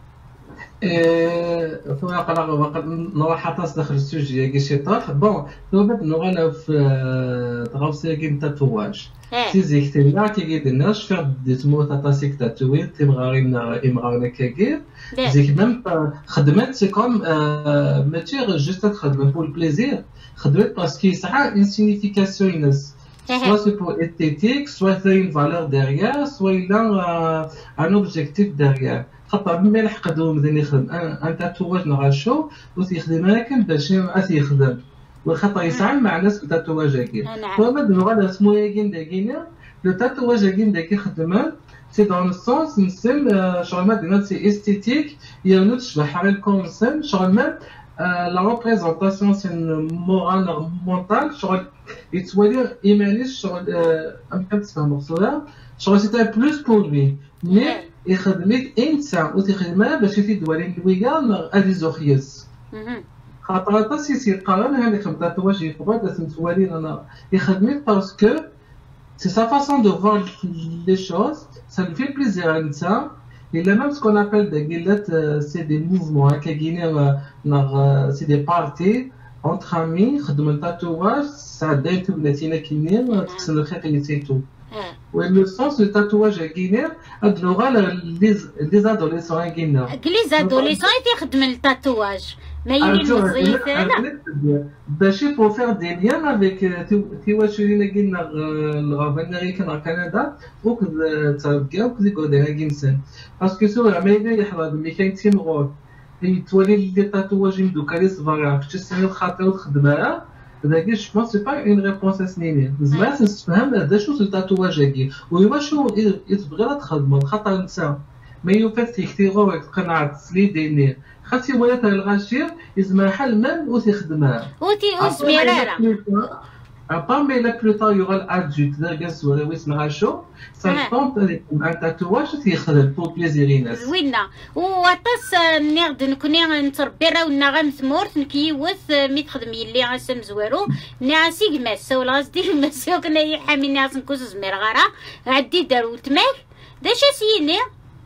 ثم نروح حتى داخل السوجي كي شي طرح بون ثم نغنى في تغوصي كي تاتواج تيزيك تينا كي ديناش فير دي تموت تاسيك تاتوي تيمغارينا امغارنا كاكير زيك ميم خدمت سي كوم ماشي جوست تخدم بور البليزير خدمت باسكو يسعى اون سيغنيفيكاسيون ينس soit c'est pour esthétique, soit c'est une valeur derrière, soit il a un objectif derrière. خاطر ملي لحقدو مزيان يخدم ان تاتواج نغاشو وتيخدم لكن باش يخدم وخاطر يسعى مع الناس في التاتواج هكي فما نغادا اسمو ياكين داكينا لو تاتواج هكين داكي خدمه سي دون السونس نسم شغل ما دينا سي استيتيك يانو تشبه حال كونسن شغل ما لا ريبريزونطاسيون سي مورال مونتال شغل يتولي ايمانيش شغل ام كتفهم مقصوده شغل سيتا بلوس بور لوي مي يخدمك انسان وتخدمها باش تدوري الويغان ادي زوخيس خاطر تاسيسي قرن هذيك التاتواج يفضل تنتوالين انا يخدمك باسكو سي سا فاصون دو فوار لي شوز سا لو في بليزير انسان الا ميم سكون ابل دي غيلات سي دي موفمون هكا كاينين سي دي بارتي اونتر امي خدموا التاتواج ساعدين تبناتينا كاينين تكسن الخيط اللي تيتو le sens du tatouage à Guinée, les adolescents à Guinée. Les adolescents étaient خدموا التاتواج ما يلي مزيفانا باش pour faire des liens avec تيواشرين قلنا الغابة كنا كندا وكذا تلقاو كذا قدنا جنسن باسكو سوريا ما يبي يحضر ملي كاين تيمغور يتولي لي تاتواج دوكا لي صغار باش تسمي الخاطر وتخدمها هذاك جو بونس سي با اون ريبونس سنينين زعما تفهم هذا شو التاتواج هكي وشو تبغي تخدم خاطر انت ما يوفات تيختيرو تقنع تسلي ديني خاطي ولات الغاشير يزما حل ميم وتخدمها وزميراره Parmi la plupart il y aura l'adulte درجة صغيرة ويسمعها شو سالفونت ان تاتواج تيخدم بور بليزير الناس زوينه وطاس نغد نكوني نتربي راه ونغا مثمورت نكيوث مي تخدم يلي غاسم زوارو ناسي ماس ولا قصدي ماس كنا يحامي ناس نكوز زمير غارا عدي دارو تماك داش سيني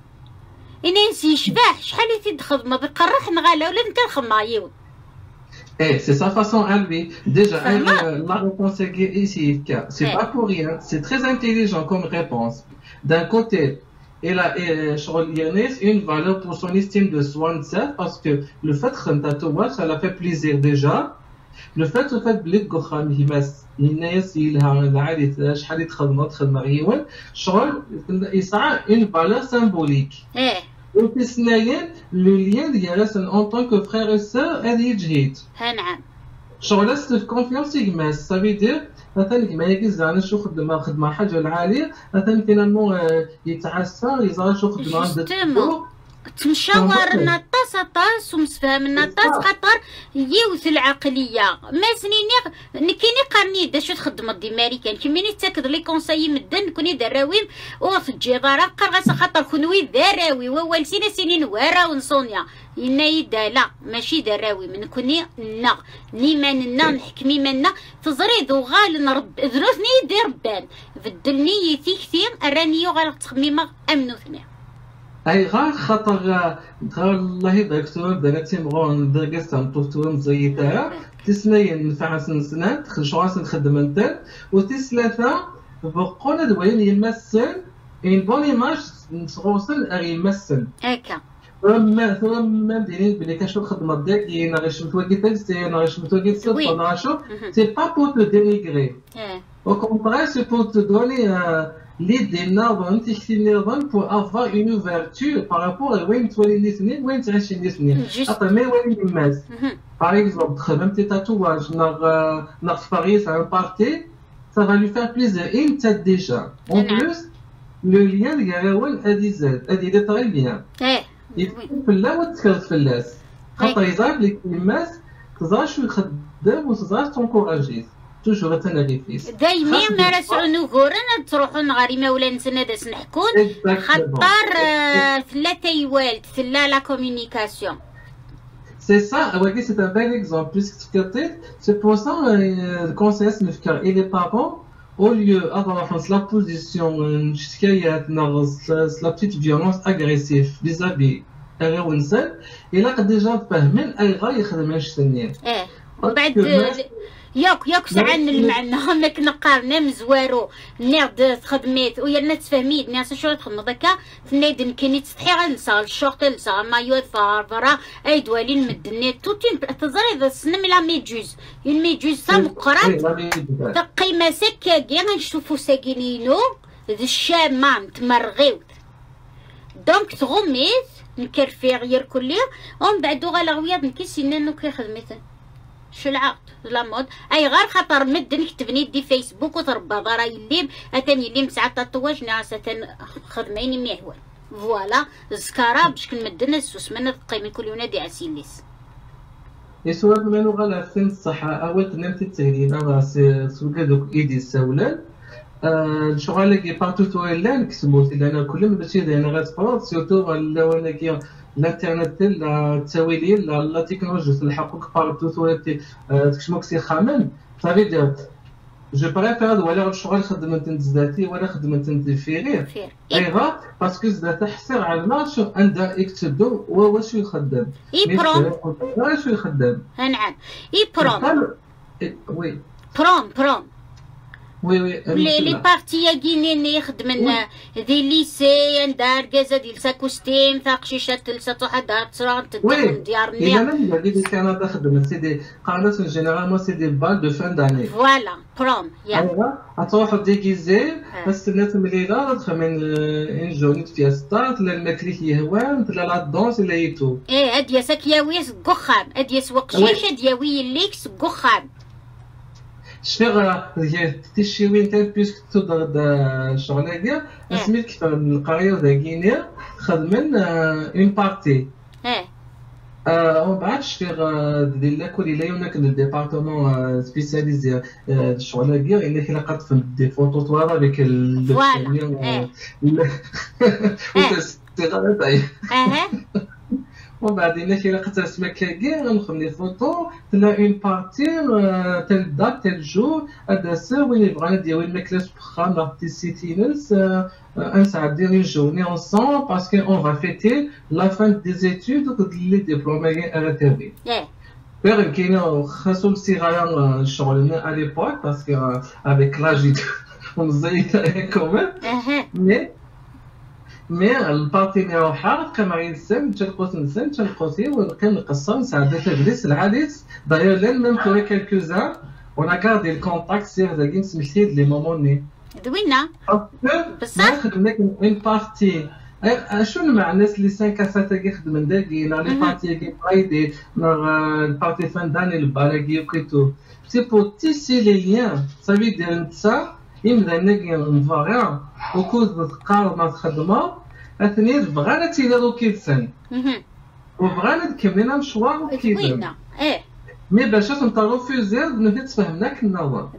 انا نسي شباح شحال تيدخل ما بقرح نغالا ولا نتا الخمايو Eh, c'est sa façon à lui. Déjà, la réponse est ici. C'est pas pour rien. C'est très intelligent comme réponse. D'un côté, il a une valeur pour son estime de soi, parce que le fait que un tatouage, ça l'a fait plaisir déjà. Le fait بلي تقخم يمس الناس يلها العادي شحال يتخدموا مريول شغل يسعى une valeur symbolique. Et puis le lien en tant que frère et sœur est يجهد. نعم. شغل في confiance يمس. Ça veut dire مثلا كيما هيك زعما شو خدمة حاجة العالية مثلا فينالمون يتعسر يزعل شو خدمة عنده. تمشاور النطاس طاس ومسفهم النطاس خاطر يوث العقليه ما سنيني كيني قرني دا شو تخدم دي ماريكان كيميني تاكد لي كونساي مدن كوني دراويم وفجي ضرا قرغس خاطر كونوي دراوي ووال سنين ورا ونصونيا ينايدا لا ماشي دراوي من كوني نا نيماننا نحكمي منا تزريد وغال نرب ذروثني دي ربان بدلني كثير راني غال تخميمه امنوثني اي غير خاطر الله يبارك فيهم بنات تيمغون دركستهم طفتهم زيتها تسنين نفع سنات شو نخدم انت وتسلاثه بقونا دوين يمثل ان بون ايماج نتغوصل يمثل هكا ثم دايرين بلي كنشوف الخدمه ديالك ناغيش متواجد تاكسي ناغيش متواجد صدفه ناغيشو سي با بور تو دينيغري او كونترير سي بور تو دوني l'idée نظن تختي نظن pour avoir une ouverture par rapport à وين تولي الاثنين وين تعيش الاثنين حتى ما وين الناس par exemple خدمت tatouage ناغ في باريس un party ça va lui faire plaisir et انت déjà en plus le lien اللي غاول ادي زاد ادي لي طري بيان يدخل في لا وتكرت في اللاس خاطر يزعل لك الناس تزرع شو يخدم وتزرع تنكوراجيه توجور تنغيفيس دايما ما راسعونو غورنا تروحوا نغاريما ولا نسنا داس نحكون خاطر ثلاثه يوالد ثلا لا كومونيكاسيون C'est ça, oui, c'est un bel exemple. Puisque c'est pour ça le conseil et les parents, au lieu d'avoir la position jusqu'à la petite violence agressive vis-à-vis الانسان الا ديجا فاهمين اي غيخدمهاش سنين. ومن بعد ياك ساعه المعنى ما كنا قارنا مزوارو نيض تخدميت ويا الناس تفهميت ناس شو تخدم دكا تنادن كيني تستحي غنسى الشورت لسا مايو فارفرا اي دوالين مدني توتين تزري ذا سنم لا ميجوز اون ميجوز سا مقرات تقيمه سكاكي غنشوفو ساكينينو ذا الشامه تمرغيوت دونك تغميت نكرفي غير كليا ومن بعد غلاويات نكيسينا نو كيخدميتن شو العقد لا مود اي غير خاطر مدن كتبني دي فيسبوك وتربى ضرا يليم اتاني ليم ساعه تطواج ناس خدميني ميهوال فوالا زكارا باش كنمدن السوس من قيمه كل ينادي عسيليس يسوى منو غلا فين الصحه اول تنمتي التهريب انا سوق دوك ايدي ساولان الشغل اللي بارتو تويلان كسبوت لان كل ما ماشي انا غتفرض سيرتو وانا كي الانترنت التساويليه لا تكنولوجيا الحقوق بارتو تويلتي تكشموك سي خامن صافي ديرت جو بريفير ولا الشغل خدمت ذاتي ولا خدمت فيغير ايغا باسكو زاد تحصير على الماتش عندها يكتبوا واش يخدم واش يخدم نعم اي بروم وي بروم وي لي بارتي ياكينين يخدمن ذي ليسي ندار كازا ديال ساكوستيم ثاق شيشات لساتو حدا تصران تدخل ديارني انا اللي دي كندا خدمت سي دي قانات جينيرالمون سي دي بال دو فان داني فوالا بروم ايوا غتروحو ديكيزي بس الناس مليله تخمن ان جوني فيستا تلا الماكليك يهوان تلا لا دونس لا يتو هادي ساكياويس كوخان هادي سوق شيشه دياوي ليكس كوخان شفيغ تيشي وين تاع بيسك تضرب الشغل هادي سميت كيف القريه وداكينيا خدمن اون بارتي ومن بعد شفيغ ديال لاكل الا يوناك الديبارتمون سبيسياليزي الشغل هادي الا كي لقات في دي فوتو طوال avec فوالا ومن بعد الا كي لقات اسمك كاكي غنخدم لي فوتو تلا اون بارتي تال دات تال جو هذا سا وين بغانا ديال الماكله سبخا نارتيسيتينس نساعد ديال اون جورني اونصون باسكو اون فا فيتي لا فان دي زيتود لي ديبلومي ارتبي غير كاينه خاصو الصغار الشغل ا ليبوك باسكو افيك لاجي مزيته كوميم مي البارتينير حار كما غينسم تلقوت نسم تلقوتي ونقي نقصر نساعد تدريس العاديس داير لين ميم بور كالكوزان ونا كاردي الكونتاكت سير داكين سميتي لي موموني دوينا بصح خدمنا اون بارتي شنو مع الناس اللي 5 كاسات كي خدمن داكي لا لي بارتي كي بايدي البارتي فان داني البالاكي وكيتو سي بور تيسي لي ليان صافي دير نتا يمدا ناكي نفاريا وكوز تقارب مع الخدمه اثنين بغانا تيدارو كيتسن وبغانا نكملنا مشوار وكيدن مي باش نتروفوزير نبدا تفهمناك النظر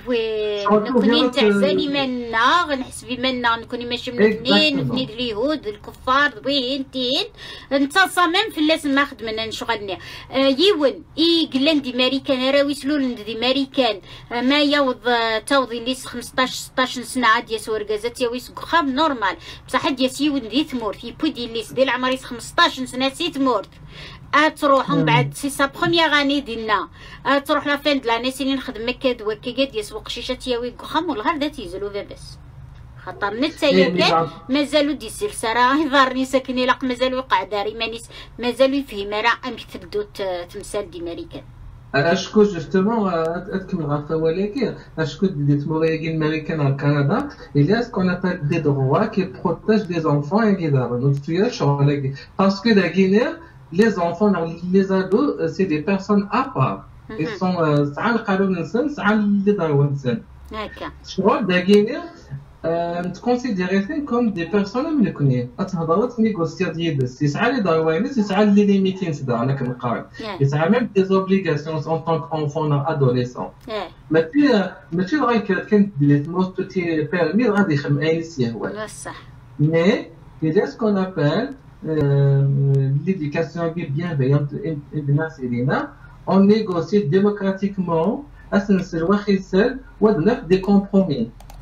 نكوني تعزاني منا غنحسبي منا نكوني ماشي من الاثنين نفنيد اليهود الكفار وينتين نتصامم في الناس ما خدمنا نشغلنا يون اي قلان دي ماريكان راه ويسلو دي ماريكان ما يوض توضي ليس 15 16 سنه عاد يا ورقازات يا ويس خام نورمال بصح ديال يون دي تمورت يبودي ليس ديال عمري 15 سنه سي تمورت تروح من بعد سي سا بروميير اني ديالنا تروح لا فين د لاني سيني نخدم هكا وكا يسوق شيشه تياوي خام والغار دات يزلو باباس خاطر نتايا كان مازالو دي السلسله يظهرني ساكني لاق مازالو يقع داري مانيس مازالو يفهم راه امك تبدو تمثال دي ماريكان اشكو جوستومون اتكمل غاف ولكن اشكو دي تموريكين امريكان على كندا il y a ce qu'on appelle des droits qui protègent des enfants et qui donnent donc tu es شغل parce que la Guinée les enfants les ados c'est des personnes à part ils sont ساعه القانون نسن ساعه اللي داروا نسن هكا شغل دا Guinée تكونسيديريتين كوم دي بيرسون ملكنين اتهضرت نيغوسيا ديال ساعه اللي داروا ناس ساعه اللي ليميتين سدا انا كنقارن ساعه ميم دي زوبليغاسيون اون طونك اونفون ادوليسون ماشي غير كانت ديال تموت تي بيرمي غادي يخدم اي نسيه هو بصح مي il y a ce qu'on appelle l'éducation bienveillante on négocie démocratiquement des compromis.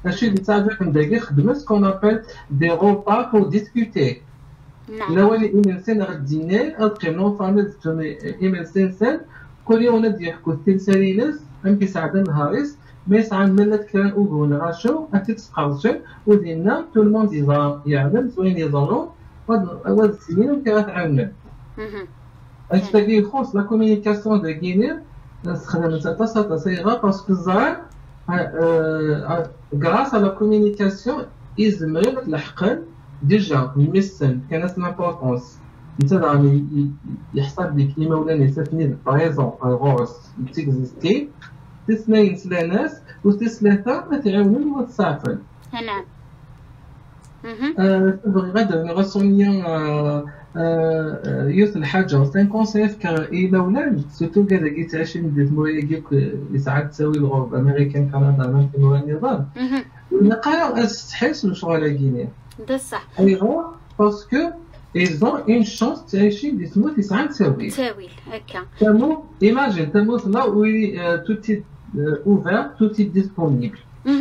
Ce qu'on appelle des repas pour discuter. Là où les immenses dîner, après non fameux immenses كل يوم ندي يحكوا التلسالينس يمكن ساعدنا نهاريس ما يسعى ملت كان أوغو نغاشو أتتسقرشو ودينا تو الموند يعلم زوين يظنون وهاد السنين يمكن غتعاوننا. أشتاقي يخص لا كومينيكاسيون دو غينير نستخدم تاتا صغيرة باسكو الزرع غراس على لا كومينيكاسيون يزمر الحقن ديجا ميسن كانت لامبورطونس. مثلا يحصل لك كيما ولا يسافني باغيزون غوص تيكزيستي تسنين سلاناس وتسلاثة ما تعاونون وتسافر. نعم. بغي غدا نغسونيا يوث الحاجة 5 إلا ولاد سورتو كاع كي تعيش ندير مورايا اللي ساعات تساوي الغرب أمريكان كندا ما في مورا النظام. نلقاو تحس الشغل كينيا. ده صح. أيوا باسكو ils ont une chance تعيشي ديسمو 9 تساويل. تساويل هكا. تمو imagine تمو là où tout est ouvert, tout est disponible.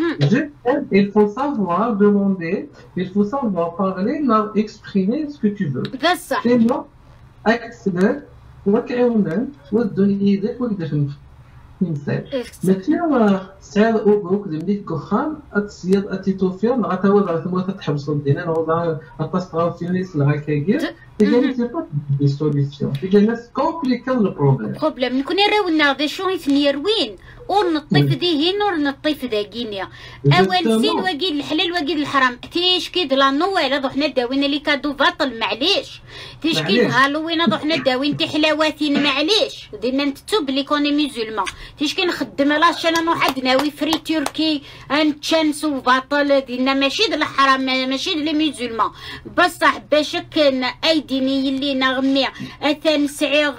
Il faut savoir demander, il faut savoir parler, exprimer ce que tu veux. ده صح. sinon accélère وكأونا ودوني يدك وكداش مثال. مثلا سعر أوبوك دمديك كخام أتصيد أتيتوفير نغتاوض ثم تتحبس الدينا نوضع أتصطغاو في نيس لغاكاكير تجاني سيبا دي سوليسيون تجاني ناس كومبليكا لو بروبليم نكون راونا ذا شو يتنيروين ورنطيف ديهين ورنطيف ذا كينيا اول سين وقيد الحلال وقيد الحرام تيش كيد لا نوال هذو حنا داوين اللي كادو باطل معليش تيش كيد هالوين هذو حنا داوين تي حلاواتين معليش ودينا نكتب لي كوني ميزولمان تيش كي نخدم لاش انا واحد ناوي فري تركي انتشانس وباطل دينا ماشي د الحرام ماشي د لي ميزولمان بصح باش كان اي ديني اللي نغمي اثن سعيغ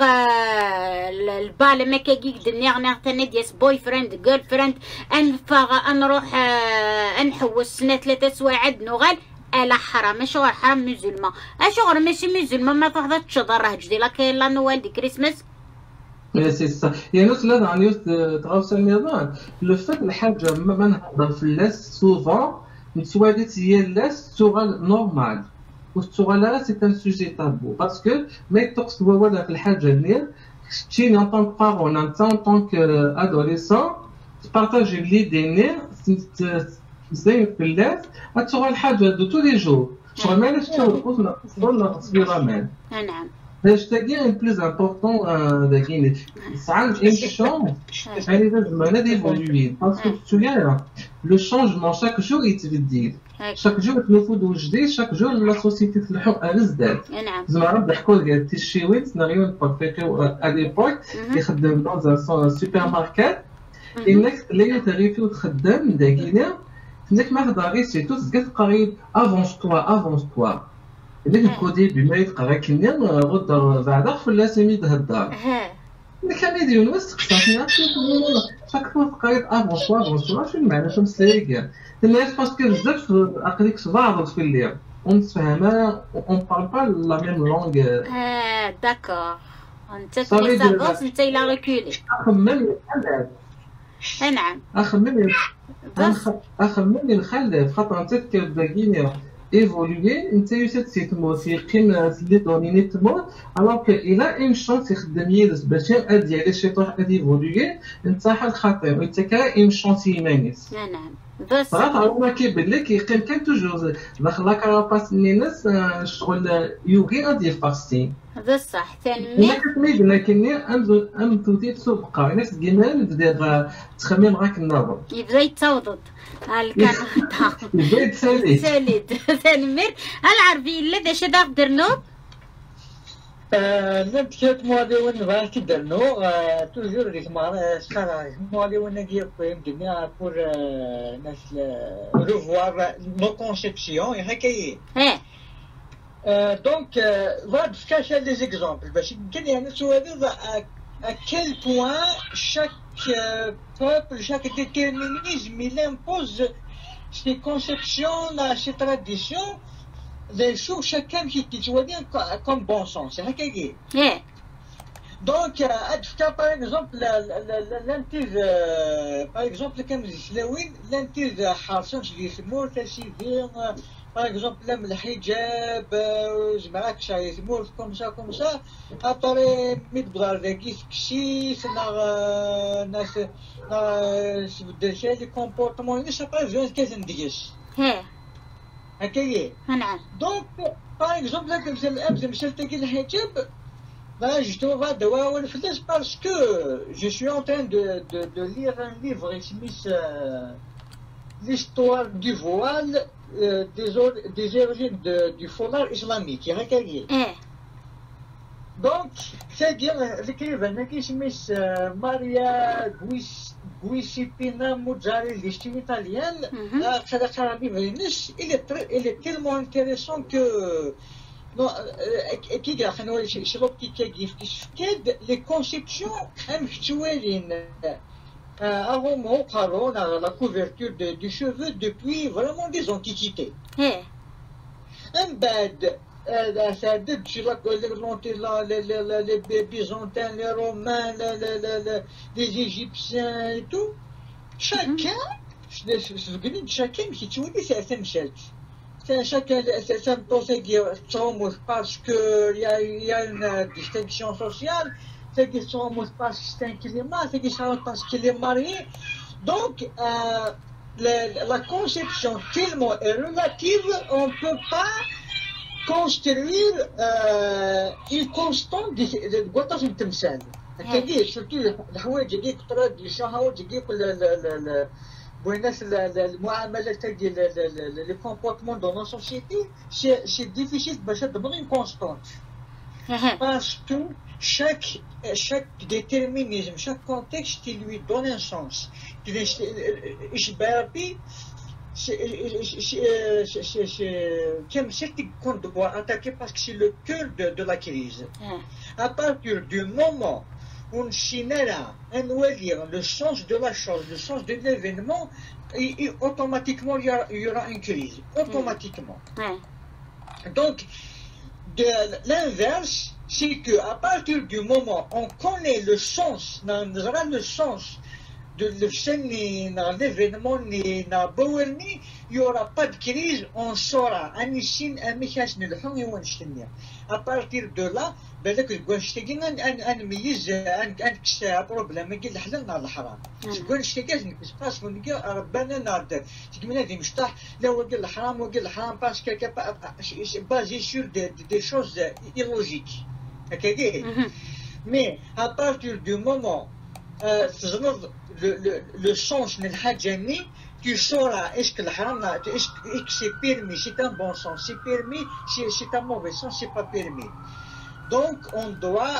البال ما كيك دنيا نغتني ديس بوي فريند جيرل فريند انفاغ نروح نحوس سنه 3 سواعد نغال الا حرام شغل حرام ميزولمان اشغل ماشي ميزولمان ما تحضر تشضر هجدي لك لا نوال دي كريسماس سي سا يعني لا يعني تغاوس النظام لو فات الحاجه ما نهضر في اللاس سوفون نتواليت هي اللاس سوغال نورمال والسوغال لا سي ان سوجي تابو باسكو ما يتقصد ولا في الحاجه هنا تشيني ان طونك بارون ان طونك ادوليسون تبارطاجي ليدي زي في اللاس تشغل الحاجه دو تو لي جور شغل ما لاش تشغل صغيره مان. نعم. C'est-à-dire le plus important de Guinée. Ça a une chance, elle est d'évoluer. Parce que tu vois, le changement, chaque jour, il te dit. Chaque jour, il faut d'aujourd'hui, chaque jour, la société te le fait. Je me rappelle que tu es chez Witz, à l'époque, il était dans un supermarché. Et là, il arrivé au travail de Guinée. Tu sais que Mardaris, c'est tout ce qui est avance-toi. اللي الكودي بما يتقرا كنيا غد بعدا خلا سمي تهدر اللي كان يدير نفس تقصاصنا فاكتو تقريت افونسوا شنو المعنى شنو مسلايك الناس باسكو بزاف عقليك صباغ في الليل ونتفاهما اون بارل با لا ميم لونغ داكور انت كي سافونس انت الى ريكولي نعم اخمم نخلف خاطر انت كداكينيا évoluer انت يوسف تموت يقيم اللي دونيني تموت alors que il a une chance يخدم يدس باش يأدي على شي طرح ادي ايفولوي انت حال خطير وانت كا une chance يمانيس. نعم بس صراحه هما كيبان لك يقيم كان توجور داخل لا كاراباس الناس شغل يوغي غادي فاستين هذا صح. ثاني ما كتميد لكن ام تودي تسوق الناس ديما تبدا تخمم معاك النظر يبدا يتوضد هالكان يبدا يتسالي ثاني مير العربي الا داش درنو نبكيت موالي ونبغي كدرنو توجور ديك مرة شحال موالي ونجي يمكن بور ناس ريفوار نو كونسيبسيون هكايا دونك فاد كاشا دي زيكزامبل باش يمكن يعني سوالي à quel point chaque peuple, chaque déterminisme, il impose ses conceptions, ses traditions les choses chacun qui choisit comme bon sens هكاكي. Donc, par exemple, par exemple, comme l'intérêt حارسون اللي يسموه تسيدين par exemple لم الحجاب جماعات شاي يسموه كوم سا après متبغار ذاكي كشيس ناس بدل شيء لي كومبورتمون ناس après جون كازن ديش هكايا نعم. donc par exemple là comme ça مشات تاكي الحجاب je te vois de voir le flash parce que je suis en train de lire un livre Smith, l'histoire du voile des origines du foulard islamique. Donc, c'est-à-dire l'écrivain qui Smith Maria Guisipina Muzzarelli, c'est une italienne, il est tellement intéressant que les conceptions actuelles la couverture du cheveu depuis vraiment des antiquités. Les Byzantins, les Romains, les Égyptiens et tout. Chacun qui chacun parce qu'il y a une distinction sociale, c'est qu'ils sont parce que c'est un climat, c'est qu'ils sont parce qu'il est marié. Donc, la conception tellement est relative, on ne peut pas construire une constante de Gotas et Temsel. Surtout, le comportement dans nos sociétés, c'est difficile de donner une constante. Parce que chaque déterminisme, chaque contexte qui lui donne un sens. C'est qu'on doit attaquer parce que c'est le cœur de la crise. À partir du moment où on génère le sens de la chose, le sens de l'événement, et automatiquement il y aura une crise. Automatiquement. Donc, l'inverse, c'est qu'à partir du moment où on connaît le sens, de l'événement, il n'y aura pas de crise, on saura à partir de là, بالك نشتاقين نميز نكسا بروبليم كي الحلال نهار الحرام شكون نشتاقين نكسباس ونلقى ربنا نهار تكمل هذه مشطح لا وقال الحرام باسكو بازي سور دي شوز ايلوجيك هكاكي مي à partir du moment تزنض لو سونس من الحاجه ني tu sauras est-ce que le haram est-ce que c'est permis, c'est un bon sens, c'est permis, c'est un mauvais sens, c'est pas permis. Donc on doit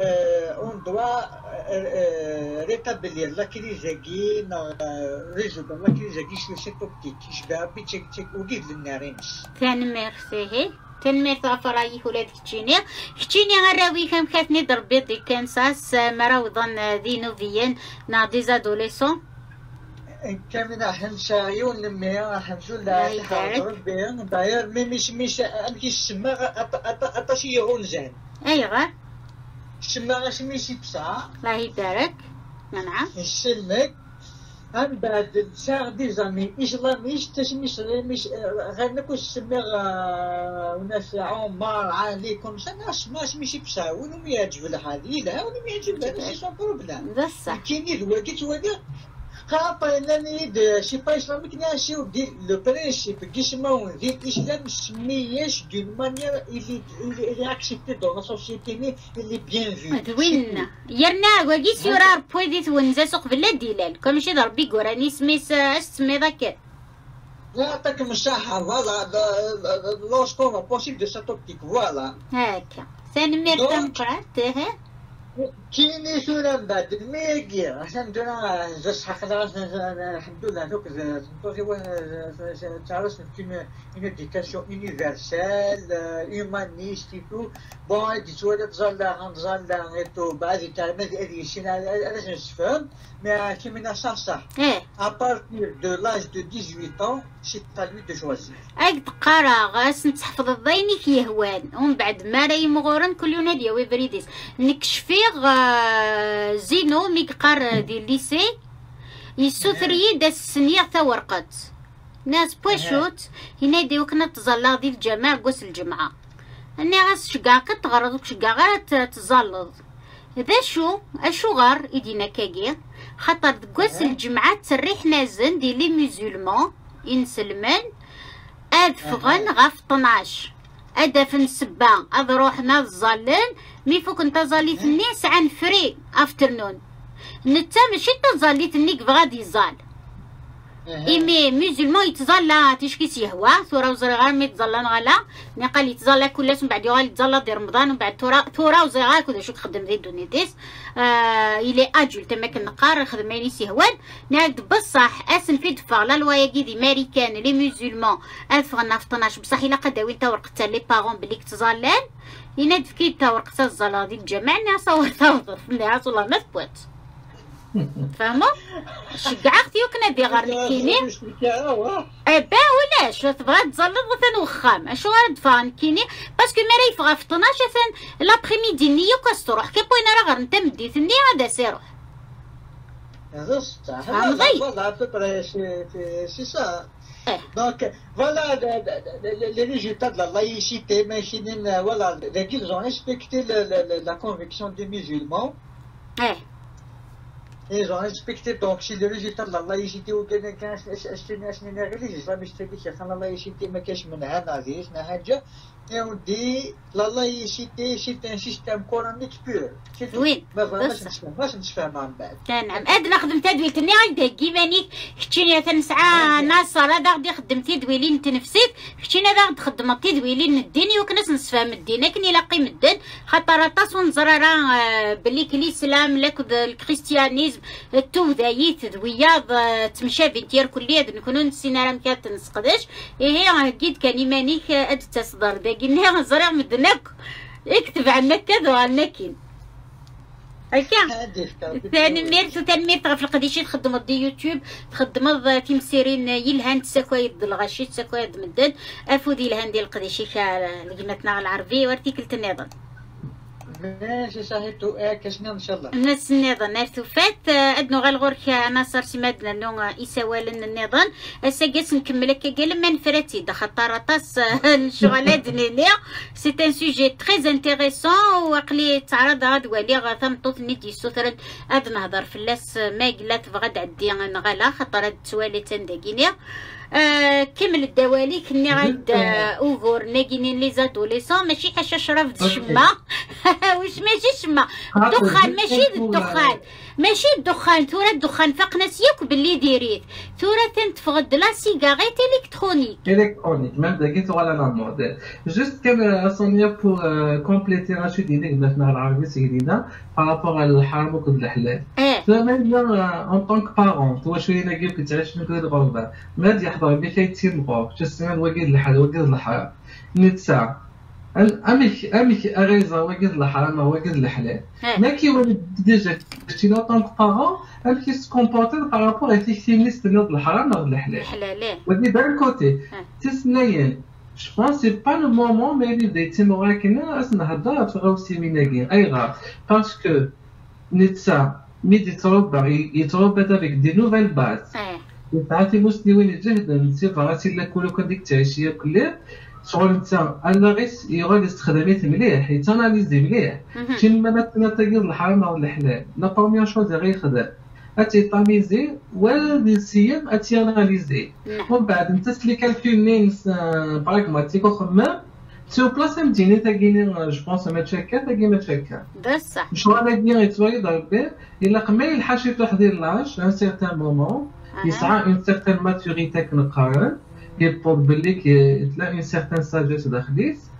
rétablir la crise résoudre la crise sur cette optique. Je vais appuyer وجيب للنارينس. تنمير ثافراي ولاد كتشيني غراوي كم خاتني ضربي دي كانساس مراوضن ذي نوفيين نا ديز ادوليسون كامنا حنشايون لمي حنشول لا حاضر بين داير مش امكي السما اتاشي يغونزان ايغا السما شميسي بصا الله يبارك نعم السلمك هم بعد ساعة دي زامي إسلاميش تسميش مش غنكو السما وناس عمار عليكم سناس ما سميش بصا ونم يعجب الحالي لا ونم يعجب هذا سي سون بروبليم بصح كاين الواقيت وهذا خاطر انني شي با اسلاميك ناشيو دي لو برينسيپ كيسمو دي الاسلام سمياش دون مانيير اللي اكسبتي دون لا سوسيتي اللي بيان في وين يرنا واقيت يرار بويديت ونزا سوق بلا ديلال كون شي ضربي كوراني سميس اسمي ذاك لا يعطيك الصحة فوالا لوسكون بوسيبل دو سات اوبتيك فوالا هاكا سنمير تنقعد كيني سورة من بعد الميجي عشان دونا زش خلاص الحمد لله دوك تعرف une éducation universelle humaniste et tout bon دي تولد ظل تو بعد تعمل هذه الشيء علاش نفهم mais qui من صح à partir de l'âge de 18 ans c'est à lui de choisir تقرا غاس نتحفظ الضيني في يهوان ومن بعد ما راهي مغورن كل يوم هادي ويفريديس نكشفيغ زينو ميقار دي الليسي يسوثري دا السنية ثورقت ناس بوشوت هنا دي وكنا تزلا دي الجماعة قوس الجمعة اني غاس شقا كتغرض شقا غير تزلض ذا شو غار يدينا كاكي خاطر قوس الجمعة تريح نازن دي لي ميزولمون ينسلمان ادفغن غاف 12 ادفن سبا اذ روحنا الظلن مي فوق انت زاليت الناس عن فري افترنون نتا ماشي تزاليت النيك بغادي يزال ايمي ميزولمون يتزالا تشكيس يهوى ثورة وزرغار مي تزالا نغالا مي قال يتزالا كلاش من بعد يغال يتزالا دير رمضان ومن بعد ثورة وزرغار كدا شو تخدم ذي دونيتيس الي اجل تما كنقار خدم ليس يهوان نعد بصح اسن في دفا لا لوايا كيدي ماريكان لي ميزولمون الفغنا في 12 بصح الا قداوي تا ورقتا لي باغون بلي كتزالان يناد في كي تا ورقتا الزالا ديال الجماعة انا صورتها وظرف لها والله ما ثبوت فهموا شقع اختي وكنا دي غير نكيني با ولاش تبغى تزلط مثلا وخام اشو غاد فان كيني باسكو ما راه يفغى في 12 مثلا لابريميدي نيو كاستروح كي بوينا راه غير انت مديت ني غادا سيروح هذا صح فوالا سي سا دونك فوالا لي ريزولتا دو لا لايسيتي ماشي فوالا ils ont respecté la conviction des musulmans ils ont respecté donc si le résultat de la laïcité ou كان اشني ريليجيس باش تبي شي خلنا laïcité ما كاش منها نازيش ما حاجه يودي لا laïcité c'est un système coranique pur وين باش نتفاهم من بعد نعم ادنا خدمت دويلتني غادي كيفانيك كنتيني تنسعى ناصر هذا غادي خدمتي دويلين انت نفسك كنتيني هذا غادي خدمتي دويلين الدين وكناس نسفهم الدين كني لاقي مدن خاطر طاسون زرارا بلي الاسلام لك الكريستيانيزم التوذايت دوياض تمشى بنتير كليه نكونوا نسينا راه مكات نسقداش هي كيد كان يمانيك اد تصدر داكي زرع مدنك اكتب عنك كذا وعنكين هكا ثاني ميرت وتنمير في القديشي تخدم دي يوتيوب تخدم تيمسيرين يلهان تساكويد الغاشي تساكويد مدن افودي الهان ديال القديشي لقيمتنا العربيه وارتيكلت النظام ماشي صحيتو كاشنا ان شاء الله الناس النظام نارتو فات ادنو غالغورك انا صار سماد لانو يسوالن النظام اساقاس نكملك قال ما نفراتي خاطر طاس الشغلات ديالي سي ان سوجي تري انتريسون وعقلي تعرض غاد ولي غاثمطوط نيتي سوثرن اد نهضر فلاس ما قلات بغا عدي نغالا خاطر هاد السوالي تنداكينيا كمل الدوالي كني غاد اوغور ناكينين لي زادوليسون ماشي حاجه شرف الشما واش ماشي شما الدخان ماشي الدخان ماشي الدخان ثورة الدخان فقنا سياك باللي ديريت ثورة تنتفغد لا سيجاريت الكترونيك ميم داكيت ولا نعمل جوست كان صونيا بور كومبليتي راشد ديالك بلاتنا العربي سيدينا بارابور على الحرام وكل الحلال فمن ان طونك بارون تو شويه ناقي كنت عايش نكون الغربه ما دي يحضر بك يتيمغو تسمى وقيد الحلال وقيد الحرام نتسع امك اريزا وقيد الحرام وقيد الحلال ما كيولي ديجا شتي لو طونك بارون ام كي سكومبورتي بارابور افيكتيفنيست نوض الحرام ولا الحلال ودي دان كوتي تسناين Je pense que c'est pas le moment mais il y a des témoins qui n'ont pas de aussi minagin aïra parce que Nitsa يتربط avec des nouvelles bases. تعرفي مسلمين الجهد نصير راسي لا كلو كنديك تعيشيه كلها شغل نتا انا غيس يغاد استخدامات مليح يتاناليزي مليح كيما مثلا تقير الحرام ولا الحلال لا بروميير شوز غير خدام اتي طاميزي ولا سيام اتي اناليزي ومن بعد انت سلي كالكولين براغماتيك وخمام سو بلاصه مدينه تاكيني جو بونس ما تشكا تاكي ما تشكا بصح شو انا كي يتواجد ربي الا قما يلحق تحضير لاج ان سيغتان مومون يسعى اون سيغتان ماتوريتي كنقارن يبود بلي تلاقي اون سيغتان ساجيس داخليس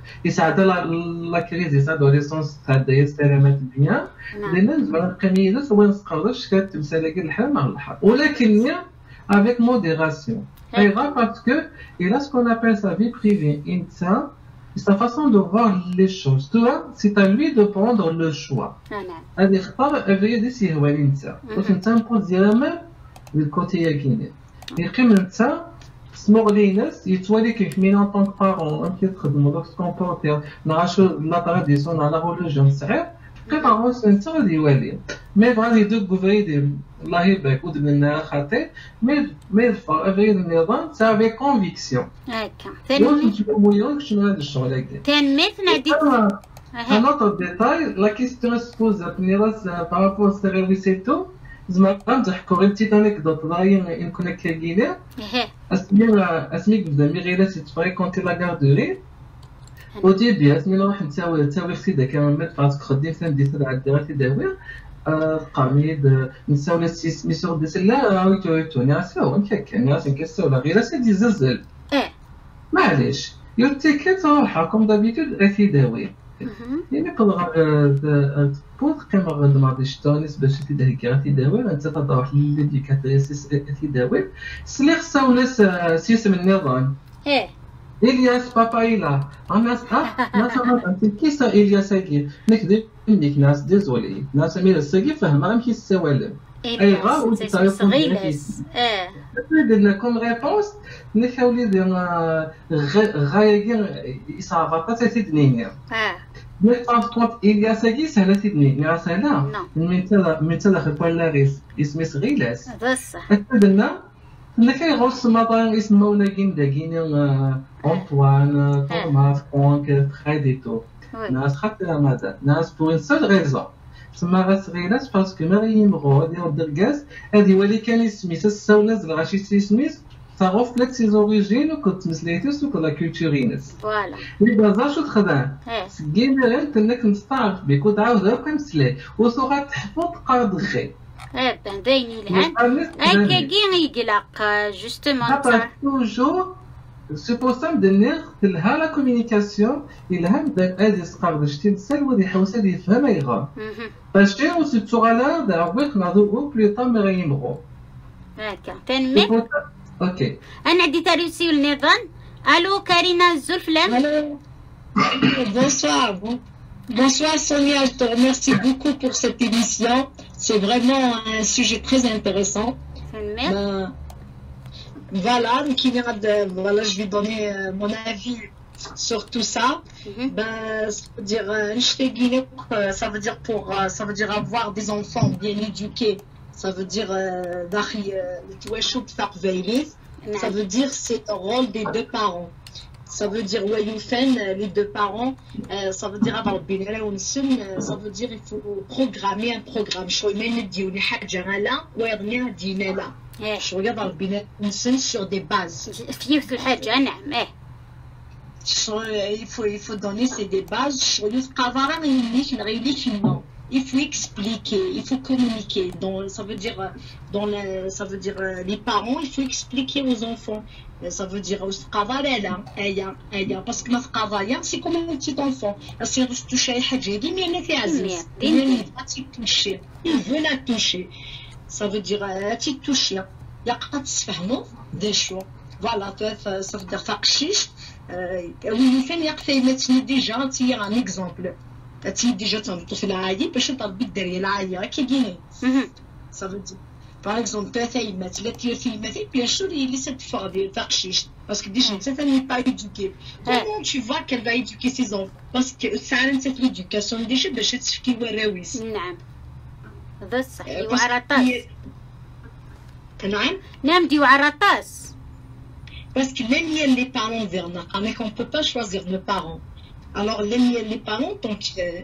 يساعد لا كريز يساعد ليسونس تاع السلامات بيان لان زعما القميدات هو نسقردش كتمثال كاع الحال مع البحر ولكن avec modération. Parce que il a ce qu'on appelle sa vie privée intime, sa façon de voir les choses. Tu vois, c'est à lui de prendre le choix. Elle يختار الرياضي سي هو الانسان. وانت نقول ديما الكوتي ياكيني. يقيم انت سموغ لي ناس يتوالي كيف مين ان طونك بارون كيتخدموا دوك سكومبورتير نعاشو لا تراديسيون على ريليجيون صحيح. قطعه انت غادي يوالي. مي غادي دوك غفريدي الله يبارك ودبنا خاطي مي الفرق النظام تاع بي كونفيكسيون هكا ثاني شنو هذا الشغل هكا مثلا ديت un autre détail la question se pose par rapport au service et tout زعما نضحكوا غير بتيت انكدوت ضايع يمكن كاينه اسميك بدا مي غير تفريكونتي لا غاردوري au début اسمي نروح نساوي اختي كان مات فاسك خديت ندير عندي غير تداوي قميد نساو لي سور دي سلا راهو ناساو هكا ناس نكساو لا غير سي دي زلزل معليش يوتيكيت روحها كوم دابيتود راكي داوي يعني قدر تبوض كما غندمر شتونيس باش تدهكي غادي داوي انت تروح للديكاتريس تداوي سلي خصها ناس سيسم النظام إلياس بابايلا الناس ناس كيسا إلياس هاكي نكذب عندك ناس ديزولي ناس مير الساقي فهمها مكي السوالم أي غا وتسايقون غيلس درنا كوم ريبونس نحاولي غايقين إصابة تتدنيني مي باسكونت إلياس هاكي سهلة تدني يا سهلة من تلا بولاريس اسمي صغيلاس درنا كاين غوص مطار اسمه كاين داكين أنطوان توماس فرانك خاديتو ناس خاطر ماذا ناس بور ان سول ريزون تسمى غا صغيرات باسكو ما غيمغو ديال الدركاز هادي ولي كان سميتها الساوناز غاشي سميت تعرف لك سي زوريجين وكنت مسليتوس وكل لا كولتورينس فوالا لي بازار شو تخدم كاين غير انك نستعرف بك وتعاود هاكا مسلي وصغا تحفظ قرض غير باينين الان هكا كي يقلق جوستومون توجور سي بوسيبل دنيغ تلها لا كومونيكاسيون الها بدا هادي سقار شتي تسال ودي حوسه دي يفهم يغا باش تي وسي تسوغالا دا ويك نادو بلي طام غيمغو هكا تنمي اوكي انا عندي تاريسي النظام الو كارينا الزلفلام الو Bonsoir Sonia, je te remercie beaucoup pour cette émission. C'est vraiment un sujet très intéressant. Voilà, voilà, je vais donner mon avis sur tout ça. Ça veut dire avoir des enfants bien éduqués. Ça veut dire ça veut dire c'est le rôle des deux parents. Ça veut dire les deux parents, ça veut dire avoir ça veut dire il faut programmer un programme. Je regarde sur des bases. Il faut donner des bases. Il faut expliquer, il faut communiquer. Ça veut dire les parents, il faut expliquer aux enfants. Ça veut dire parce que c'est comme un petit enfant. Il veut la toucher. Ça veut dire toucher. Des choses. Voilà, ça veut dire déjà un exemple. Ça veut dire par exemple bien sûr il essaie de faire des tarchiches parce que déjà ça n'est pas éduqué. Comment tu vois qu'elle va éduquer ses enfants parce que ça c'est l'éducation déjà باش تشكي وراويس نعم هذا صحيح وعرطاس نعم دي وعرطاس parce que même les parents verna mais on peut pas choisir nos parents. Alors les parents donc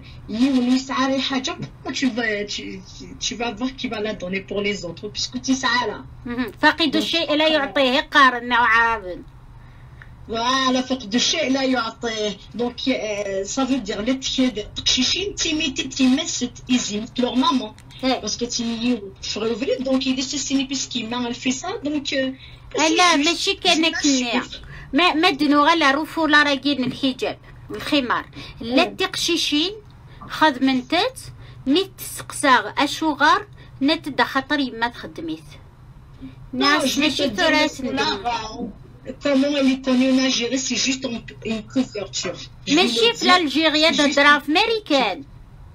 tu vas voir qui va la donner pour les autres puisque tu sais là فقد الشيء لا يعطيه قارن وعابد voilà فقد الشيء لا يعطيه donc ça veut dire les تقشيشين تيمت يزيم leur maman parce que tu frère donc il décide puisqu'il m'a fait ça donc لا ماشي كانك ما دنو غلا رفو لا راجين الحجاب الخمار لا تقشيشين خدمنتات نيت تسقساغ اشوغار نت خاطر يما تخدميت ناس ماشي تراث Comment elle est connue en Algérie, c'est juste une couverture. ماشي في الجيريا تهضرها في ماريكان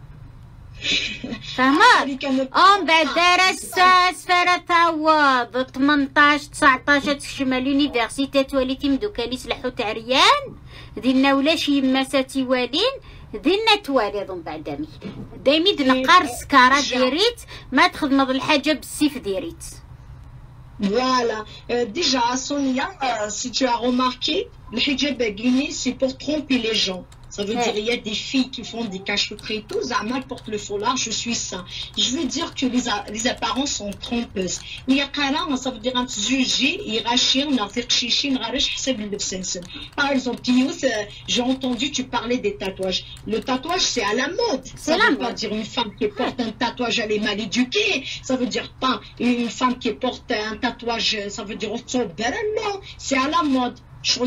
فهمت ام بعد دار الساس فرا تعوض 18 19 تكشم لونيفرسيتي تواليتي مدوكا لي سلحو تاع ريان دينا ولا شي يماساتي والين دينا تواليض من بعد دايمي دنقار السكارة ديريت ما تخدم الحاجة بالسيف ديريت. Voilà. Déjà, Sonia, si tu as remarqué, le hijab guinéen, c'est pour tromper les gens. Ça veut dire il y a des filles qui font des cacheteries et tout. Zamal porte le foulard, je suis ça. Je veux dire que les apparences sont trompeuses. Il y a carrément, ça veut dire un juger, il rachir, on a fait chichi, par exemple, j'ai entendu tu parlais des tatouages. Le tatouage, c'est à la mode. Ça veut pas dire une femme qui porte un tatouage, elle est mal éduquée. Ça veut dire pas une femme qui porte un tatouage, ça veut dire non, c'est à la mode. Ça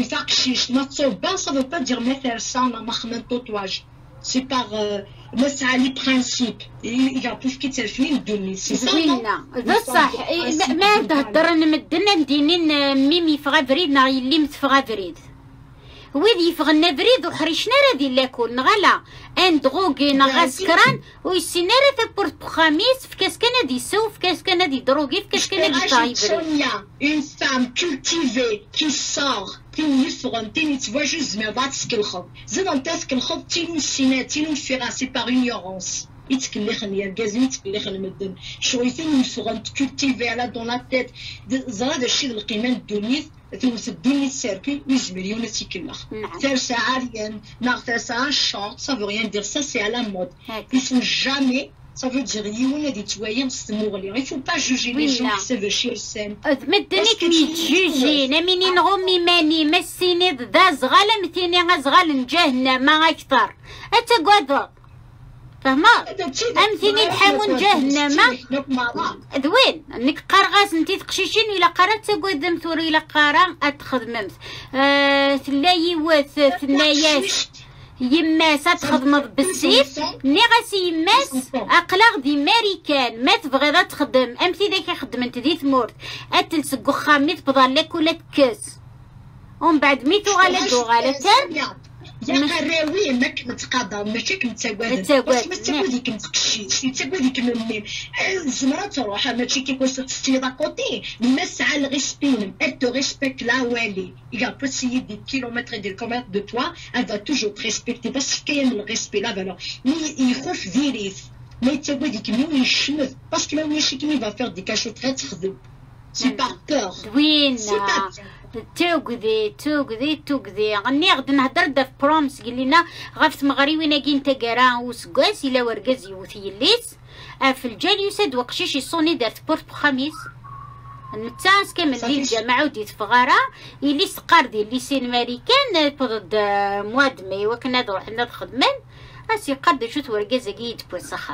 veut pas dire mettre ça dans un tatouage. C'est par les principes. Il y a plus qui تلفين دوني c'est ça non بصح ما تهضر انا مدنا ندينين ميمي في غفريد نا يلي في غفريد ويدي يفغنا فريد وحريشنا راه لاكل نغلا ان دروغي نغا سكران ويسينا راه تبورت خميس في كاس كان دي سو في كاس كان دي دروغي في كاس كان دي طايب une femme cultivée qui sort تيني يفغن تيني توا جوج ما بعد سكلخب زيد انت سكلخب تيني سينا تيني فيراسي باغ ignorance يتكلخن يا كازين يتكلخن المدن شويتين يفغن كولتيفي على دون لا تيت زرا داكشي القيمه الدنيا تدوني السيركل ويزمر يونس يكلخ فرسا عاليا ناغ فرسا شورت ça veut rien dire ça c'est à la mode il faut jamais ça veut dire يونا دي توايا نستمغلي il faut pas juger les gens qui savent chier السن مدنيك ميتجوجي نميني نغمي ماني مسيني ذا زغال متيني غزغال جهنم ما اكثر اتقعد فهما امثيني الحامون جهنم ذوين انك قرغاس انتي تقشيشين الى قرات تقعد مثوري الى قرا اتخدممت ثلاي وث ثناياش يماس تخدم بالسيف ني غاسي يماس اقلاغ دي ماريكان ما تبغي تخدم امثي ذاك خدمت دي ثمورت اتلسق وخامي تبضل لك ولا تكاس ومن بعد ميتو غالدو غالتان يا قراوي ماك متقاضى ماشي كنتساواد بس ما تساوادي كنتقشيش تساوادي كمنين الزمره تروح ماشي كيكون ستي دا كوتي الناس على الريسبي elle te respecte là où elle est il a possible des kilomètres et des kilomètres de toi elle va toujours te respecter parce qu'il y a le respect la valeur يخوف ديريف ما يتساوادي كمين يشمت parce que même يشي كمين va faire des cachettes تخدم c'est par peur وين توقذي غني غد نهضر دا في برومس قلنا غفت مغري وين كاين تاكارا وسكاس الا وركاز يوثي الليس في الجال يسد وقشيش يصوني دارت بورت بخميس نتاس كامل اللي الجامعة وديت فغارة اللي سقار ديال لي سين ماريكان ضد مواد مي وكنا نروح نخدمن اسي قد شوت وركاز كيد بوسخر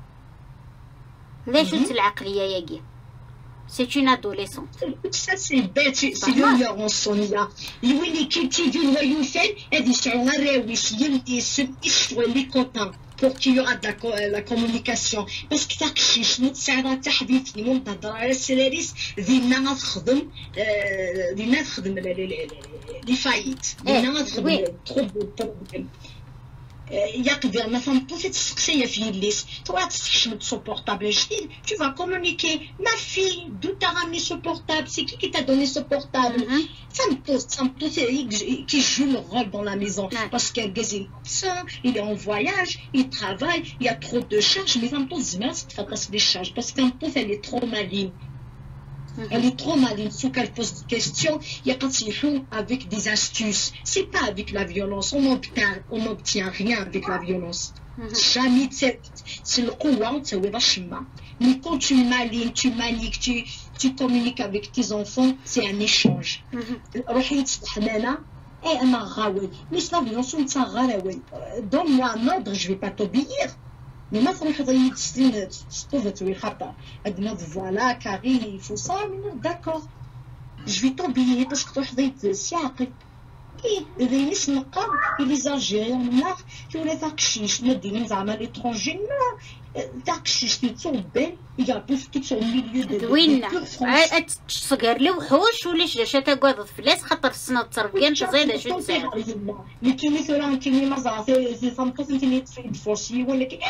لا شوت العقلية ياكي C'est une adolescente. Ça c'est bête, c'est l'ignorance Sonia. Lui qui dit voyou fait, elle dit sur un réussi, il faut les contents pour qu'il y aura de la communication. Parce que t'as chiche, nous t'sara تحديث يوم تهضر على السلاليس ديالنا غتخدم ديالنا تخدم لي فايت ديالنا غتخدم تروب يقدر مثلا طفل تسقسيه في الليس توا تستحشم سو بورتابل جديد tu vas communiquer ma fille d'où t'as ramené ce portable c'est qui t'a donné ce portable ça me pose qui joue le rôle dans la maison parce qu'elle gagne ça il est en voyage il travaille il y a trop de charges mais ça me pose mal c'est faire des charges parce qu'un pauvre elle est trop maligne. Elle est trop maligne, sauf qu'elle pose des questions, il y a quand ils font avec des astuces. C'est pas avec la violence, on n'obtient rien avec la violence. Jamais, c'est le courant, c'est le chemin. Mais quand tu malignes, tu maniques, tu communiques avec tes enfants, c'est un échange. Donne-moi un ordre, je vais pas t'obéir. Mais moi, ça me fait voilà, Carrie, il faut ça, d'accord. Je vais t'obéir parce que tu as dit, les Nisnaqab et les Algériens, qui ont les Akchiches, les l'étranger, Takchiches qui sont belles, il y a plus qui sont au milieu de وين تصقر لي وحوش وليش لاش تقعد فلاس خاطر السنه تصرفين تزيد شو تسال لكن مثلا كيما مزرعه زي صنطوس انت اللي تفرشي ولا كي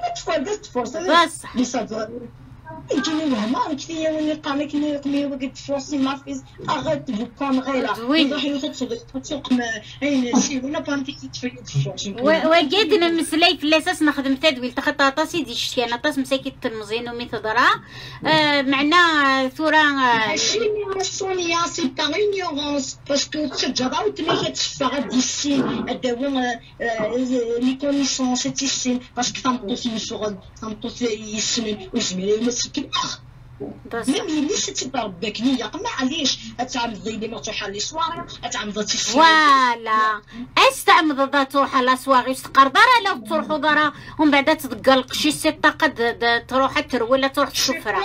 بصح يجيني وهما كثير اللي قام كي يقمي وقت فرنسي ما في اغات بكون غيره يروح يسوق اين شي ولا بانتي تفيد فرنسي وقيدنا مسلي في الاساس نخدم تدويل تخطى طاسي دي شتي انا طاس مساكي التلمزين ومي تضرا معنا ثوره سونيا سي باغ ignorance باسكو تجرا وتمي تشفى ديسي اداو لي كونيسونس تيسين باسكو تنطوس يشغل تنطوس يسنن وجميل ميم اللي تتربك نية معليش تعمضي لي مطوحه لي صواري تعمضي فوالا استعمض ذا تروح على صواغي تقردره لو تروحوا دارا ومن بعد تدقلق شي سته قد تروح تروي ولا تروح تشوفها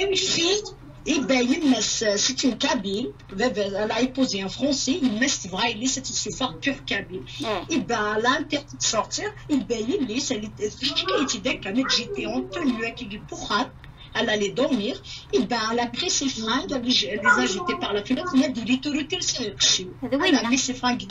Et ben, c'est une cabine. Elle a épousé un français. Il m'a dit vrai, c'est une super pure cabine. Et ben, elle a interdit de sortir. Et ben, elle était quand j'étais en tenue avec du pourrat. Elle allait dormir. Et ben, elle a pris ses fringues, elle les a jetées par la fenêtre. Elle a dit l'autorité, elle a mis ses fringues.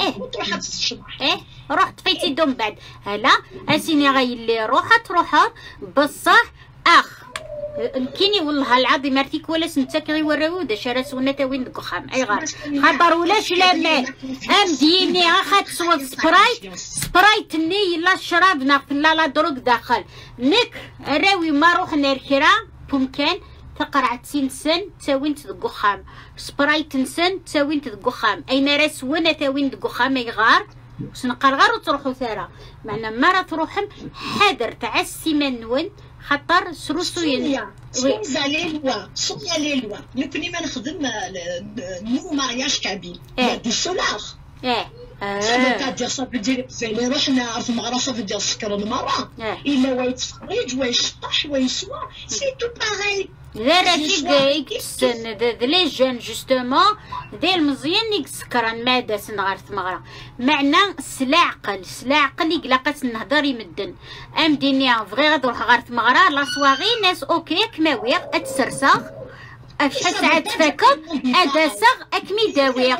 رحت فايتي دوم بعد هلا اسيني غاي اللي روحت بصح اخ كيني والله العظيم مرتيك ولا سنتك غي وراو دا شرا وين وين دقخام اي غار خبر ولاش لا مال ام ديني اخا تصوب سبرايت ني لا الشراب ناخذ لا دروك داخل نك راوي ما روح نركرا بومكان تقرع سن تاوين تدقخام سبرايت نسن تاوين تدقخام اين راس ونا تاوين دقخام اي غار سنقر غار وتروحوا ثرا معنا مرة تروحم حاضر تاع السيمان نون خاطر سروسوين سونيا لي لوا لو كني ما نخدم نو مارياج كابيل دي سولار c'est-à-dire ça veut dire اللي رحنا في المغرفه بدي نسكر المراه الا ويتفرج ويشطح ويسوى سي تو باغي لا راه كيكسن لي جون جوستومون ديال مزيان يسكران ماده سنغار ثمغره معنا سلاعقل يقلقات النهضر يمدن ام دينيا فغي غادروح غار ثمغره لا صواغي ناس اوكي كماويغ اتسرساغ شحال ساعه تفاكر اداساغ اكمي داويغ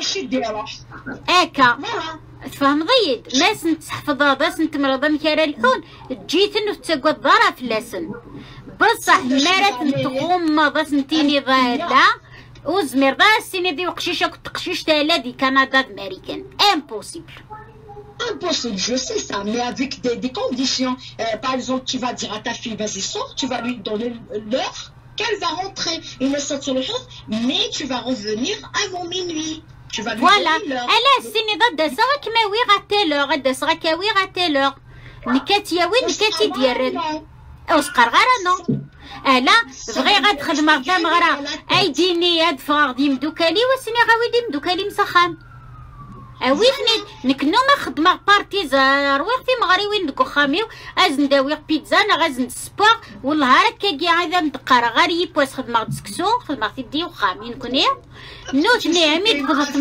اكا تفهم ضيد ناس نتحفظ هذا نتمرض مكارا الحون جيت انه تقعد ضرا في اللسن بصح مرات نتغم ضا سنتيني ضالا وزمير ضا السيني دي وقشيشه كنت قشيش تالا دي كندا امريكان امبوسيبل. Impossible, je sais ça, mais avec des conditions. Par exemple, tu vas dire à ta fille, vas-y, sors, tu vas lui donner l'heure qu'elle va rentrer. Il ne sort sur le jour, mais tu vas revenir avant minuit. Tu vas lui donner l'heure. Elle a signé de ça qui m'a oui raté l'heure, de ça qui a oui raté l'heure. Nikati ya oui, nikati diaren. Oscar غارة non. ألا بغي غتخدم غدا مغرا أيديني هاد فغدي مدوكالي وسني غاوي مدوكالي مسخان. أويفني نكنو ما خدمة بارتيزا رويختي مغري وين دكو خاميو أزن داويق بيتزا أنا غازن سبور والله هاكا كي عايزة مدقارة غاري بواس خدمة تسكسو خدمة تدي وخامي نكوني نوتني ميد بضت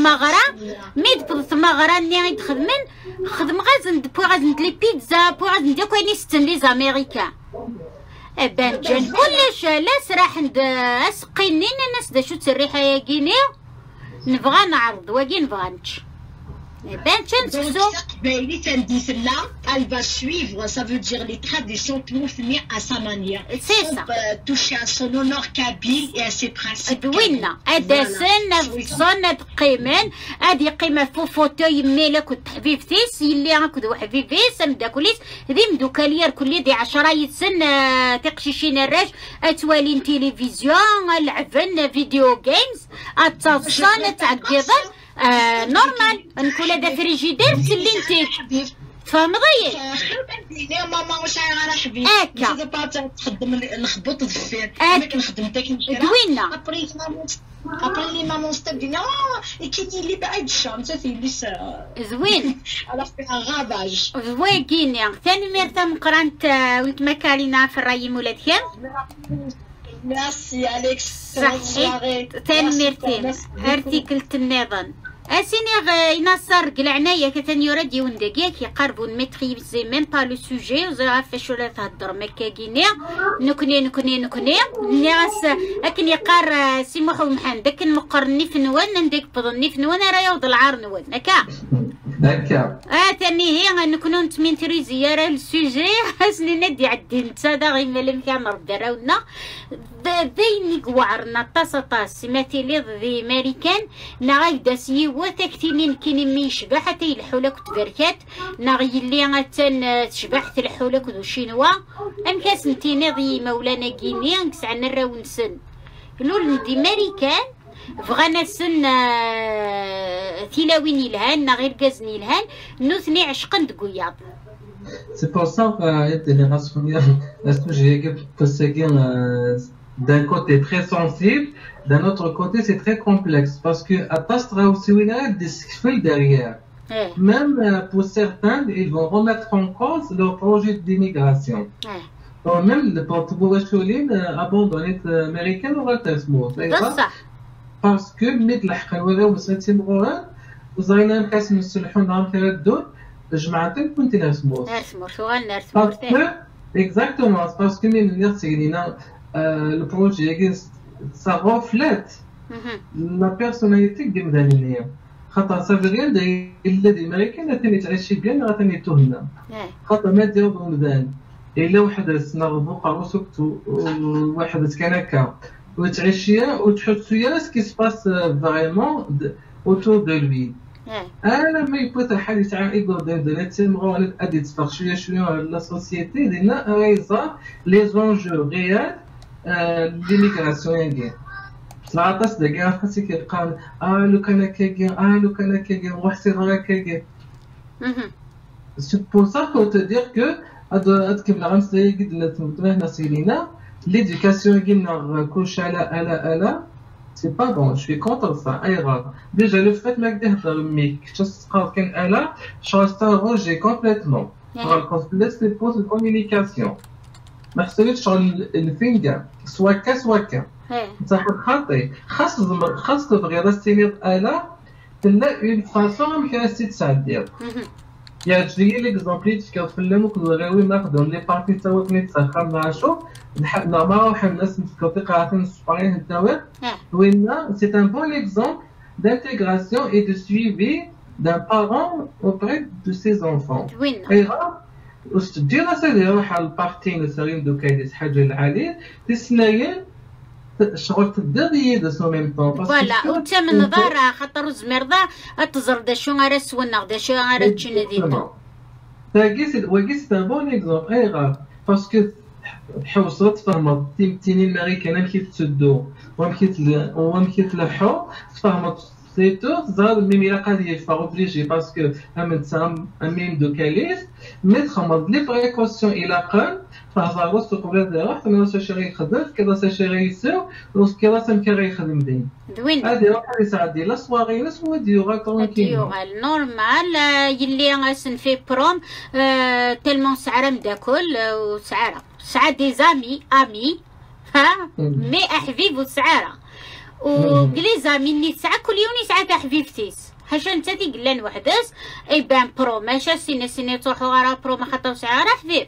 مغرا ني غيد خدمن خدم غازن بوا غازن لي بيتزا بوا غازن ديكو يعني ستن لي زاميريكان بان جان كلش لاس راح ند اسقينين الناس دا شو تريحه يا كيني نبغى نعرض واكي نبغانتش بان تنسو بايلي تنديس لا elle va suivre ça veut dire les traditions transmises à sa manière c'est ça toucher à son honneur kabyle et à ses principes دوينا هذا سن قيمان هذه قيمه فوتو يميلك وتحبيبتيس اللي راكد حبيبيس مداكوليس ذي مدوكالير كلي دي 10 سن تقشيشين الراج اتوالين تلفزيون لعبن فيديو جيمز اتصان تعقيضن نورمال نقول هذا فريجيدير تسلي انت فهم ضيق يا ماما واش غير حبيبي هكا تخدم نخبط الدفير انا كنخدم حتى كنشري دوينا ابري لي مامون ستبدينا كيدي لي بعيد الشام انت تيليس زوين على فيها غاباج زوين كيني ثاني ميرتا مقرانت ولد مكالينا في الراي مولاتهم ميرسي اليكس صحيت ثاني ميرتين ارتيكل النظام اسيني ينصر قلعنايا كتاني يراد يوندقيك يقربوا نميتريزي ميم با لو سوجي وزرا فاش ولا تهضر مكاكينيا نكني ناس لكن يقار سيموحو محن داك نقرني في نوان نديك بضني في نوان راه يوض العار نوان هكا تاني هي نكونو نتميتريزي يا راه السوجي حسني ندي عدي نتا غير ملي كان ربي راونا دايني قوعرنا طاس سماتي ذي ماريكان نغايدا سيوا تكتينين كيني ميش كاع حتى يلحو لك تبركات نغي اللي غاتن تشبح تلحو لك ذو شينوا ام كاسنتيني ذي مولانا كيني كسعنا الراونسن لول ندي ماريكان بغانا سن تيلاوين يلهان غير كازني يلهان نوثني عشقن دقياض. C'est pour ça que d'un côté très sensible, d'un autre côté c'est très complexe parce que Atastra aussi il y a des fils derrière. Même pour certains, ils vont remettre en cause leur projet d'immigration. Même le porte-voix abandonné américain ou parce que مثل الحقيقة وسنتي مغوران وزاينا مكاس نسلحون نعم في الدول جماعتين كنت نرسموس parce que exactement parce que من نرسلنا le projet ça reflète la personnalité ديال المدنيين خاطر سافيريان الذي الامريكان ثاني تعيشي بيان راه ثاني تهنا خاطر ما ديروا بمدان الا واحد سنغبو قارو سكتو واحد كان هكا وتعيشيا وتحسيا سكي سباس فريمون autour de lui. انا ما يبغى حد تاع ايغو ديال تيمغون ادي تفرق شويه على لا سوسيتي ديالنا ريزا لي زونجو ريال ليميغراسيون ديال سلاطاس دكا خاصك كيبقى لو كان كاكي وحسي راه كاكي سي بور سا كو te dire que هاد كيما غنسي قد نتمنى سيلينا l'éducation ديالنا كلشي على c'est pas bon, je suis contre ça. Déjà, le fait que je reste arrogé complètement. Parce que laisse les pauses de communication. Merci le finger, soit qu'à. Ça fait خاطي. خاص تبغي راسيني على تلا une façon qui reste تساعد. يا تجي ليكزامبل تكفلم وكلغاوي ناخذهم لي بارتي تاوك نتسخر نعشو نعمر واحد الناس متكوتي قاعدين نسبرين الدواء وين c'est un bon exemple d'intégration et de suivi d'un parent auprès de ses enfants. واش تدير راسها واحد البارتي نسرين دوكا يدير حاجه العالي تسنايين شغل تدير دو سو ميم طون فوالا وانت من نظر خاطر زمرضه تزر داشو غير سونا داشو غير تشنا ديتو تاكي سي ان بون اكزومبل باسكو حوصلت فهمت تيمتيني الماريكان مشيت تسدو ومشيت لحو فهمت سيتو زاد ميم الا قادي يفا اوبليجي باسكو امن ميم دو كاليس مي تخمض لي بريكوسيون الى قل فهذا وسط قبل دراح انا ساشي يخدم كذا ساشي يسوي وكذا سمكي يخدم دين دوين هذه واحد يساعد لا سواغي لا سوا ديوغا ديوغال نورمال يلي غاسن في بروم تيلمون سعره مداكل وسعره سعه دي زامي امي ها مي احبيب وسعره وقلي زامي اللي ساعه كل يوم يسعى حبيبتيس حاجه انت تيقلان وحداس اي بان برو ماشا سيني تروحو غير برو ما خاطر سعره حبيب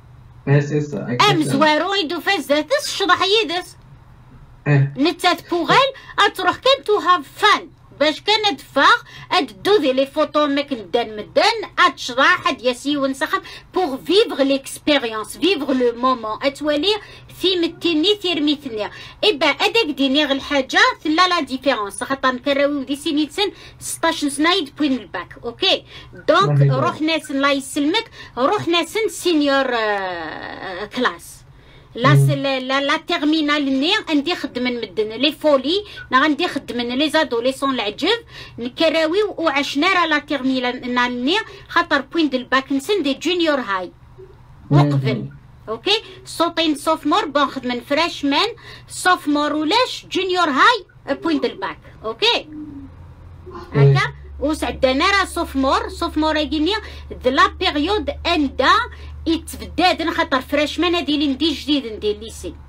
زوارو يدو فازاتس الشضح يدس نتات بوغال اتروح كان تو هاف فان باش كان دفاغ ادوذي لي فوتو ماك مدان اتشرح اد ياسي ونسخم بوغ فيفغ ليكسبيريونس فيفغ لو مومون اتوالي ثيمتيني ثيرميتني ايبا اداك ديني غ الحاجه ثلا لا ديفيرونس خاطر نكراوي ودي سينيتسن 16 سنه يدبوين الباك اوكي دونك روح ناس الله يسلمك روح ناس سينيور كلاس لا تيرمينال ني عندي خدم مدن لي فولي غندي خدم لي زادوليسون العجب نكراوي وعشنا راه لا تيرمينال ني خاطر بوين دو الباك نسن دي جونيور هاي وقبل اوكي صوتين سوفمور بون خدم فريشمان سوفمور ولاش جونيور هاي بوين دو الباك اوكي هكا وسعدنا راه سوفمور يجيني لا بيريود اندا يتبداد خاطر فريشمان هادي اللي ندي جديد ندير ليسي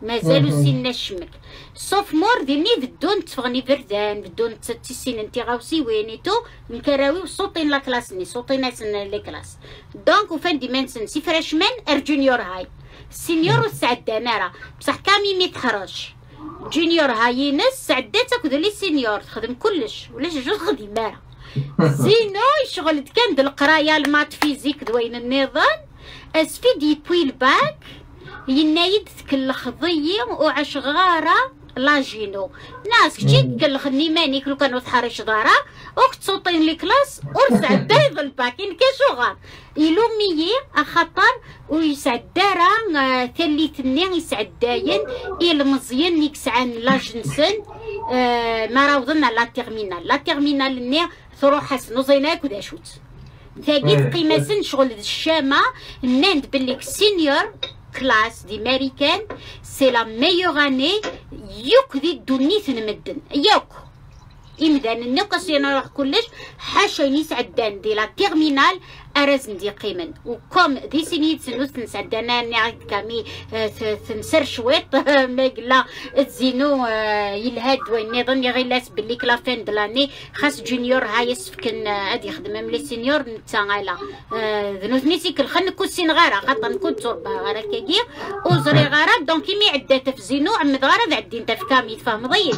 مازالو سينا الشمك سوفمور ديني بدون تفغني بردان بدون تسين انتي غاوسي وينيتو نكراوي صوتين لا كلاس ني صوتين ناس لي كلاس دونك وفان ديمنسن سي فريشمان جونيور هاي سينيور وسعدان راه بصح كامي ميتخرج جونيور هاي ناس سعدات تاخذ لي سينيور تخدم كلش ولاش جوج خديمه زينو شغل كان د القرايه المات فيزيك دوين النظام اسفيدي بويل باك ينايد كل خضيه وعشغاره لاجينو ناس كتي كل ماني كلو كانوا تحرش دارا وقت صوتين لي كلاس ورسعد دايض الباكين كشغال يلوميي اخطر ويسعد دارا ثليتني يسعد داين المزيان يكسعن لاجنسن ما راوضنا لا تيرمينال ني تروح حسن وزيناك ودا شوت ثاقيت قيمة شغل الشامة ناند بليك سينيور كلاس دي ماريكان سي لا ميور اني يوك دي دونيت نمدن يوك إمدان النقص ينروح كلش حاشا يسعد دان دي لا تيرمينال أرزن دي قيمن وكم دي سنيد سنوس نسعدنا نعيد كامي تنسر شويط ماقلا تزينو يلهاد وين يظن يغيلاس بلي كلافين دلاني خاص جونيور هاي يسفكن ادي يخدم ملي سينيور نتاعلا ذنوز نيسيك الخن كون سين غارة خاطر نكون تربة غارة كاكي وزري غارة دونك مي عدا تفزينو عمد غارة عدي انت في كامي تفهم ضيق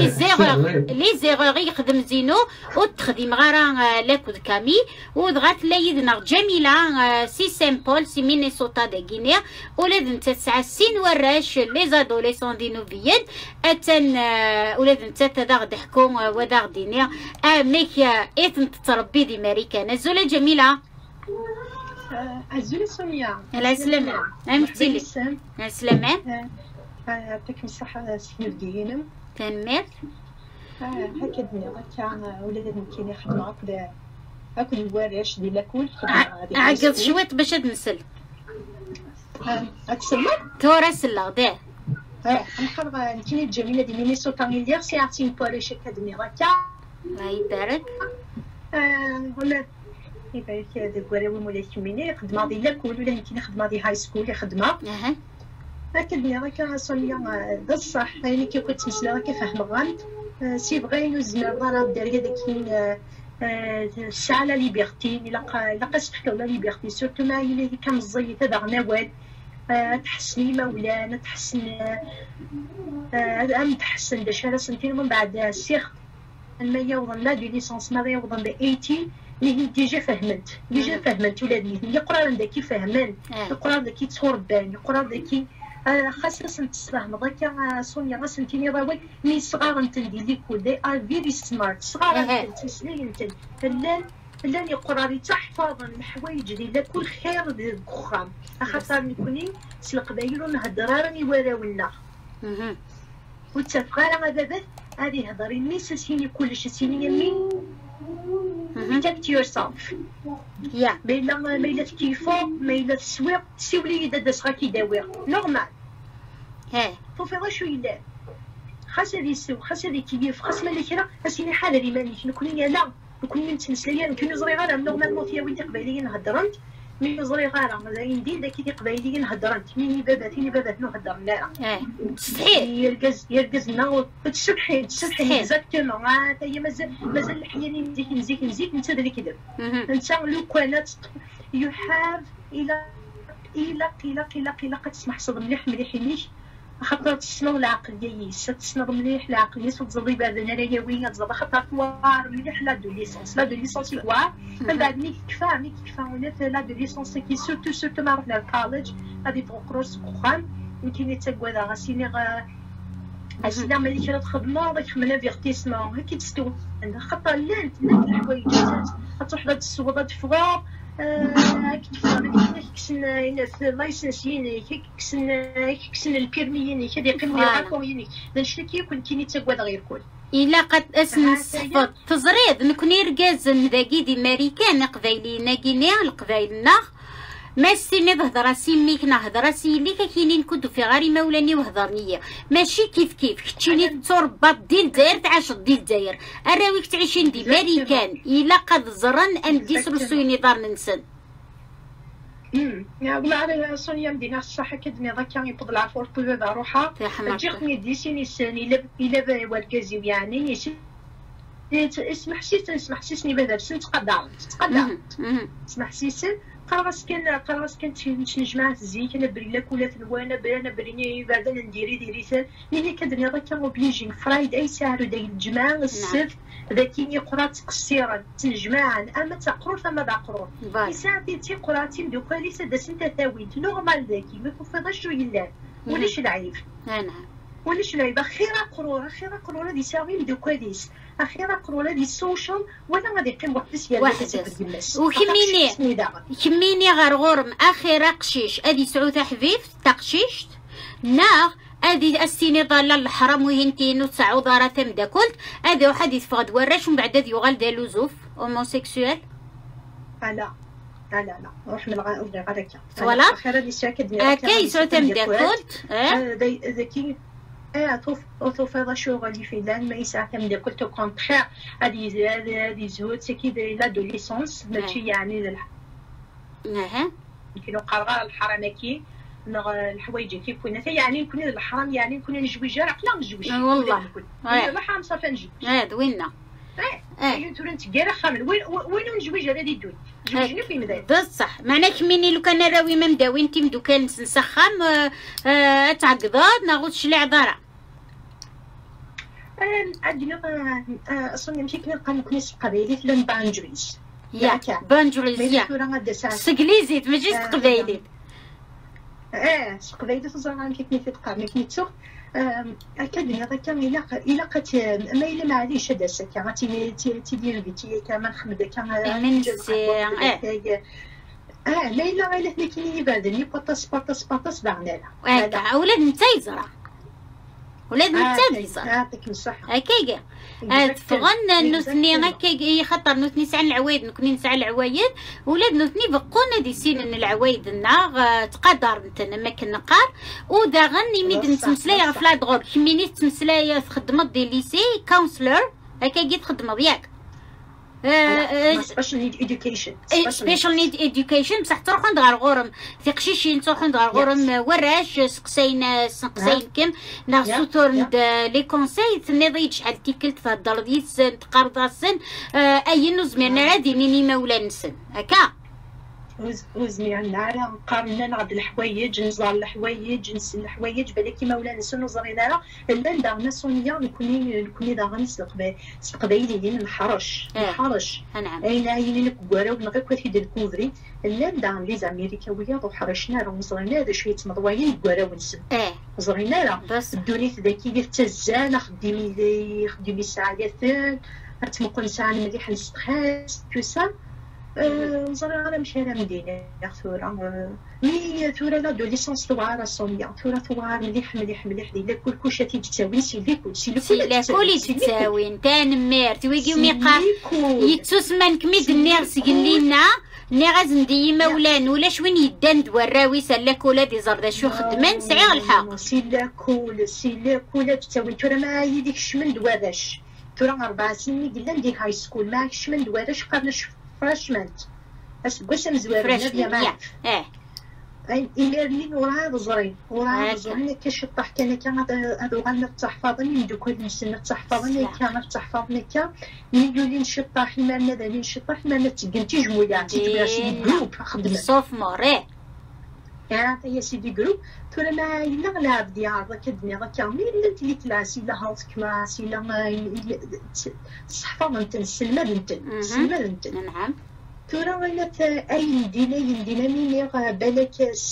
لي زيغوغ يخدم زينو وتخدم غارة لاكود كامي ودغات لا جميلة سي سامبول سي مينيسوتا دي غينيا ولاد تسعة سين وراش لي زادوليسون دي نوفيين اتن ولاد تدا ضحكوا ودا غدينيا ميك ايتن تتربي دي ماريكان زولا جميلة عزولة سونيا على سلامة امتيلي على سلامة يعطيك الصحة سي دينا تنمير هكا دنيا هكا ولاد كاين يخدموا هكذا هاكل الوارش ديال لاكول عقص شويط باش نسل هاك سلا تورا سلا داه نحب كاين الجميله دي مينيسوتا ميليار سي عرفتي بوليش اكاديمي هكا الله يبارك ولا يبارك هذا كوراوي مولاي كميني خدمه ديال لاكول ولا يمكن خدمه ديال هاي سكول خدمه هكا دنيا هكا سونيا بصح يعني كي كنت تمسلا هكا فاهم غلط سي بغي نوزنا راه الدريه داكين الساعة لا ليبرتي إلا قصدك ولا ليبرتي سورتو ما هي كم الزيت هذا غناوال تحسني مولانا تحسن تحسن دا شهر سنتين من بعد السيخ ما يوضن لا دو ليسونس ما يوضن دا 80 اللي ديجا فهمت ولادني يقرا داكي فهمان يقرا داكي توربان يقرا داكي خاصة تسفهم ضاكا سونيا غا سنتيني راوي مي صغار نتندي لي كول دي ار فيري سمارت صغار تسلي نتن فلان يقرا لي تحفظ الحوايج ديال كل خير ديال الكخام خاطر نكوني سي القبايل ونهضر راني وراولنا وتفقى راه بابا هادي هضري مي سيني كلشي سيني يمين protect yourself ما إلا تكيفو ما إلا تسويق سيولي إذا داس غاكي داوير نورمال فوفي غا شويه لا خاص هادي يسوق خاص هادي كيف خاص مالي كرا خاصني حاله اللي مانيش نكوني لا نكوني نتمسليا نكوني صغيره راه نورمالمون فيا ولدي قبايليه نهضرنت مي صغيره مازال ندير داكي دي قبايليه نهضرنت ميني باباتي نهضر لا صحيح يرقزنا تسبحي اكزاكتومون هي مازال الحياني نزيك انت اللي كذب انت لو كانت يو هاف الى قد تسمح صدر مليح ليش خاطر تسنو العقل دياليس تسنو مليح العقل دياليس وتزري بعد انا يوين تزرب خاطر توار مليح لا دو ليسونس توار من بعد مي كفا ولا لا دو ليسونس كي سورتو ما رحنا الكوليج غادي تقروس بروغرام يمكن تاكوادا غاسيني غاسيني ملي كرا تخدمو داك خمنا فيرتيسمون هكا تستو خاطر لانت الحوايج غتروح داك الصوبات فوق كسن لايسنسيين كسن البيرميين كدي قيموا يقاكوين داكشي كيكون كاين تاكواد غير كل الا قد اسم صفات تزريد نكوني ركازن داكي دي ماريكان قبايلينا كينيا القبايلنا ما سيني هضراسي ميك نهضراسي اللي كاينين كنتو في غاري مولاني وهضرنيه ماشي كيف كتشيني تربط ديال الجزائر تعاش ديال الجزائر اراويك تعيشين دي ماريكان الا قد زرن ان ديسرسويني دار ننسن والله على سونيا مدينة الصحة كدني ذاك يبض العفو طيب روحها تجيخني ديسيني ساني إلا والكازيو يعني اسمح سيسني بهذا سن تقدر اسمح سيسن قراص كان تنجمع زيك انا بري لك ولا تنوانا انا بريني بعدا نديري ثان ملي كدني ذاك اوبليجين فرايد اي ساعه داير الجمعه السبت ذاكي يقرا تقصيرا تنجمعا اما تقرو فما دقرو يساعدي تيقرا دوكا لي سداس انت تاويت نورمال ذاكي ما كفضاش يلا ولاش العيب نعم ولاش العيب اخيرا قرو هذه ساوي دوكا ديس اخيرا قروا هذه السوشيال ولا غادي يقيم واحد وكميني غرغورم اخيرا قشيش ادي سعوده حفيف تقشيشت ناغ ادي السيني ضاله الحرام وهنتين وتسعو دارا تمداكلت ادي واحد يتفقد وراش ومن بعد يغال دالو زوف هوموسيكسوال لا روح من غادي فوالا اخيرا دي ساكد كاي سعو تمداكلت ذاكي أطوف هذا شغلي في لان ما يساعد من قلت كونتخير هذه زهود سكي لا دو ليسونس ماشي يعني يمكن قرار الحرامكي الحوايج كيف كنا يعني نكون الحرام يعني نكون نجوج عقلا نجوج والله الحرام صافي نجوج وينا تقول انت كاع خامل وين نجوج هذا يدوي جوجني في مداير بصح معناه كميني لو كان راوي ما مداوي انت مدوكا نسخم تعقضات ناخذ لي عذاره عندنا اصلا ماشي كنلقى نكنيس قبيلي في البانجويز ياك بانجويز ياك سقليزيت ماشي قبيلي قبيلي تزرع كيفني في القرن كنيتو اكادني هذا كان الا قت ما الا معليش هذا السكه غاتي تيدير بيتي كمان خمد كان من ما الا غير حنا كاينين يبادني باطاس بعنا لا ولاد انت يزرع ولاد نتابع يعطيك الصحة هكاكا تفغن نوثني هكاكا خاطر نوثني ساعة العوايد نكوني نساع العوايد ولاد نوثني بقونا دي سين العوايد الناغ تقدر نتنا ما كنقار ودا غني ميد نتمسلايا في لادغور كميني تمسلايا تخدمت دي ليسي كونسلر هكاكا تخدمت ياك سبيشال نيد اديوكيشن سبيشال نيد اديوكيشن بصح تروحوا عند غرغورم في قشيشين تروحوا عند غرغورم وراش سقسين كم ناغ سوتور لي كونساي تنيضي شحال تيكلت تهضر ديس تقرض السن اي نزمرنا راه دينيني مولا نسن هكا وزميرنا على نقارنا نعد الحوايج نزار الحوايج نسن الحوايج بلاكي مولا نسن وزرينا لا دارنا سونيا نكوني داغني قبايليين نحرش نعم اين نكبراو نغير كوفي ديال الكوفري لا دار لي زاميريكاويه وحرشنا راه وزرينا هذا شويه مضوايين كبراو نسن وزرينا راه الدونيت ذاكي ديال التزانه خديمي ساعات تمكن ساعه مليح نستخاس تو سا وزرا انا مشي انا مدينه ثوره مي ثوره لا دو ليسونس توار سونيا ثوار مليح ديال كلشي تيتساوي سي كولي تساوي انت نمير تويقي ميقا يتسمن كميد النير سقلينا ني غازندي مولان ولا شوين يدان دوراوي سلاك ولا دي زردا شو خدمان سعي الحق سيلا تساوي ترى ما يديك شمن دواراش ترى 4 سنين قلنا ندير هاي سكول ما شمن دواراش قبل فراشمنت اش باش مزوارين يا معك إيميرلين وراه زرين كشطح كان هذا غنى التحفظ من دوك نسن التحفظ كان التحفظ نكا مليون شطح ما نذا شطح ما نتقنتي جمويا تبغي شي جروب خدمه سوفمور هي سيدي جروب ترى ما الا غلاب ديال كدني كامل الا تلي كلاس الا هاوس كلاس الا الصحفه نتن السلمه نتن نعم ترى ولات اي يندينا ميني بالك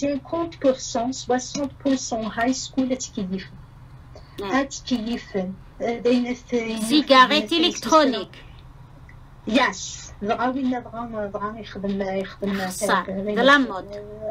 50% 60% هاي سكول تكيف داينه سيجاريت الكترونيك ياس دغا يخدم صح لامود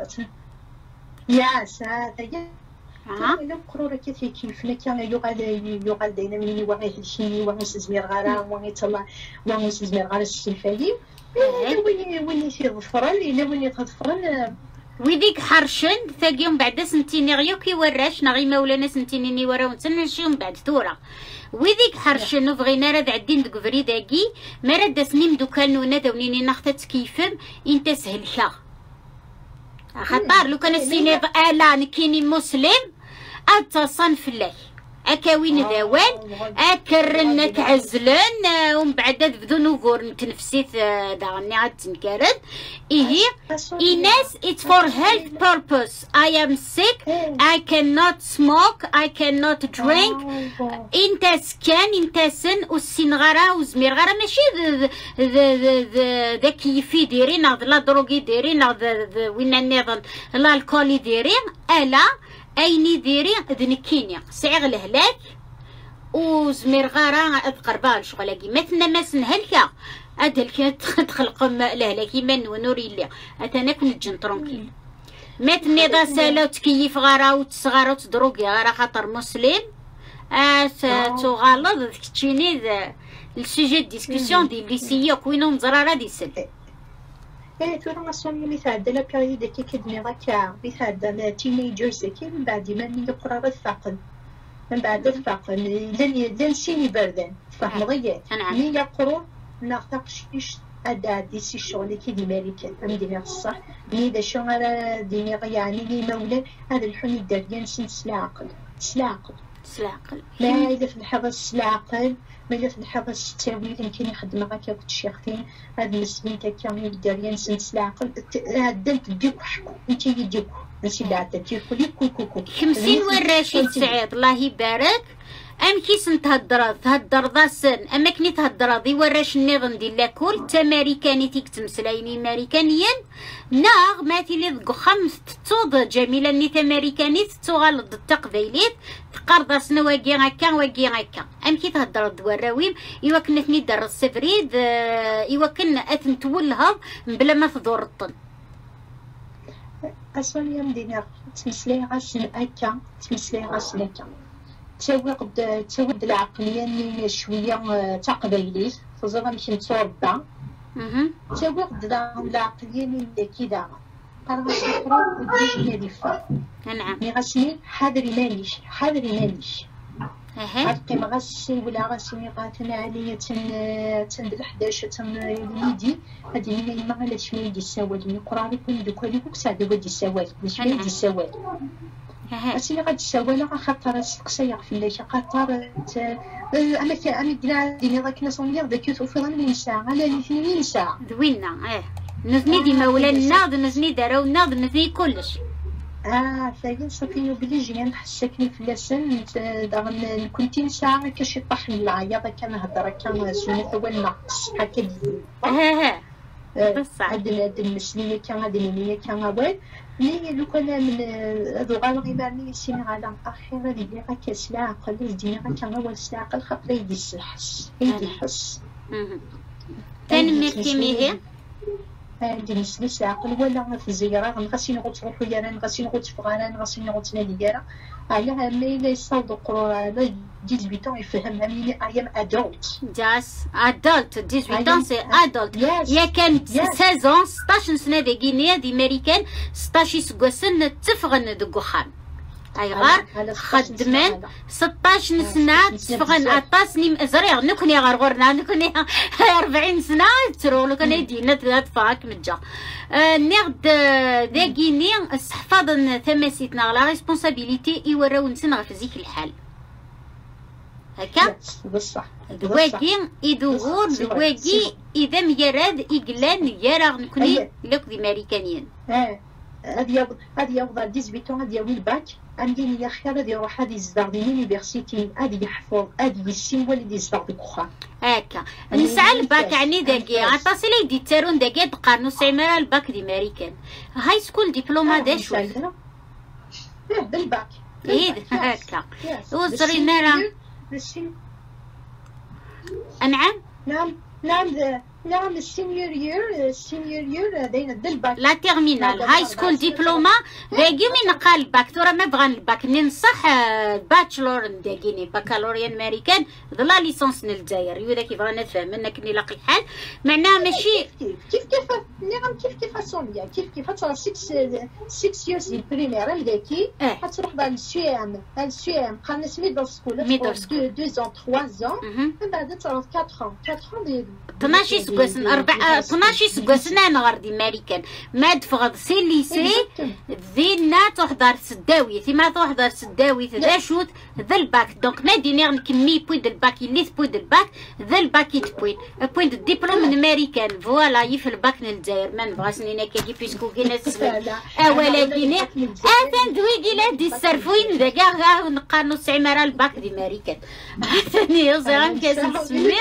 ياس هذا إلا قرورة كيفنا كان يقال داينا مني وعي هالشي وعي سزمير غارة وعي سزمير غارة السلفالي وين يظفرن إلا وين يتظفرن ويديك حرشن ثاقيهم بعد سنتيني غيو كي وراش نغي مولانا سنتيني وراو نتنشيهم بعد ثورة ويديك حرشن وبغينا راه عدين دك فريداكي ما راه داسني مدوكان ونا داونيني ناخذت كيفم انت سهلكا خطر لو كان السيني الا كيني مسلم اتصن فلاح اكاوين ذوان اكرنك عزلن ومن بعد بدو نقول نتنفسيت داغني عاد تنكرد ايه Ines it's for health purpose I am sick I cannot smoke I cannot drink انت سكان انت سن والسين غرا وزمير غرا ماشي ذا كيفي ديرين لا دروغي ديرين وين النظام لا الكولي ديرين الا ايني ديري ذنكينيا سعر الهلاك وزمير غارة اذقربان شغل مثلنا ما سنهلكا ادهلكا تخلق الهلاك من ونوري لي اتانا كنت جن ترونكيل مثلني ذا سالا وتكيف غارة وتسغارة وتدروقي غارة خاطر مسلم تغالط ذاك تشيني السوجي ديسكسيون دي ليسيو كوينو مزرارة دي سل تورماسيون اللي تعدى لا بيريود كي كدني راكا اللي تعدى تينيجرز كي من بعد ما نقرا الثقل من بعد الثقل لين سيني بردان فهم غيات مي يقرو ناقشيش ادا ديسي الشغل كي دي مالك فهمتني الصح مي دا شو ديني يعني لي مولى هذا الحني ديال سلاعقل ما اذا في الحبس سلاعقل ما في الحبس التاويل يمكن يخدم هكا كنت شيختين هاد المسلمين كامل الداريان سنس العقل هادنت ديك حكو انت يديك نسي بعدا تيقول لي كوكو 50 وراشد سعيد الله يبارك ام كيس تهدر ذا سن اما كني تهدر ذي وراش النظام ديال لاكل تماريكاني تيك تمسلايني ماريكانيا ناغ ماتي لي ذكو خمس تصود جميله ني تماريكاني تغلط التقبيليت تقرض سنواكي هكا ام كي تهدر الدواراويم ايوا كنتني دار السفريد ايوا كنا اتنتولها بلا ما تدور الطن اسمعني يا مدينه تمسلي غاسن هكا تمسلي غاسن هكا تسوق العقلية اللي شوية تقبيليت تزرع مش متصوبة تسوق العقلية اللي كذا قرر تقرأ وديش نريفة نعم مي غاسني حاضري ماليش عرقي ما غاسي ولا غاسي غاتنا عليا تن 11 تن يدي هادي ملي ما علاش ميدي السواد مي قراني كل دوك هادي بوك ساعه ودي السواد مش ميدي السواد أسيني غادي تساوي خاطر تقصير في الليش خاطر أما كنا ديني راك نصوني ذاك يوسف من ساعة على 2 ساعة دوينا نزني ديما ولنا نزني دارونا نزني كلش ثاني صافي بلي جينا نحسكني في اللسان داغن كنتي ساعة كاش يطيح من العياط كنهضر كان سميت هو النقص هكا بصح هاد المسلية كان هاد المنية كان وين مي لو كان من هذو غالغي معني سيني على اخيرا اللي راك سلاعه قال ديني راك هو سلاعه خاطر يدي الحس يدي الحس تنمرتي ميه عندي نسلس العقل ولا في الزيارة غاسي نغوت تروحو يارا غاسي نغوت فغانا غاسي نغوت ناديارا على مي لا يصدقوا على 18 يفهم مي ايام ادولت جاس ادولت 18 سي ادولت يا كان 16 16 سنه دي غينيا دي امريكان 16 سكوسن تفغن دغخام اي غار خدمان 16 سنه تفغن اطاسني زريغ نكون يا غرغرنا نكون 40 سنه ترو لو كان يدينا تفاك مجا نيغد داكيني استحفاظ ثماسيتنا لا ريسبونسابيلتي يوراو نسنا في ذيك الحال هكا بصح دواكي يدور دواكي اذا ميراد يقلان يراغ نكوني لوك دي امريكانيين هادي يوضع 18 هادي يوي الباك عندي يا خير هادي يروح هادي يزدار دي لونيفرسيتي هادي يحفظ هادي يسين ولدي يزدار ديك اخرى هكا نسعى الباك عني داكي عطاسي لي دي تارون داكي تقارنو سعمرا الباك دي امريكان هاي سكول دبلوما داش بالباك هكا وصرينا راه نعم السينيور يير داينا بالباك لا تيرمينال هاي سكول دبلوما داكي من قال الباك ترى ما بغان الباك ننصح باتشلور داكيني بكالوريان امريكان لا ليسونس للجزائر يودا كيف رانا نفهم انك نلاقي الحال معناها ماشي كيف صوميا كيف تروح 6 ييرز البريمير داكي تروح بعد السيام قالنا ميدل سكول 2 ans 3 ans من بعد تروح 4 ans ديال 12 سكواس 12 سكواس انا غردي ماريكان ما دفغض سي ليسي ذينا تحضر سداوي ثما تحضر سداوي ذا شوت ذا الباك دونك نادي نغن كمي بويد الباك اللي بويد الباك ذا الباك يتبويد بويد الدبلوم الماريكان فوالا يف الباك نلجزائر ما نبغاش نينا كي بيسكو كينا ولكن اثن دويكي لا دي السرفوين ذا كاع نقارنو السعماره الباك دي ماريكان ثاني يوزيران كاس السمير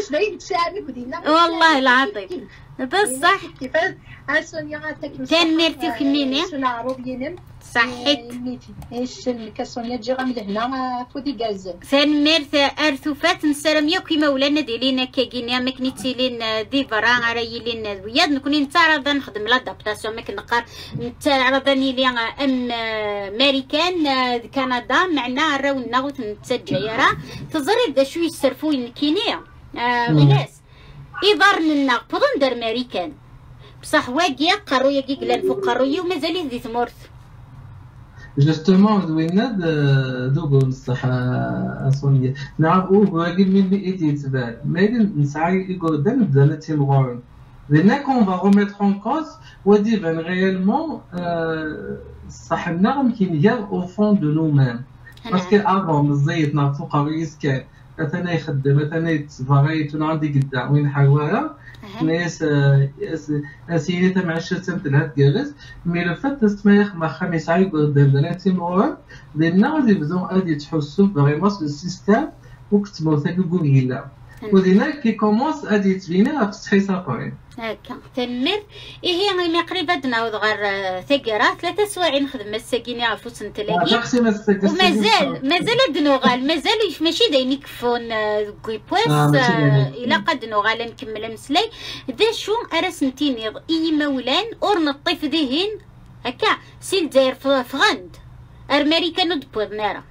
والله العظيم بصح سونيا كان ميرتي وكميني صحيت ايش الكاسونيا تجي غا من هنا فودي غاز ثان ميرت ارثوفات نسلم يا كيما ولانا ديالينا كاكينيا ما كنيتيلين ديفرا رايلين وياد نكوني نتعرض نخدم لادابتاسيون ما كنقار نتعرضني لي ام ماريكان كندا معنا راونا وتنتجايرا تزري دا شو يسرفوين كينيا ناس يضر لنا بودون دار ماريكان بصح واقيا قرويه كي قلان فوق قرويه ومازال ذي ثمورث جوستومون دوينا دوغو بصح سونيا نعرفو واقي من بيئتي يتبان ماين نسعى يقول دان بدانا تيمغورن لأن كون فا روميتر اون كوز ودي فان ريالمون صاحبنا يمكن هي او فون دو نو ميم باسكو افون مزيت نعرفو قرويس كان مثلا يخدم مثلا يتفاغيت عندي قدام وين حواها ناس اسينيتا مع الشتم تلهات جالس مي لو فات تسميخ مع خميس عيب قدام دلاتي مورا لأن غادي بزون غادي تحسو فريمون سو السيستم وكتبو ثاقو قويلة ودينا كي كومونس غادي يتبينا في صحيصة قوي هكا تنمر هي ما قريبة نعاود غير ثقرة 3 سوايع نخدم الساكيني عفوس نتلاقي ومازال دنوغال مازال ماشي داين يكفون كويبواس إلا قد نوغال نكمل مسلاي ذا شو أراس نتينيض إي مولان أور نطيف ذهين هكا سيل داير فغند أرماريكانو دبوض نارا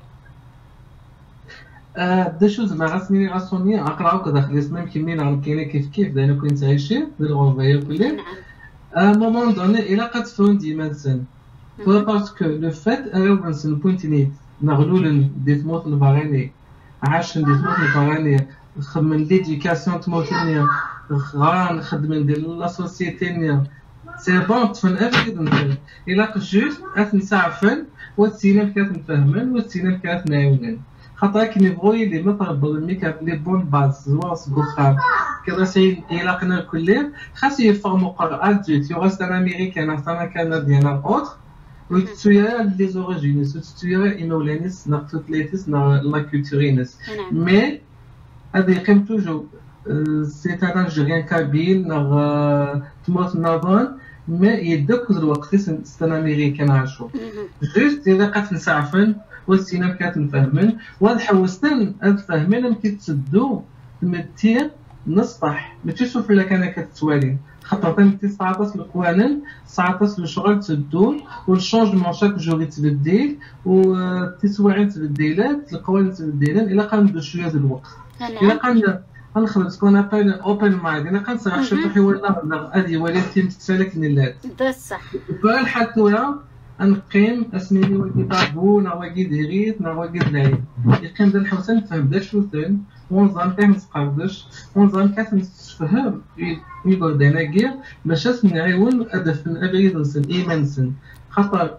دا شو زعما غاسني غاسوني اقراو كذا خليس ميم كيمين عم كاينه كيف داينا كنت عايشين بالغوفايه كلي مومون دوني الى قد فون ديما سن باسكو لو فات انا بنسن بوينتيني نغلول ديت موت الباراني عاش ديت موت الباراني خدم ليديكاسيون تموتني غان خدم ندير لا سوسيتي سي بون تفن افيد الى جوست اتنسعفن والسينم كانت نفهمن والسينم كانت نايونن خاطر كي نبغي لي مطرب الميكاب لي بون باز زواص بوخام كذا شيء يلاقنا الكل خاص يفهموا قراءات جيت يغاس انا امريكان انا كنديان اوتر وتسويا لي زوريجينس وتسويا ايمولانيس نقطه ليتس لا كولتورينس مي هذا يقيم توجو سي ان الجيريان كابيل تموت نافون ما يدك الوقت سن امريكان عاشو جوست اذا قات نسعفن والسينما كانت نفهمن والحوستن نفهمن كي تسدو تمتي نصطح ما تشوف ولا كان كتسوالين خاطر تمتي 19 القوانين 19 الشغل تسدو والشونجمون شاك جور يتبدل والتسويعين تبديلات القوانين تبديلات الا قام بشويه د الوقت الا قام غنخدم سكون ابل اوبن مايند انا كنصرح شي حوايج هذه ولكن تسالك نلات بصح فالحتويا نقيم اسميني واقي طابو نا واقي ديريت نا واقي دلاي يقيم دا الحوسه نفهم دا شوتن ونظام كاع متقردش ونظام كاع نتفهم يقول ديناكير باش نعاون هدف من ابريد نسن ايمانسن خاطر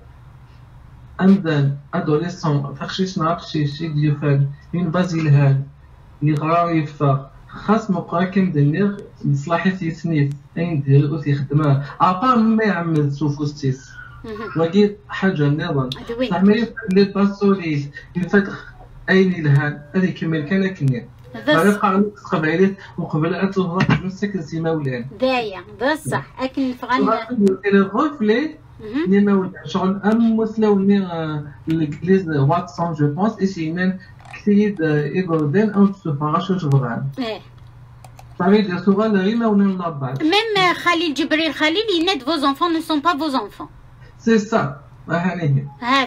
عندنا ادوليسون تخشيش نعرفش شي ديوفان من بازيلهان اللي غراو يفا خاص مقاكم دنيغ مصلحتي سنيف اين دير وتيخدمها ابار ما يعمل سوفوستيس وقيت حاجة نظام تعمل لي باسوليس يفتح أين الهان هذه كمل كان كنيا غنبقى قبيلات وقبل أتوضح نفسك سي مولان دايا بصح أكن فغنا الغفلة ني مولان شغل أم مسلوني الإنجليز واتسون جو بونس إسينان كتيد إيغودين أو تسوفاغاش وشغلان تعمل دي سوغال غير مولان لابال ميم خليل جبريل خليل يناد vos enfants ne sont pas vos enfants سي سا هاني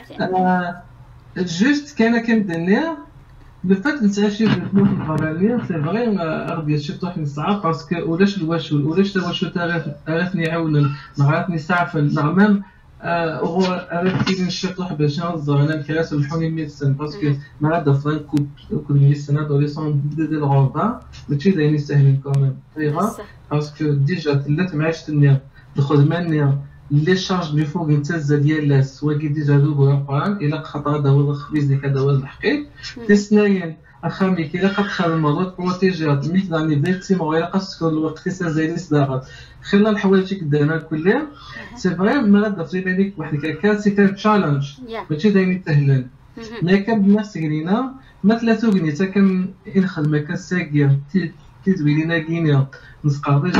جوست كان كندير لو فات نتعشي بالفلوس الغراليه سي فري غادي شفتو حنا الساعه باسكو ولاش الواشو ولاش الواشو عرفني يعاون عرفني سعفن نعمم هو عرفتي نشطح باش نهزر انا الكلاس سمحوني 100 سنه باسكو ما غادا فان كل 100 سنه دوليسون ديال الغربه ماشي دايرين ساهلين كوميم طيغه باسكو ديجا تلات معايشة النيا الخدمه النيا لي شارج دو فوق نتزا ديال لاس واكي ديجا دوبو يقران الا خاطر هذا هو الخبيز ديك هذا هو الحقيق تسناين اخامي كي لا قد المرض بروتيجيات ميت داني بيتي مو الا قصك الوقت سازالي صداقات خلال الحوايج كدانا كلها سي فري ما غادا في بالك واحد كان سي كان تشالنج ماشي دايما سهلين مي كان بالناس قلينا ما ثلاثه غني حتى كان نخدم كساكيا تيزويلينا كينيا نسقاطيش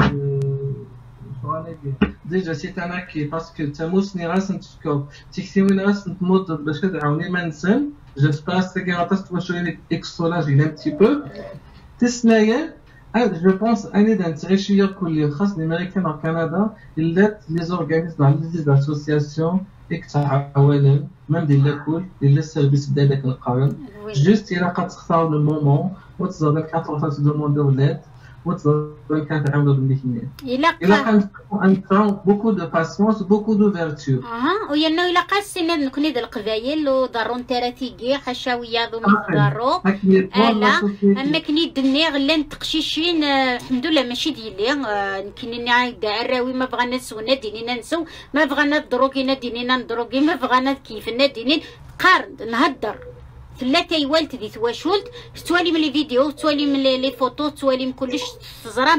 ديجا سي انا كي باسكو تموسني راس نتفكر تيكسيوين راس نتموت باش كتعاوني ما نسال جيسبر سي غاتاس توشوي اكستولاج ان بتي بو تسنايا جو بونس اني دان تريشيا كل خاص الامريكان و كندا اللات لي زورغانيزم لي زاسوسياسيون يتعاونوا ميم ديال لاكول ديال السيرفيس ديال داك القرن جوست الا كتختار لو مومون وتزاد كتروح تدوموندي ولاد وتزاد كتعاونوا بالنيتين الا كان ان بوكو دو باسيونس بوكو دو فيرتو وينو الا قاسينا نكوني د القبايل ودارون تراتيكي حشاويه ذو دارو الا اما كني دني غلا نتقشيشين الحمد لله ماشي ديالي كاينين دعراوي ما بغانا نسونا دينينا نسو ما بغانا دروكينا دينينا ندروكي ما بغانا كيفنا دينين قارن نهدر ثلاثة يوالت دي تواشولت توالي من لي فيديو توالي من لي فوتو توالي من كلش تزرام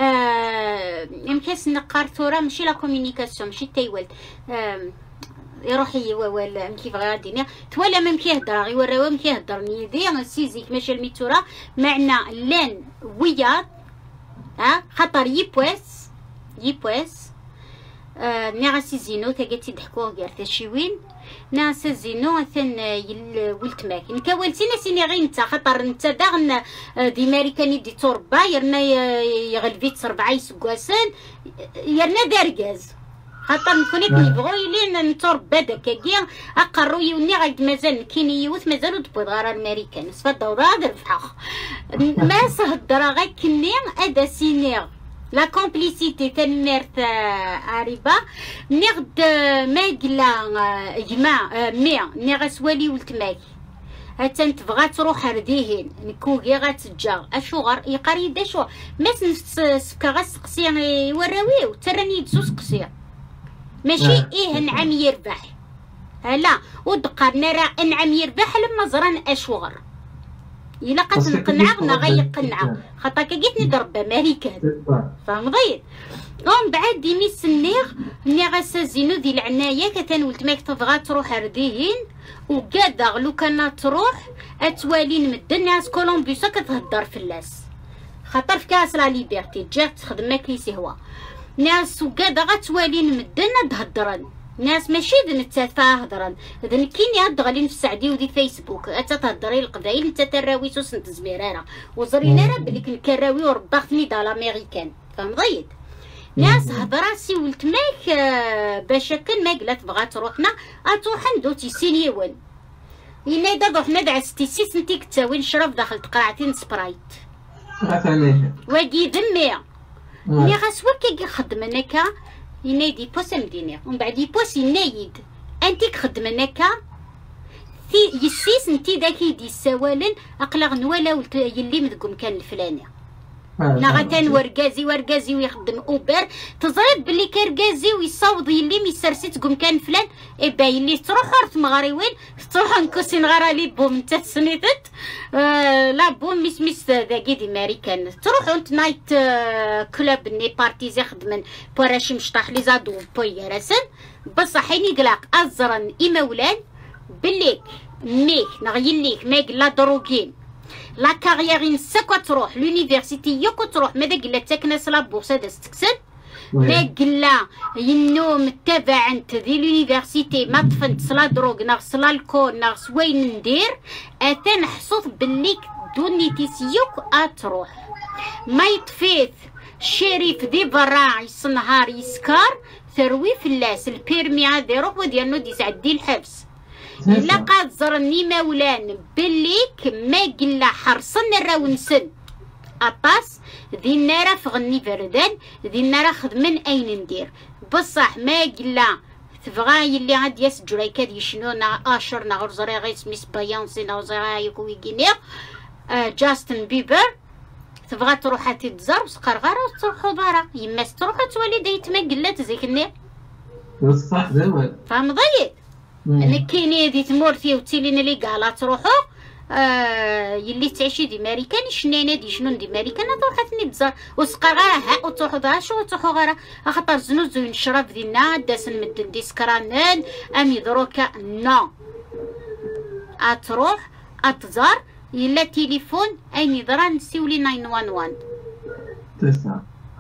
يمكن نقار ثورة ماشي لا كومونيكاسيون ماشي تايوالت يروحي ولا كيف غادينا تولا ميم كيهضر يوراو ميم كيهضر نيدي سيزيك ماشي الميتورا معنا لان ويا خاطر يبواس نيغا سيزينو تاقيتي ضحكوه غير تشيوين ناس زينو ثن ولت ماك نكاولتينا سيني غير نتا خاطر نتا داغن دي ماريكاني دي توربا يرنا يغلفيت 4 سكواسن يرنا داركاز خاطر نكوني كنبغوا يلين نتوربا داكاكيا اقرو يوني غايد مازال كاين يوث مازالو دبوض غير الماريكان سفدا ودار فحاخ ما سهدرا غير كني ادا سيني لا كومبليسيتي تنمرت عريبه نغد ماقلا جماع ميا نغسوالي ولتماك حتى نتبغى تروح رديهن نكوكي غاتجا اشوغر يقري داشو ماس نسكا غاسقسي يوراويو تراني يدسو سقسي ماشي ايه نعم يربح لا ودقر نرى نعم يربح لما زران اشوغر الا قد نقنعنا غيقنع خاطر كيت نضرب امريكان فهمضي ومن بعد ديمي سنيغ ملي غاسازينو ديال العنايه كتنولت ماك تبغى تروح رديهين وكادا لو كان تروح اتوالين مدن ناس كولومبيوسا كتهضر في اللاس خاطر في كاس لا ليبرتي جات تخدم ماكليسي هو ناس وكادا غتوالين مدن تهضرن ناس ماشي نتفا هضرن هذا كاين هاد غالين في السعدي ودي فيسبوك اتا تهضري القبايل انت تراوي سوس انت زميراره وزرينا راه بليك الكراوي ورباختني دا الامريكان فهمضيت ناس هضراسي ولت ماك باش كان ما قلات بغات روحنا اتوح ندو تيسينيون الا دا روحنا دا ستيسيس انتي كتاوي نشرب داخل قرعتين سبرايت واقي دمي ملي غاسوا كي خدمناكا ينادي بوس مدينة ومن بعد يبوس ينايد انتي كخدمناكا في يسيس انتي داكي دي السوالن اقلغ نوالا يلي مدقوم كان الفلاني نغتان ورقازي ويخدم اوبر تزرب بلي كرقازي ويصاوض يلي ميسرسي تقوم كان فلان ايبا يلي تروح ورث مغاري وين تروح نكوسي نغارا لي بوم نتا سنيتت لا بوم ميس داكي دي ماريكان تروح انت نايت كلوب ني بارتيزي خدمن بوراشي مشطاح لي زادو بوي راسن بصح حيني قلاق ازرن ايمولان بليك ميك نغيليك ميك لا دروكين لا كاريرين ساكو تروح لونيفرسيتي يوكو تروح ماذا قلا تاكناس لا بورصه داز تكسب ما قلا ينو متابع انت دي لونيفرسيتي ما طفنت صلا دروغ ناغ صلا الكول ناغ وين ندير اتا نحصوص بليك دونيتي سيوك اتروح ما يطفيت الشريف دي برا يصنهار يسكار ثروي فلاس البيرمي هذا يروح وديالنو دي سعدي الحبس إلا قاد زرني مولان بليك ما قلا حرصن الراونسن أطاس ذي النارا فغني فردان ذي النارا خدمن أين ندير بصح ما قلا تبغى يلي غادي يسجل كاد يشنو نا اشر نا غرزري غير سميس بايونسي نا غرزري يكوي كينير جاستن بيبر تبغى تروح تتزر وسقرغره وتروحوا دارا يما تروح تولي دايت ما قلات زيكني بصح دابا فهم ضيق انا كاينه دي تمورتي وتيلينا لي كاع تروحوا يلي تعيشي دي ماريكان شنينا دي شنو دي ماريكان تروح تنتزر وسقرغره ها وتروحوا دارا شو تروحوا غير خاطر زنوز ونشرب ديالنا داس نمد ديسكرانن امي دروكا نو اتروح اتزار يلا تليفون اي نظرا نسيولي 911 تسعة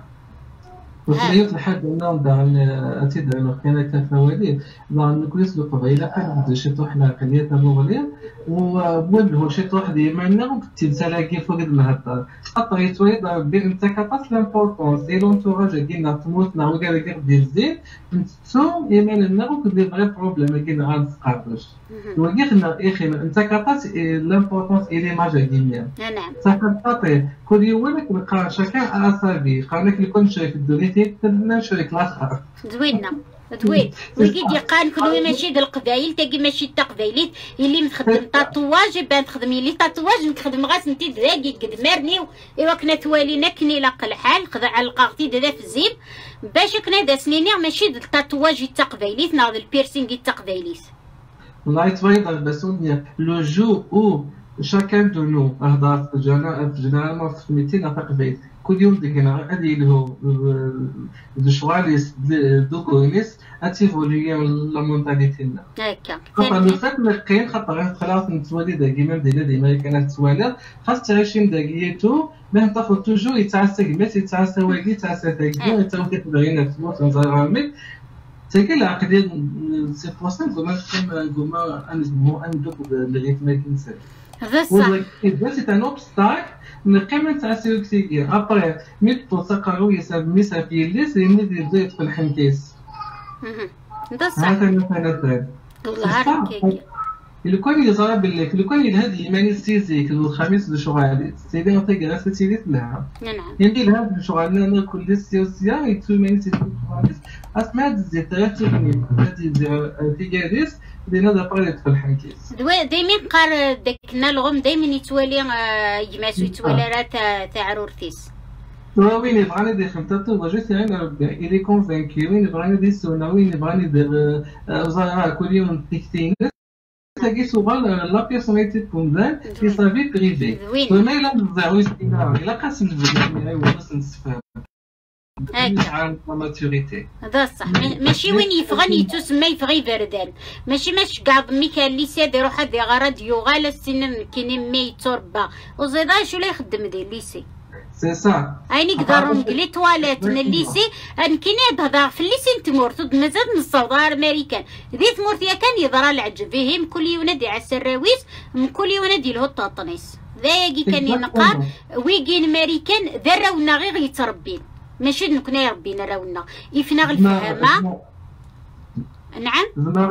وتلاقيت لحد النوم دعنا أتيد أنه كان كفوالي دعنا كويس لقبيلة كان شي طوح ناقلية مغلية وبوله شي طوح ديما وكنتي تلاقي فوق المهدر حتى يتويد أنت كتاس لامبورطونس ديال لونتوراج ديالنا تموت نا وكاع كير ديال الزين نتسو يمان النغ وكدير غير بروبليم كاين غاد سقاطش وكيخنا يا اخي انت كتاس لامبورطونس إليماج ديالنا نعم صح خاطر كل يومك بقى شكا أصابي قالك اللي كنت شايف الدنيا تبنا شريك الاخر زوينه زوين ويجي يقان كل ماشي د القبايل تاكي ماشي تا قبايليت اللي متخدم تاتواج بان تخدمي لي تاتواج نخدم غاس انت داكي قد مارني ايوا كنا توالينا كني لاق الحال خذ على القاغتي دادا في الزيب باش كنا دا سنيني ماشي د التاتواج تا قبايليت ناض البيرسينغ تا قبايليت والله تبغي بسونيا لو جو او chacun de nous هضرت جنرالمون في ميتين تقبيل كل يوم ديكنا غادي له دو شواليس دو كوينيس اتيفولي لا مونتاليتينا هكا خاطر لو فات كاين خاطر خلاص نتوالي داكي ميم ديما كانت توالي خاص تعيشين داكيتو ميم طافو توجور يتعسى كمات يتعسى واقي يتعسى داكي يتعسى تبغينا تموت نزرامي تاكي العقلية سي بوسيبل كوما ان دوك لغيت ما كنسى c'est un obstacle نقيم تاع سيوكسيكي ابري ميتو سقرو يساب ميسافي ليس يدير يدخل حنكيس هذا مثلا والله لو كان يزرب لك لو كان هذه ايماني سيزيك الخميس لشغالي سيدي نعطيك غير سيدي لها نعم يندير هذا شغالنا كل سيوسيا يتو ماني سيدي خميس اسمع الزيت تغني هذه تيجاريس دينا دابا يدخل حنكيس دايما قار داكنا الغم دايما يتوالي يماسو يتوالي راه تاع رورتيس وين يبغاني دي خمتاتو بجوس يعني ربي إلي كونفانكي وين يبغاني دي سونا وين يبغاني دي وزارة كل يوم تكتين تلاقي سوغان لا بيرسوناليتي بومدان في سافي بريفي وما إلا نزعو يستينا إلا قاسم الفيديو وبس نستفهم على ماتوريتي هذا صح ماشي وين يفغن يتسمى يفغي بردان ماشي كاع ميكال ليسي ديرو حد غرض يوغال السنين كاين مي تربا وزيدا شو لا يخدم دي ليسي سي سا اي نقدروا نقلي تواليت من الليسي كاين يهضر في الليسي نتمورتو مازال نصوضار امريكان ذي تمورتيا كان يضرى العجب فيهم كل يونادي على السراويس من كل يونادي له الطاطنيس ذاكي كان ينقار ويجين امريكان ذراونا غير يتربين ماشي نكون ربينا راونا يفنا الفهامه نعم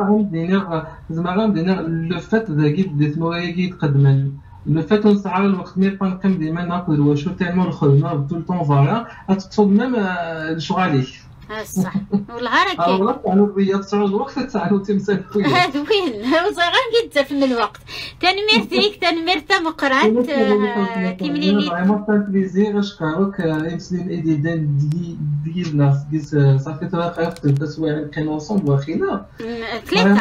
زعما عندنا لو فات ذاكي بديت موايا يتقدم لو فات نسعى الوقت مي بانكم ديما ناكل واشو تالمون الخدمه طول طون فوالا تقصد ميم الشغاليك صح والله راكي والله تعالوا بيا تسعود الوقت تعالوا تمثال خويا هذا وين وصغار جدا في الوقت تنميرتيك تنميرتا مقرات كيمليني فريمون تان بليزير اشكرك امسلين ايدي دي الناس ديس صافي ترى خافت التسويع كان اونصومبل واخينا ثلاثه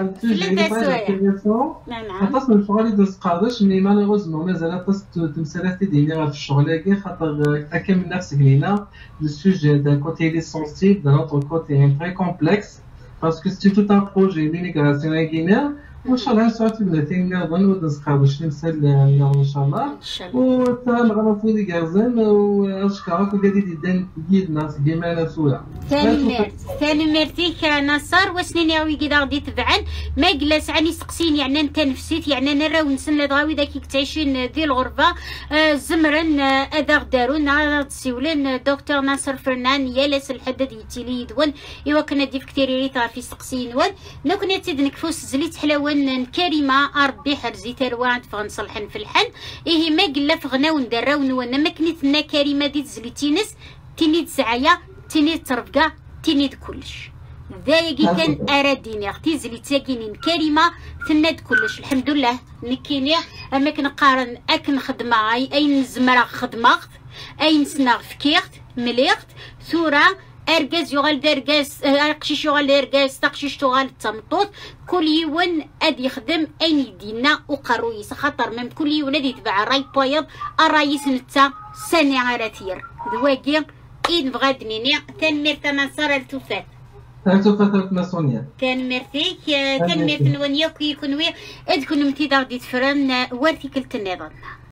نعم خاص من الشغل اللي تسقادش مي مالوغوزمون مازال تمثالات ديالي في الشغل هكا خاطر تاكل نفسك لينا لو سوجي دان كوتي لي d'un autre côté très complexe parce que c'est tout un projet d'immigration guinéenne وان شاء الله نسعد بنتين نظن ونسقاو باش نمثل ان شاء الله وتنغرفو لي كازن واشكرك وقادي ديال الناس ديما نسولا ثاني ميرتيك نصر وسنين وي كدا غادي تبعن ما جلس عني سقسين يعني انت نفسيت يعني انا راهو نسن دغاوي داك تعيشين ذي الغربه زمرن اذا دارونا تسولن دكتور ناصر فرنان يالس الحدد يتيلي يدون ايوا كنا ديف كثير ريت في سقسين ون لو كنا تدنكفوس زليت حلاوه كريمه ربي حرزي تروان فغنصلحن في الحن ايه ما قلا فغنا وندراون وانا ما كنيتنا كريمه دي تزليتينس تيني تسعايا تيني ترفقا تيني كلش ذايقي كان أراديني اختيزلي تاكينين كلمة تناد كلش الحمد لله نكيني أما كنقارن أكن خدمة أين زمرة خدمة أين سنة فكيرت مليخت ثورة أرجاز يغال درجاز قشيش يغال درجاز تقشيش تغال تمطوط كل يوم أدي يخدم أين يدينا وقرويس خاطر مم كل يوم أدي يتبع راي بيض الرايس نتا سنة عراتير ذواقي إذ بغادنيني تنميرت نصر التوفات فترة سونيا كان مرتيك كان مرتن ونيا كي يكون ويا إذ كنت متي داغدي تفرن وارتي كلت النظام